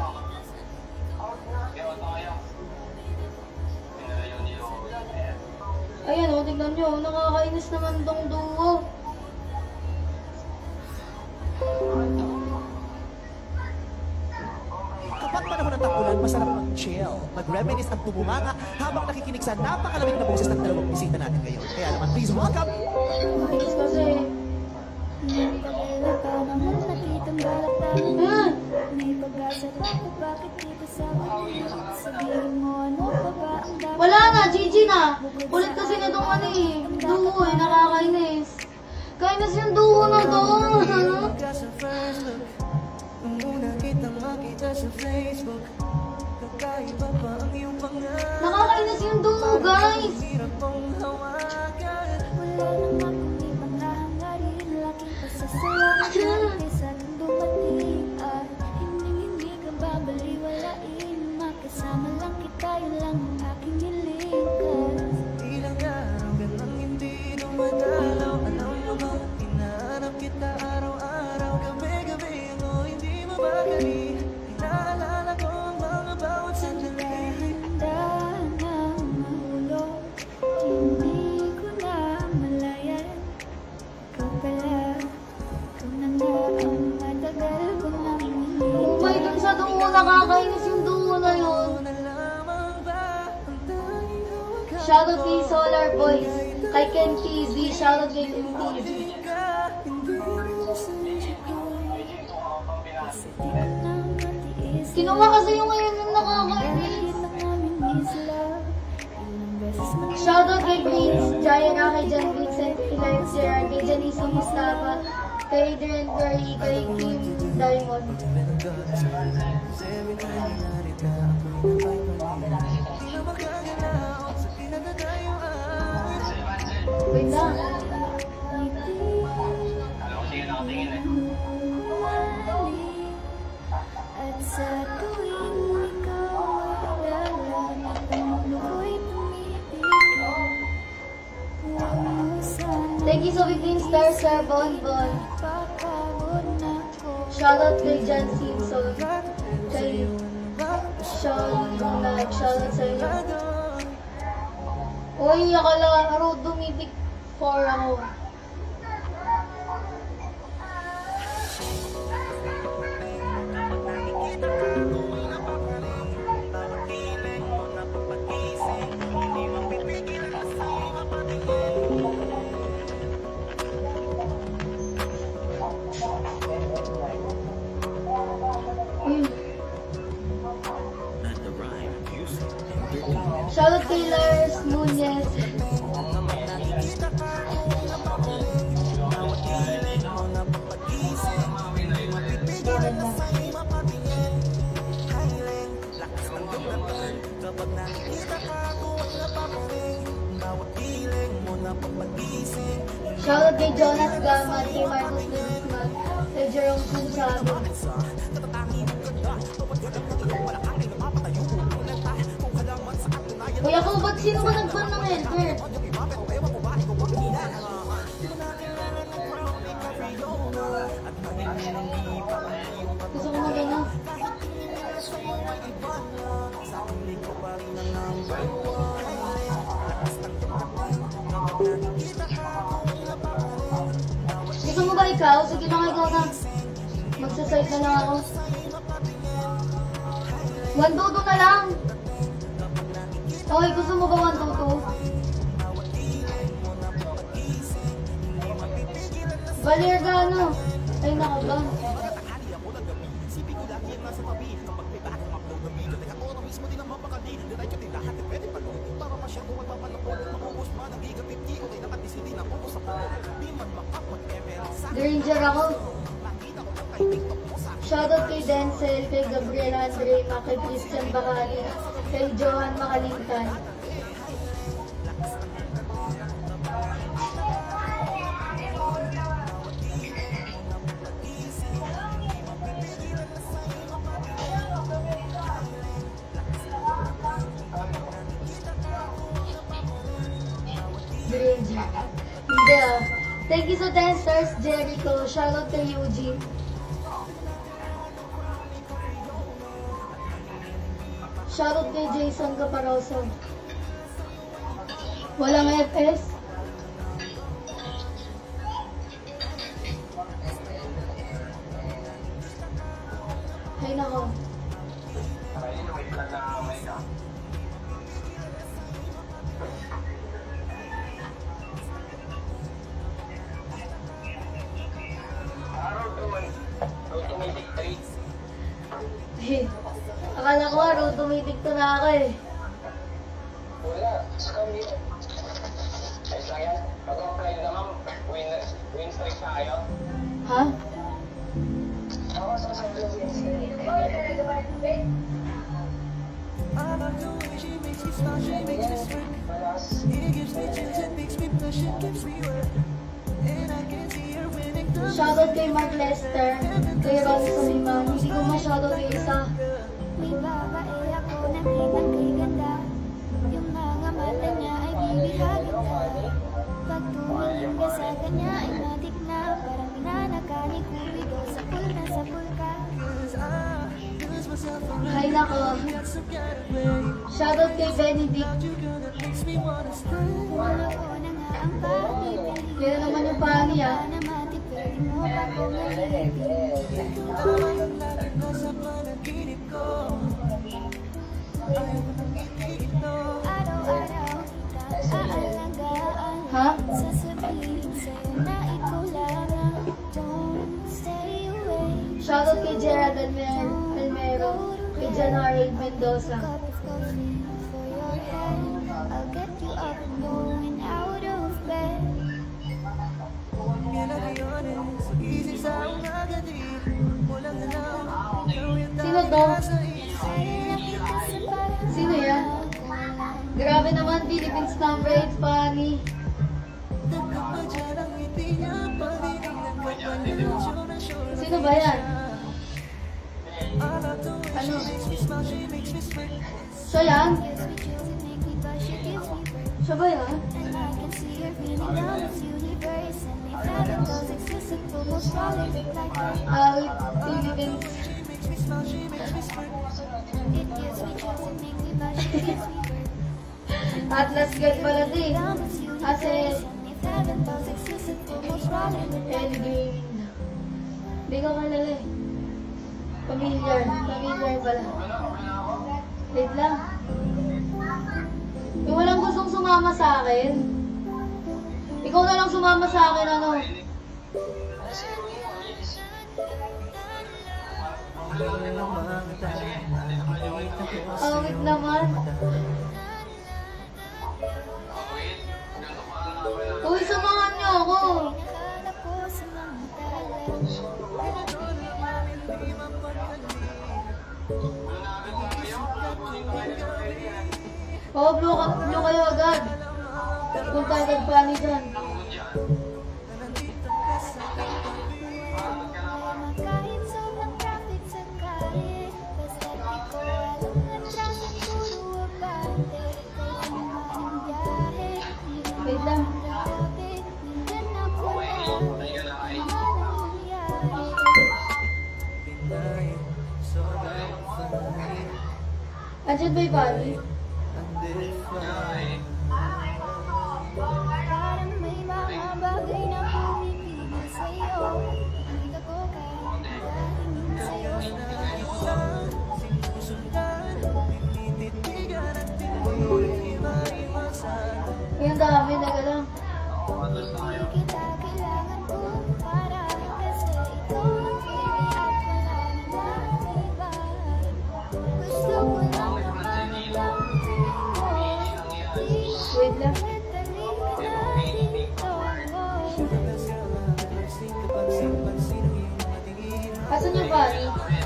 Ayan o, tignan nyo. Nakakainis naman tong duo. Kapag panahon ng takulan, masarap mag-chill, mag-reminisce at tumunganga habang nakikinig sa napakalamig na boses ng dalawang bisita natin ngayon. Kaya naman, please welcome! Nakainis kasi. Hindi ka kaya pa naman nakitang balak tayo. Ah! May pag-asa pa ko bakit dito sa akin. Sabihin mo ano pa ba ang dapat. Wala na, G G na. Ulit kasi na itong ano eh. Duo eh, nakakainis. Kainis yung duo na to. Nung una kitang makita sa Facebook, kakaiba pa ang iyong pangalan. Nakakainis yung duo, guys. Hirap mong hawakan. Wala naman kung ibang nahangarin. Laking pasasalamat natin sa nang dumating. At hindi-hindi ka babaliwalain. Makasama lang kita, yun lang ang aking hiling. Ilang araw ka nang hindi dumadalaw. Alam mo ba, hinahanap kita araw-araw. Gabi-gabi ako hindi mabagay. Inaalala ko ang mga bawat sandali. Handa na mahulog. Hindi ko na malayan. Ikaw pala. Ikaw na nga ang matagal ko nang hinihingi. Oh my God, sa duo, nakakainis yung duo na yun. Na lamang ba ang tanging hawak? Shoutout kay Solar Boys. Kay Ken T V. Shoutout kay Ken T V. Kinuha kasi yung ngayon yung nakakainis. Shoutout kay Vince, Jaya, kay John Vincent, kay Live Sierra, kay Janice Mustafa, kay Adrian Curry, kay Kim Diamond. Wait lang. At sa Thank you sa fifteen stars, Sir Bonbon. Shoutout kay John Simpson. Kay Sean Donag. Shoutout sa iyo. Uy, akala road dumitik four ako. Shoutout kay Lars Nunez. Shoutout kay Jonas Gama, kay Marcos Guzman, kay Jerome Sunsago. Kuya ko, ba't sino ba nag-ban ng helper? Gusto ko magana. Gusto mo ba ikaw? Sige lang, ikaw na. Magsasite na lang ako. One dodo na lang. Okay, gusto mo ba one dodo? Valer ka ano? Ay, nakaban. Granger ako. Shoutout kay Denzel, kay Gabriel Andrema, kay Christian Bacali, kay Johan Makalintan. Granger. Hindi ah. Thank you sa ten stars, Jericho. Shoutout kay Eugene. Shoutout kay Jason Caparoso. Walang F S? Ay nako. Eh, akala ko nga, road tumitik to na ako eh. Wala, scam yun. Ayos lang yan. Mag-apply naman, win, win streak tayo. Ha? Ako sa sabi win streak. Shoutout kay Mark Lester, kay Ron Suliman. Hindi ko ma-shoutout yung isa. May babae ako nakitang kay ganda. Yung mga mata niya ay bibihagin na. Pagtumingin ka sa kanya ay matik na. Parang pinanakani kuwido sa pool na sa pool ka. Hay nako. Shoutout kay Benedict. Una ko na nga ang pag-ibig. Kaya naman yung pani ah. Na mati pwede mo pa kong nalilibig. Araw-araw kita aalagaan. Ha? Sasabihin sa'yo na ikaw lang ang don't stay away. Shoutout kay Gerald Almer Almero, kay John Harold Mendoza. Cup of coffee for your head. I'll get you up and going out of bed. Sino to? Sino yan? Grabe naman, Philippines number eight, Fanny. Sino ba yan? Ano? Siya yan? but she gives me birth. Siya ba yun? And I can see her feeling down this universe. And if heaven does exist, it will most probably look like her. Ah, Philippines. It gives me chills and makes me blush. She gives me birth. Atlas God pala din. Down this Kasi, universe. And if heaven does exist, it will most probably look like her. Endgame. Hindi ko kalala eh. Familiar. Familiar pala. Wait lang. Yung walang gustong sumama sa akin. Ikaw na lang sumama sa akin, ano? Awit naman. Uy, samahan niyo ako. Akala ko samantala. Oo, blue, ka, blue kayo agad. Punta agad pa ni dyan. Kahit sobrang traffic sa kalye, basta di ko alam na traffic puro abante. Kahit naman ang biyahe, Wait lang. grabe, minsan ako alam, mahal ang nangyari. Andyan ba yung bali? Parang may mga bagay na pumipigil sa'yo. Hindi ako kahit dahil sa'yo. Yung dami, naga lang. Hindi kita kailangan ko para kasi ikaw ang baby at wala namang iba. Gusto ko lang naman ikaw Wait lang. Asan yung bali?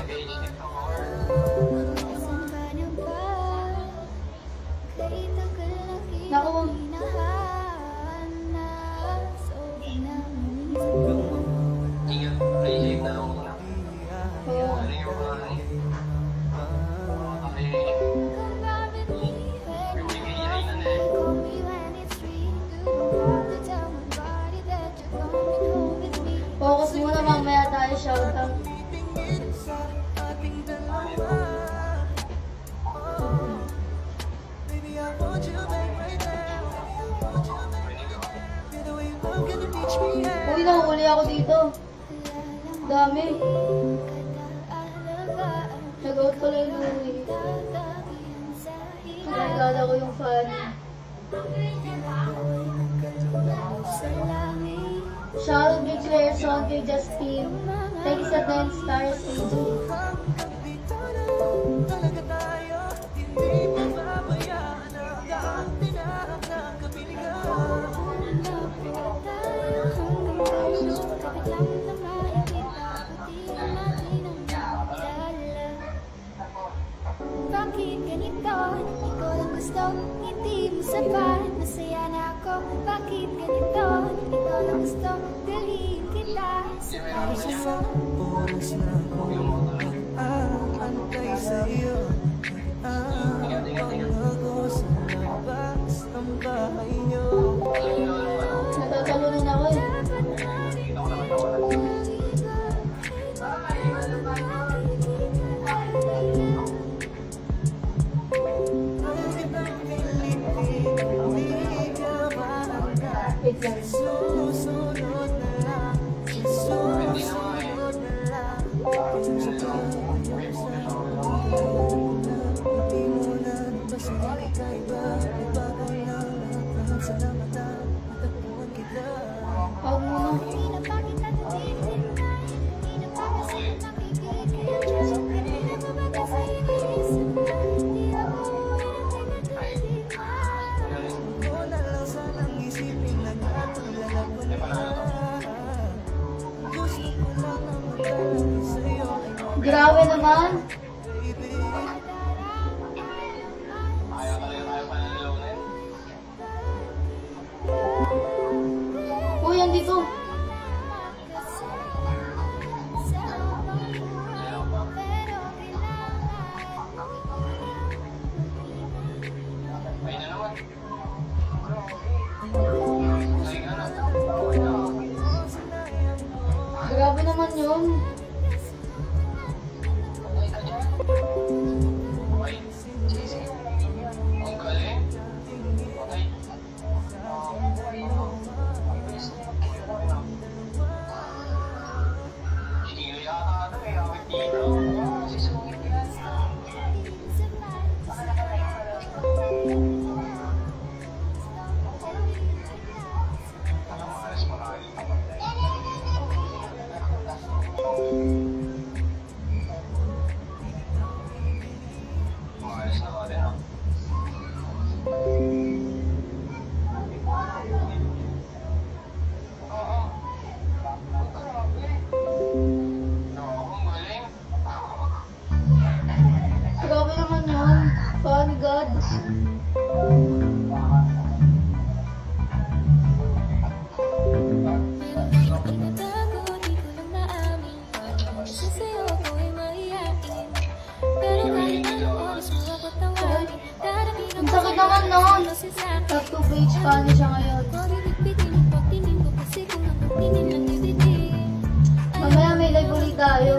Naku, oh. Focus muna, mamaya tayo shoutout. Uy, nahuli ako dito. Dami. Nag-out pala yung Louie. Nalala ko yung fan. Shoutout kay Claire Son, kay Justin. Thank you sa ten stars, A J. Bakit ganito? Di ko lang gusto, hindi mo sapat. Masaya na ako, bakit ganito? Di ko lang gusto, dalhin kita sa paisa mo. Oras na akong aantay sa'yo. Ako sa labas ng bahay niyo. Natatalunan ako eh. Wait lang. Susunod na lang, susunod na lang. Hindi mo na nabasa na kakaiba. Ibagay lang lahat sa mata. Matagpuan kita. Huwag mo na. Hindi na pa kita natitinay, hindi na pa kasi nakikikita. Hindi na pa ba kasi iniisip na hindi ako pinagtitinay. Ko na lang sanang isipin na katulala ko na. Gusto ko lang ang magdala sa'yo. Grabe naman. Uy, andito. H funny siya ngayon. Mamaya may live ulit tayo.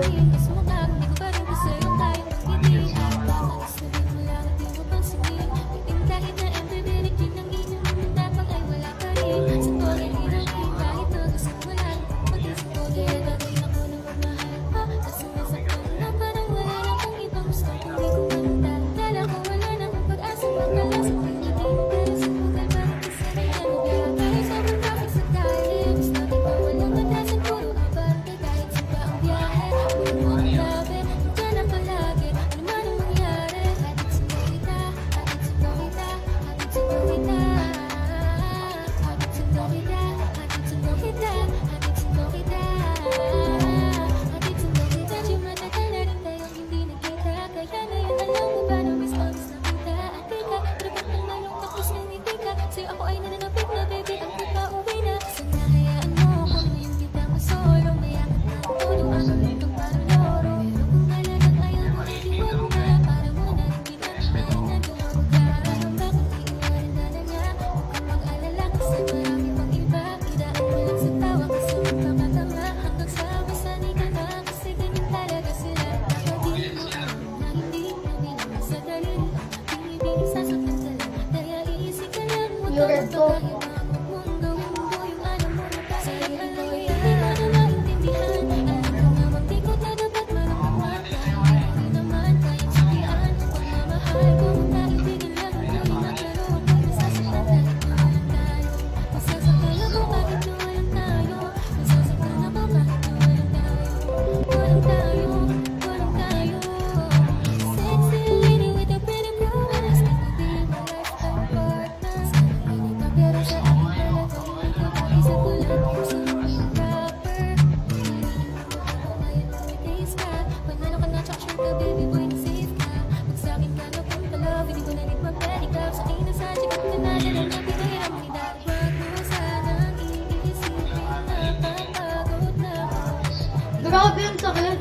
Grabe yung sakit.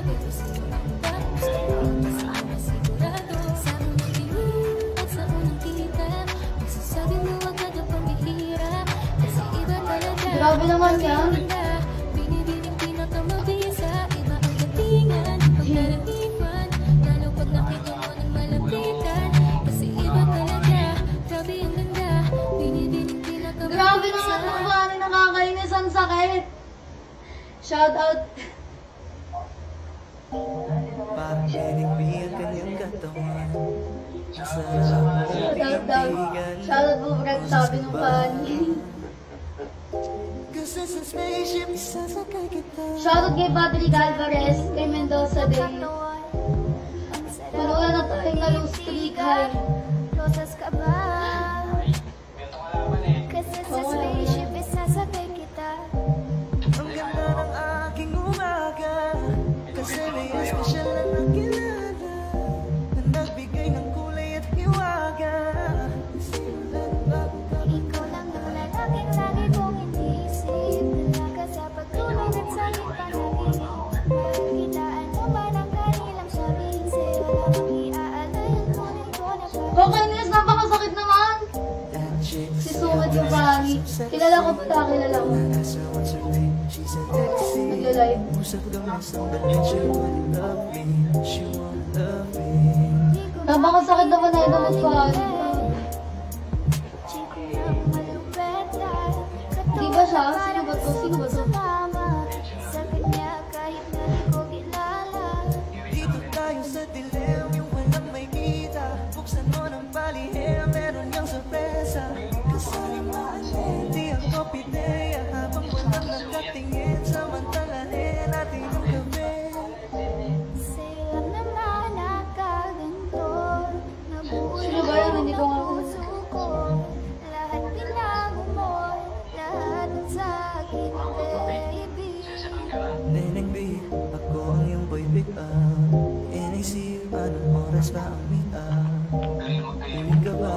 Grabe naman yan. Grabe naman kung paano nakakainis, ang sakit. Shout out. Parang binigbi ang kanyang katawan. Shout out. Shout out po Brad, sabi ng pani. Shout out kay Patrick Alvarez, kay Mendoza Day. Manuwa na tayong na-lose streak, hi. Rosas ka ba? Kasi sa spaceship isasakay kita. Ang ganda ng aking umaga, kasi may espesyal na nakilala na nagbigay ng kulay at hiwaga. Simulan bago ka. Ikaw lang ang lalaking lagi kong iniisip. Dalaga sa pagtulog at sa ipanaginip. Makitaan mo ba ng kanilang sabihin sa'yo? Wala kang iaalay ang tunay ko na ba? Okay, Nes, napakasakit naman. Si Sumit yung pani. Kilala ko pala, kilala ko. Nagla-live. Napakasakit naman na ito magpahali. Di ba siya? Sino ba to? Sino ba to? Sakit niya kahit na di ko kilala. Dito tayo sa dilim, yung walang may kita. Buksan mo ng palihim, meron niyang sorpresa. Kasali mo alin, di ako pideya. Habang walang nakatingin, samantalahin natin ang gabi. Sa'yo lang naman nakaganto. Nabuo Sino ba yan? Hindi ko nga ako. puso ko. Lahat binago mo, lahat ng sakit, baby. Neneng B, ako ang iyong boy pick up. N A C, anong oras ba ang meet up? Uwi ka ba?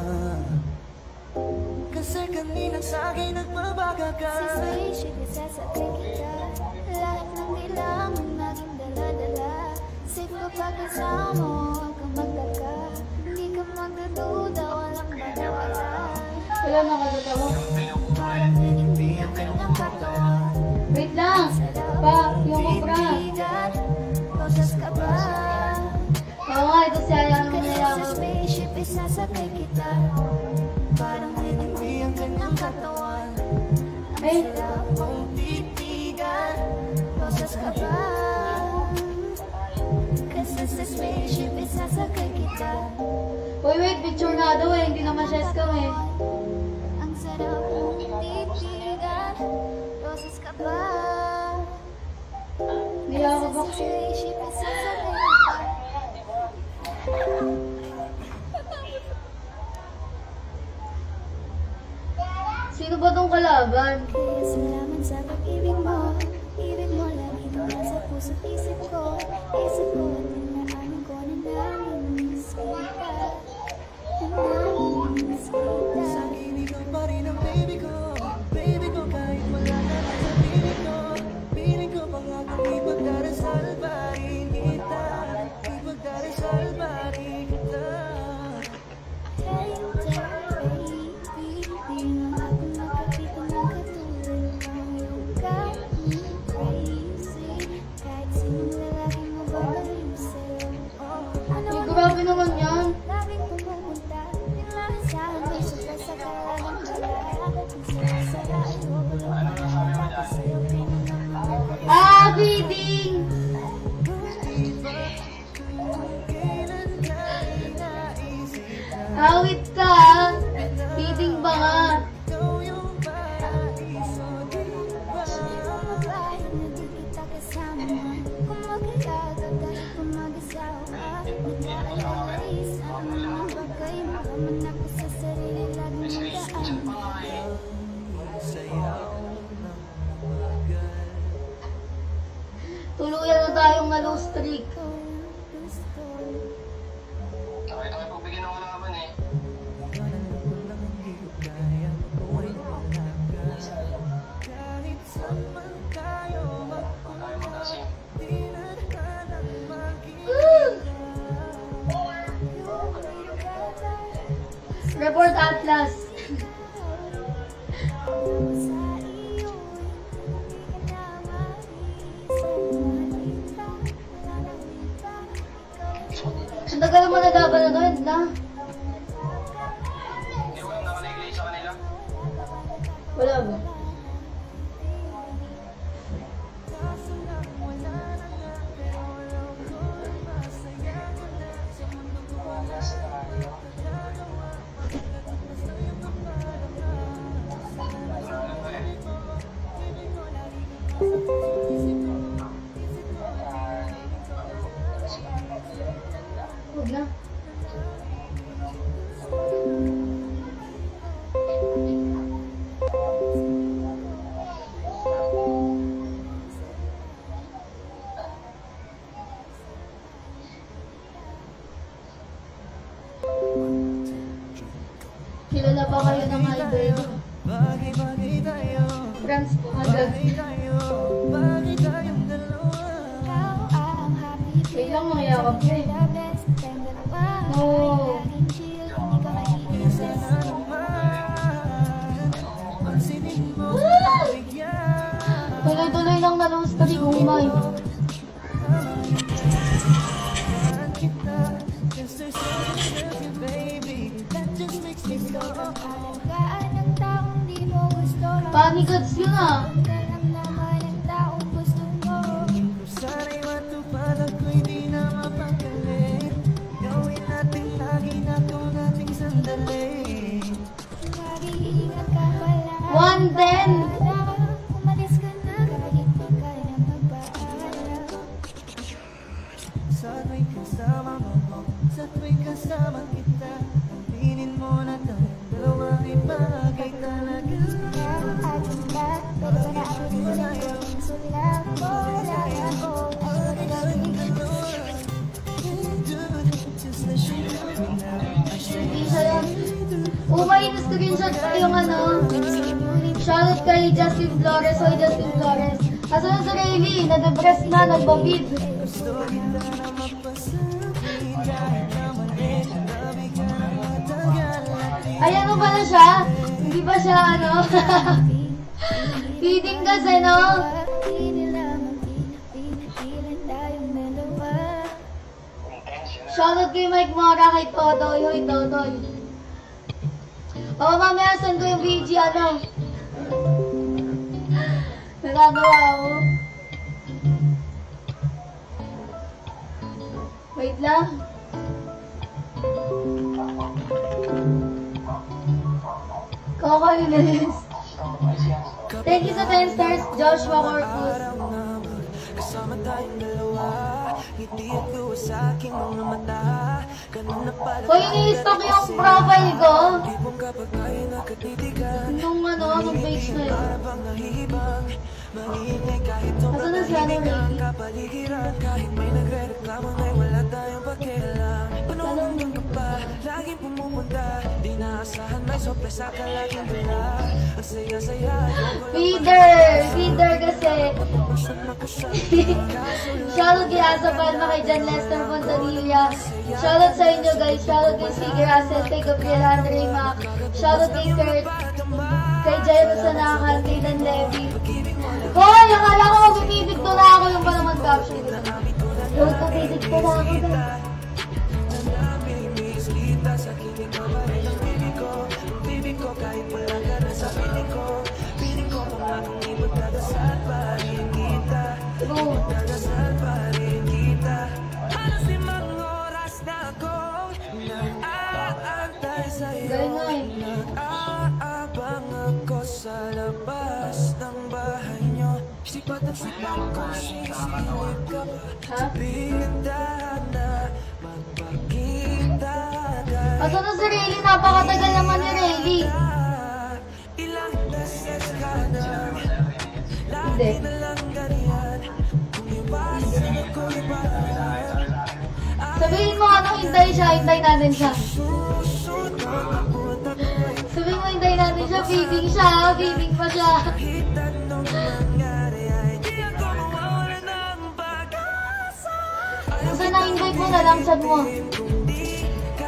Kasi kanina sa'kin nagbabaga ka. Sa spaceship isasakay kita. Lahat ng kailangan naging dala-dala. Safe kapag kasama mo, huwag kang magtaka. Hindi ka magdududa, walang bawala. Kay Wala na katatawa. Wait lang. Pa, yung obra. Oo nga, ito siya yan. Ano na lang. Ay. Uy, wait, picture nga daw eh. Hindi naman siya scam eh. Ang sarap mong titigan, roses ka ba? Niyakabak siya. Sino ba tong kalaban? Kaya salamat sa pag-ibig mo, ibig mo lagi naman sa puso't isip ko. Isip ko at pinaamin ko na namimiss kita. Namimiss kita. Sa ibig ko pa rin ang baby ko, baby ko kahit wala na sa piling ko. Piling ko pangakong ipagdarasal pa rin kita, ipagdarasal pa rin kita. Tayo, tayo, baby, di lang ako nakakita ng katulad mo. Yung got me crazy, kahit sinong lalaki mo babalik sa'yo. Ano Ay, grabe naman yan. laging pumupunta, biglang sa amin, sobra sa kalalang wala. Kung sila-sala, ayoko lang makakapagod sa'yo, pinangangalan. Ah, bidding! Awit ka ah. Bidding ba nga? Tuluyan na tayong malo streak. Okay, ito kayo pagbigyan ako ng kaban eh. Tayo mag-asim. Report Atlas. Ang tagal mo nalaban na doon, na? Hindi ko lang nakalagay sa kanila. Wala ba? Huwag na. Kilala pa kayo ng idol? Bagay-bagay tayo, Friends po agad. bagay tayo, bagay tayong dalawa. Wait lang, mangyayakap ko eh. No. Isa na naman, pansinin mo, bigyan. Tuloy-tuloy lang na long streak, humay. Kita, just there's something about you, baby, that just makes me so. Panigads yun ah. Sana'y matupad ako'y di na mapagalit. Gawin natin lagi na ito nating sandali. one ten. Sa tuwing kasama mo, sa tuwing kasama kita, aminin mo na tayong dalawa ay bagay talaga. Just let you know now. I say Isa lang. Oh, may screenshot pa yung ano. Shoutout kay Justin Flores. Hoy, Justin Flores. Asa na si Rayleigh? Nade-breast na, nagbabid. gusto kita na mapasabi kahit na mali. Labi ka na matagal at Ay, ano pala siya? ba siya, ano? Feeding kasi, no? Shoutout kay Mike Mora, kay Totoy. Hoy, Totoy. O, mamaya saan ko yung B G, ano? Nagagawa ako. Wait lang. Kakainis. Thank you sa ten stars, Joshua Corpus. Kasama tayong dalawa, ngiti at luwa sa aking mga mata. Ganun na pala. So, ini-stock yung profile ko. Tipong kapag tayo nakatitigan, Nung ano, nung page na yun. parang nahihibang. Maingay kahit Asa na si ano, Ray? kapaligiran. Kahit may nagre-reklamo ay wala tayong pakialam. Panunong ka pa, laging pumupunta. Di naasahan may sorpresa ka laging dala. Ang saya-saya. Feeder! Feeder kasi. Shoutout kay Asa Palma, kay John Lester Fontanilla. Shoutout sa inyo guys. Shoutout kay Sige Russell, kay Gabriel Andre Mac. Shoutout kay Kurt, kay Jairo Sanakan, kay Dan Levy. Hoy! Akala ko magpipipig to na ako yung pa naman caption ko. Yung magpipipig to na ako guys. Kahit wala ka na sa piling ko, piling ko kung akong ipagdadasal pa rin kita. Ipagdadasal pa rin kita. Halos limang oras na akong nag-aantay sa'yo. Galing nga eh. Nag-aabang ako sa labas ng bahay nyo. Sipat at sipat kung sisilip ka ba. Sabihin na magpakita ka. Asa na si Rayleigh? Napakatagal naman ni Rayleigh. Ilang beses ka na Hindi. lagi na lang ganyan. Umiwasan ako iba. Sabihin mo ano, hintay siya, hintay natin siya. Susunod ako tapoy. Sabihin mo hintay natin siya, feeding siya, feeding pa siya. Kahit anong mangyari ay di ako mawawala ng pag-asa. Kasi na-invite mo na lang, chat mo. Kung di ka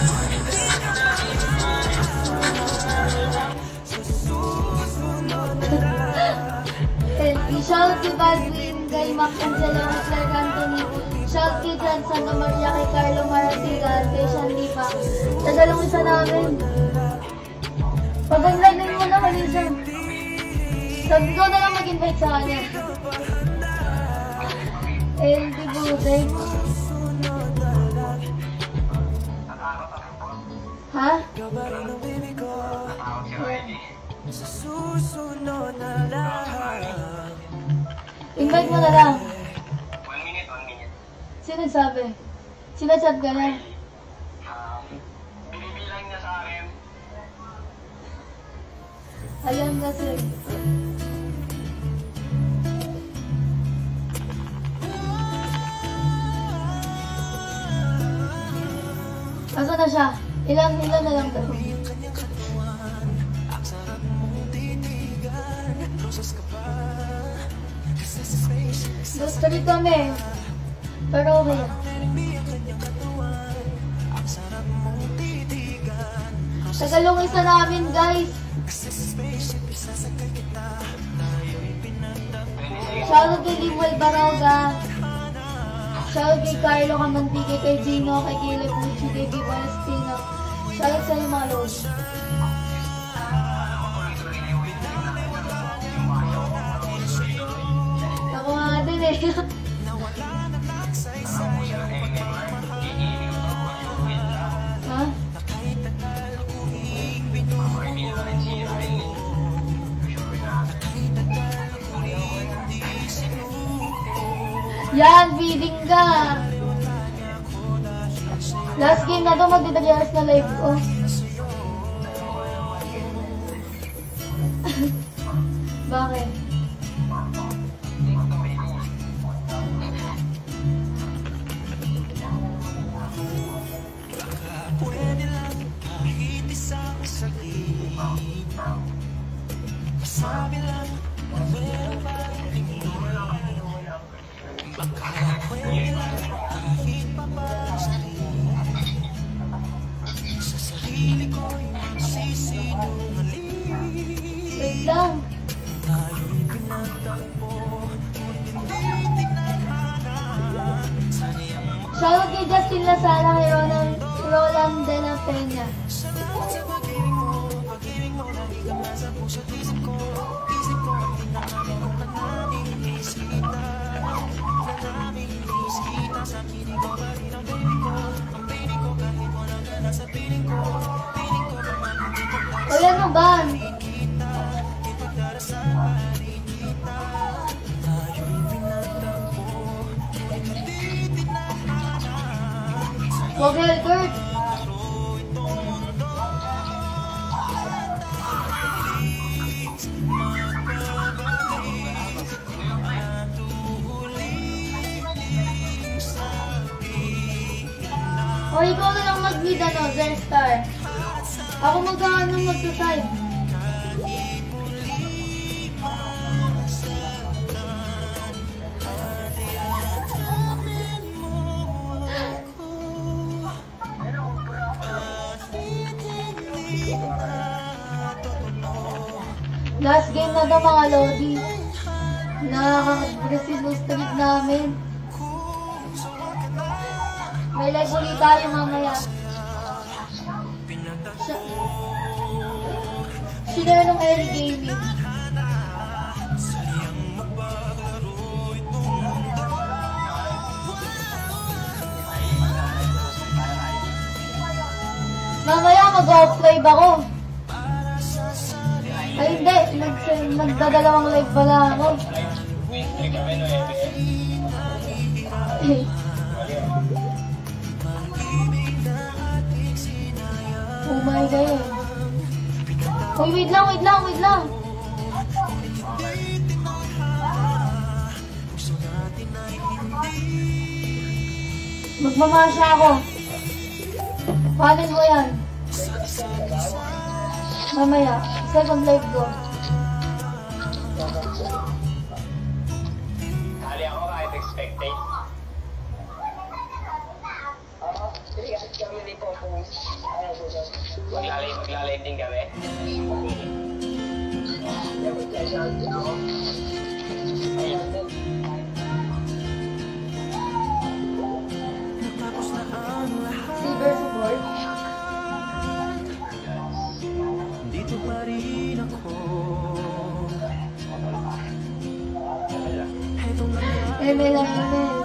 And shout kay Baldwin, kay Mac Angelo, kay Clark Anthony. Shout kay John Santa Maria, kay Carlo Maratigan, kay Sean Lipa. Tagalong isa namin. Pagandlanin mo na kami siya. Sabi ko na lang mag-invite sa kanya. And di buday. Ha? sa susunod na lang. Invite mo na lang. One minute, one minute. Sino sabi? Sinachat ka na? Um, binibilang niya sa akin. Ayan kasi. Asa na siya? Ilan, ilan na lang daw? Gusto rin kami. Pero okay. Tagalong isa namin, guys. Shoutout kay Limuel Baroga. Shoutout kay Carlo Camantique, kay Gino, kay Caleb Mucci, kay B. Palestino. Shoutout sa inyo mga lord. Ako nga din eh. Ha? Yan, feeding ka. Last game na to, magdidagyaras na live ko. Bakit? Pwede lang kahit isang saglit. Masabi lang na meron pa tingin. Baka pwede lang kahit papasali. Sa sarili ko'y sisinungaling. Shoutout kay Justin Lasala, kay Roland, Roland de la Peña. O yan mo ba? Vogel, Kurt. O ikaw na lang mag-mid, ano, Zerstar. Ako mag-ano mag-side. Last game na daw mga Lodi. Nakaka-aggressive yung streak namin. May live ulit tayo mamaya. Sila nung early gaming. Mamaya mag-off-live ako. Ay hindi, Nag nagdadalawang live pala ako. Oh my God. Uy, wait lang, wait lang, wait lang. Magmamasya ako. Panin mo yan. Mamaya, second live ko. Hali ako kahit expectate. Maglalay, maglalay din kami. Silver support. Dito pa rin ako. M L lang M L.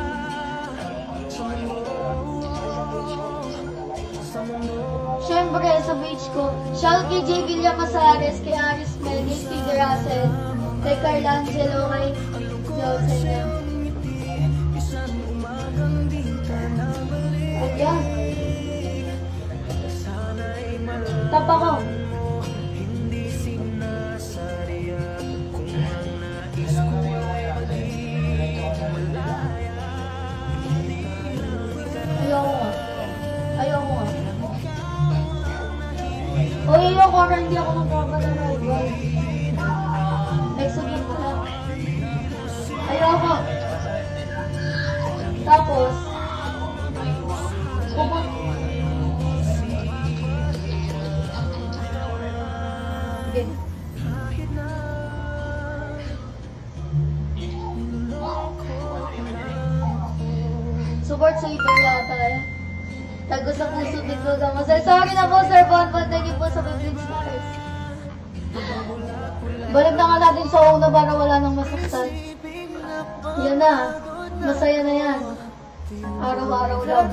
Siyempre, sa page ko, shout kay J. Villa Masares, kay Aris Melis, kay Russell, kay Carlangelo, kay Joseph. Ayan. Tapa ko. Ayaw nga. Ayaw nga. O, ayaw ko rin, hindi ako magpapalala. Next game ko lang. Ayaw ko. Tapos, pupun... Sige. Support sa iba yata eh. Tago sa puso din ko gamo. Sir, sorry na po, Sir Bonbon. Thank you po sa fifteen stars. Balik na nga natin sa una para wala nang masaktan. Yan na. Masaya na yan. Araw-araw lang.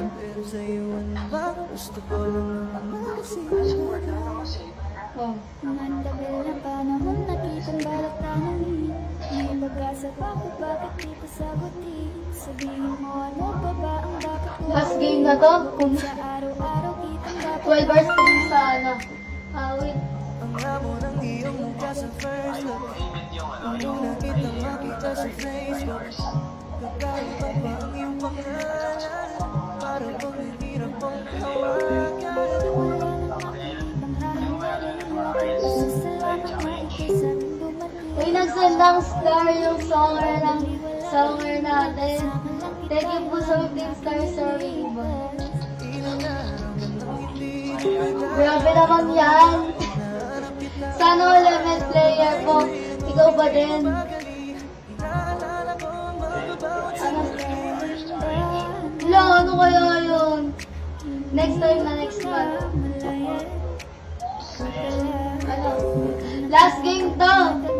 Oh. Mandagal na panahon, nakitang balak tanong. Ngayon mag-asa pa ko, bakit di ko sagutin? Sabihin mo ano pa ba ang dapat ko? Last game na to. Kung Sa araw-araw kitang dapat twelve hours stream sana. Awit. Ang amo ng iyong mukha sa first look. Nung nakita makita sa Facebook. Kakaiba ba ang iyong pangalan? Para bang hirap ang tawagan. May nagsendang star yung songer ng songer natin. Thank you po sa fifteen stars, Sir Raymond. Grabe naman yan. Sana element player po. Ikaw ba din? Ano? Lord, kaya yun? Next time na next month. Ano? Last game to!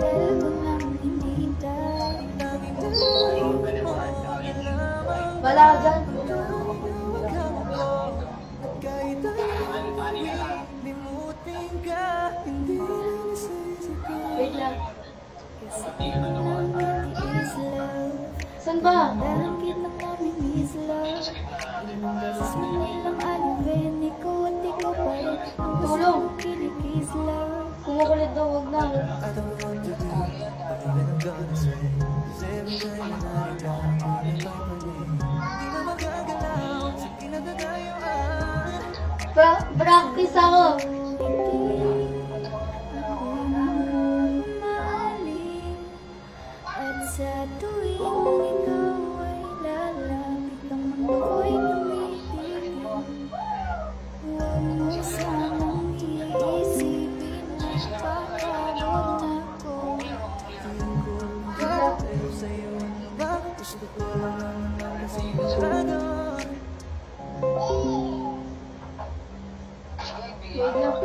Wala ka dyan? Wait lang. Saan ba? Tulong! Kumukulit daw, huwag na. Pra practice ako. At sa tuwing ikaw ay lalapit, ang mundo ko'y tumitigil. Huwag mo sanang iisipin na pagkabot na ko. Pero sa'yo ano ba? Gusto ko lang naman sigurado. Wait lang.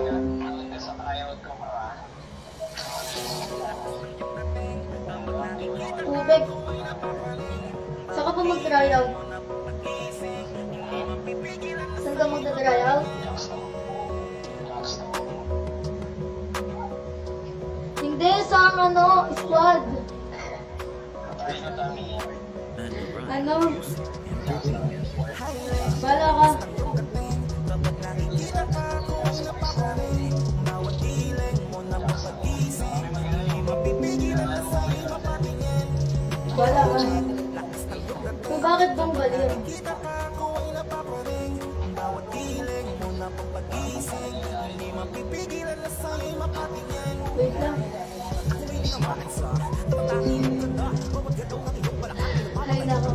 Tubig. Saan ka pa mag-try out? Saan ka mag-try out? Hindi, sa ano, squad. Ano? Bala ka. Wala ka. So, bakit bang baliw? Wait lang. Hay nako.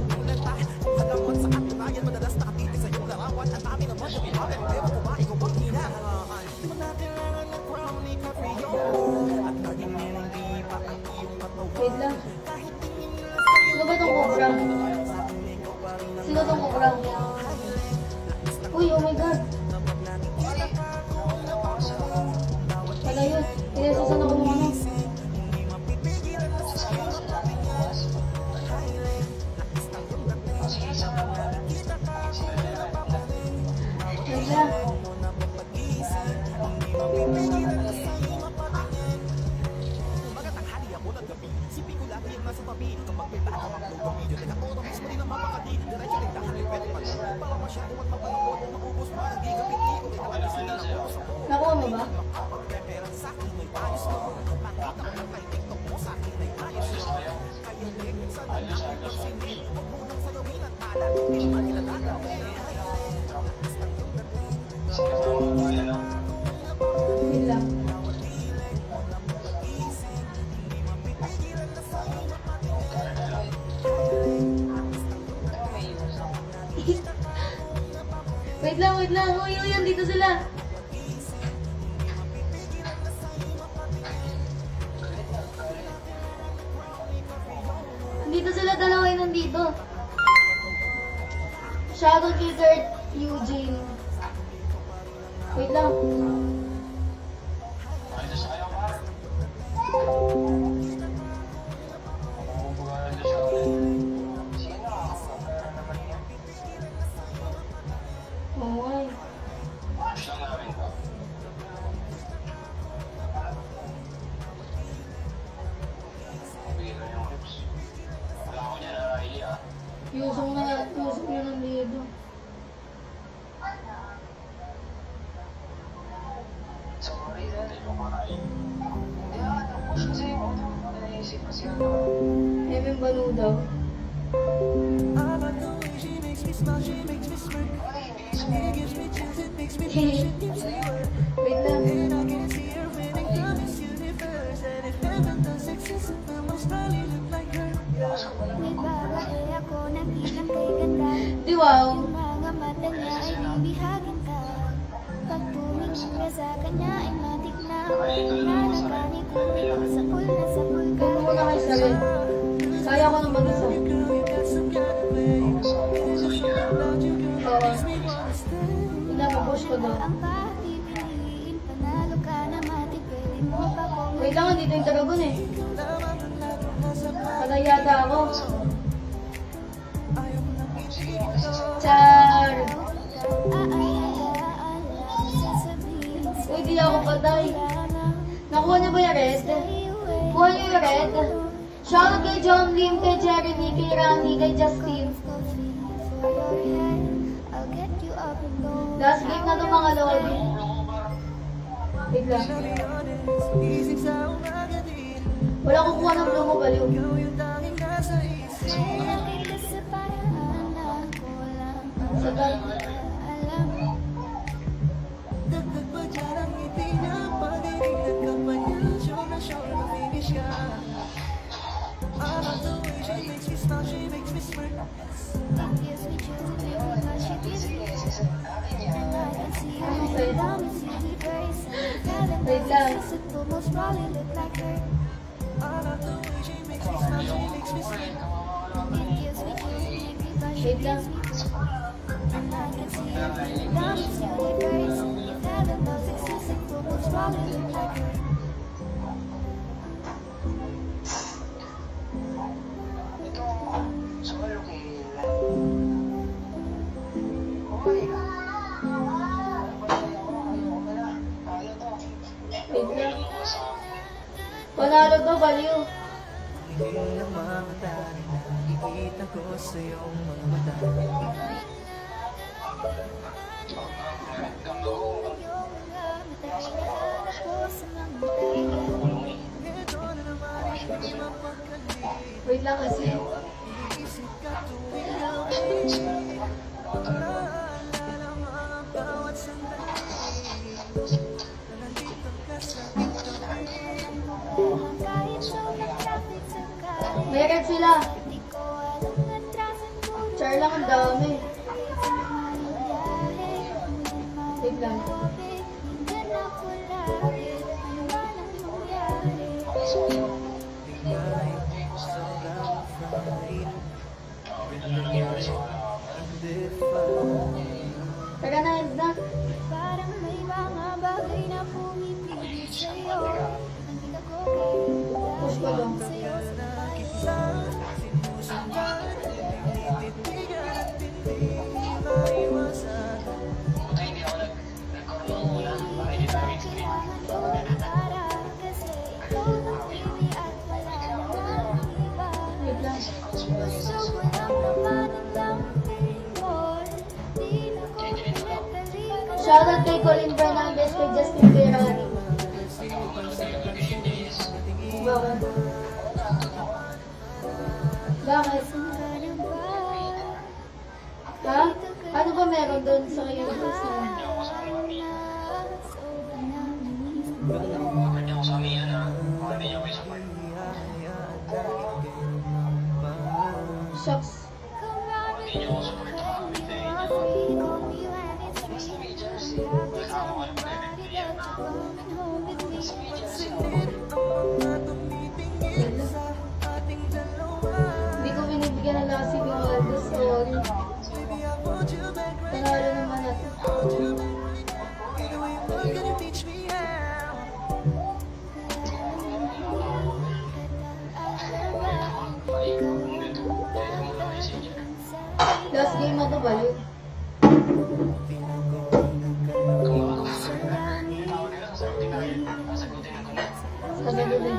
Wait lang. Sino ba itong cobra? Sino itong cobra? Uy, oh my god. Wala yun. Inasasan ako ng ano. Wait lang. Nakuha mo ba? Wait lang. Wait lang, wait lang. Uy, uy, andito sila. Andito sila, dalawa yung nandito. Shadow Killer Eugene. Wait lang. Oh, Yusong na, yusong na nandito. Emin Banu daw. Wait lang. May babae ako na bilang kay ganda. Di wow. Yung mga mata niya ay bibihagin ka. Pag tumingin ka sa kanya ay matik na nanagani kung ikaw sakul na sakul ka. Huwag mo muna kayo sarin. Kaya ko na mag-isa. Oo. push ko doon. Wait lang, dito yung dragon eh. Patay yata ako. Char! Uy, di ako patay. Nakuha niyo ba yung red? Kuha niyo yung red? Shoutout kay John Lim, kay Jeremy, kay Rani, kay Justin. Last game na to mga lodi. Wait lang. Wala kukuha ng blue mo, baliw. Sa tal. Wait lang. Wait lang. Panalo to, baliw. Higil ng mga tali, nakikita ko sa iyong mga mata. Wait lang kasi. Meron sila. Char lang ang dami. Wait lang. Tara na, end na. Parang may mga bagay na pumipili sa'yo. Push ko lang. Shoutout kay Colin Fernandez, kay Justin Ferrari. Bakit? Bakit? Ha? Ano ba meron doon sa kayo? Shucks. Hindi ko binibigyan ng lasing yung Aldo, sorry. Panalo naman natin. Last game na to, balik. Sabi din.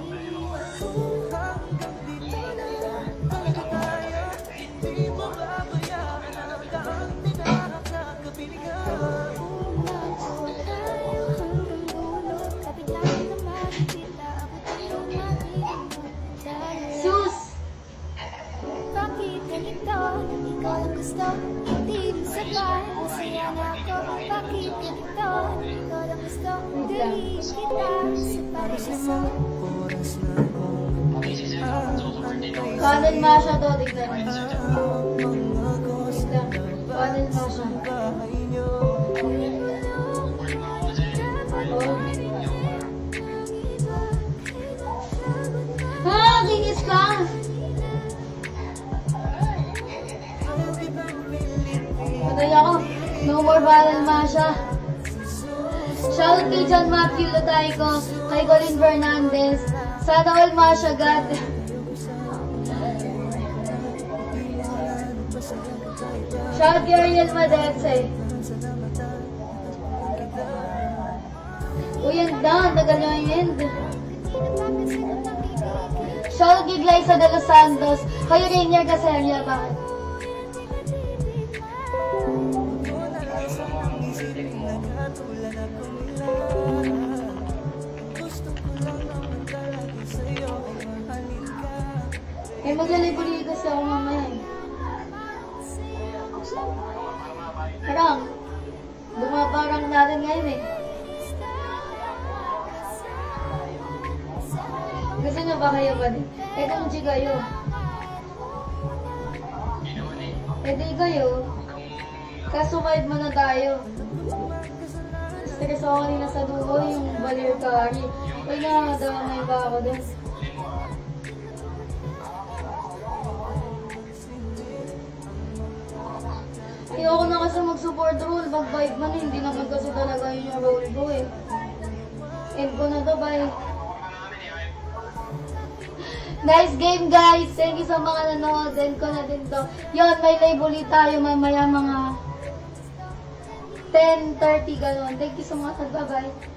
Sus! Bakit ganito? Ikaw ang gusto, hindi mo sapat. Masaya na ako. Bakit ganito? Ikaw ang gusto, dali kita sa parisya mo. Kanan Masha to, tignan. Wait lang. Kanan Masha. Ha! Kinis ka! Patay ako. No more viral Masha. Shoutout kay John Matthew Lutayco, kay Colin Fernandez. Sana all Masha God. Shoutout kay Ariel Madetse. Uy, ang down. Tagal nyo yung end. Shoutout kay Glyza de los Santos. Kayo Rainier Caseria. Bakit? Eh, maglalay-buli kasi ako mamaya eh. Parang, bumabarang natin ngayon eh. Gusto nyo ba kayo ba din? Eh, kung di kayo. Eh, di kayo. Kasumayad mo na tayo. Stress ako kanina sa dugo, yung balir kari. Uy, nakakadamay ba ako din? Ayoko na kasi mag-support role. Pag-vibe man, hindi naman kasi talaga yun yung role ko eh. End ko na to, bye. Nice game, guys. Thank you sa mga nanood. End ko na din to. Yun, may live ulit tayo mamaya mga ten thirty gano'n. Thank you sa mga nagbabay.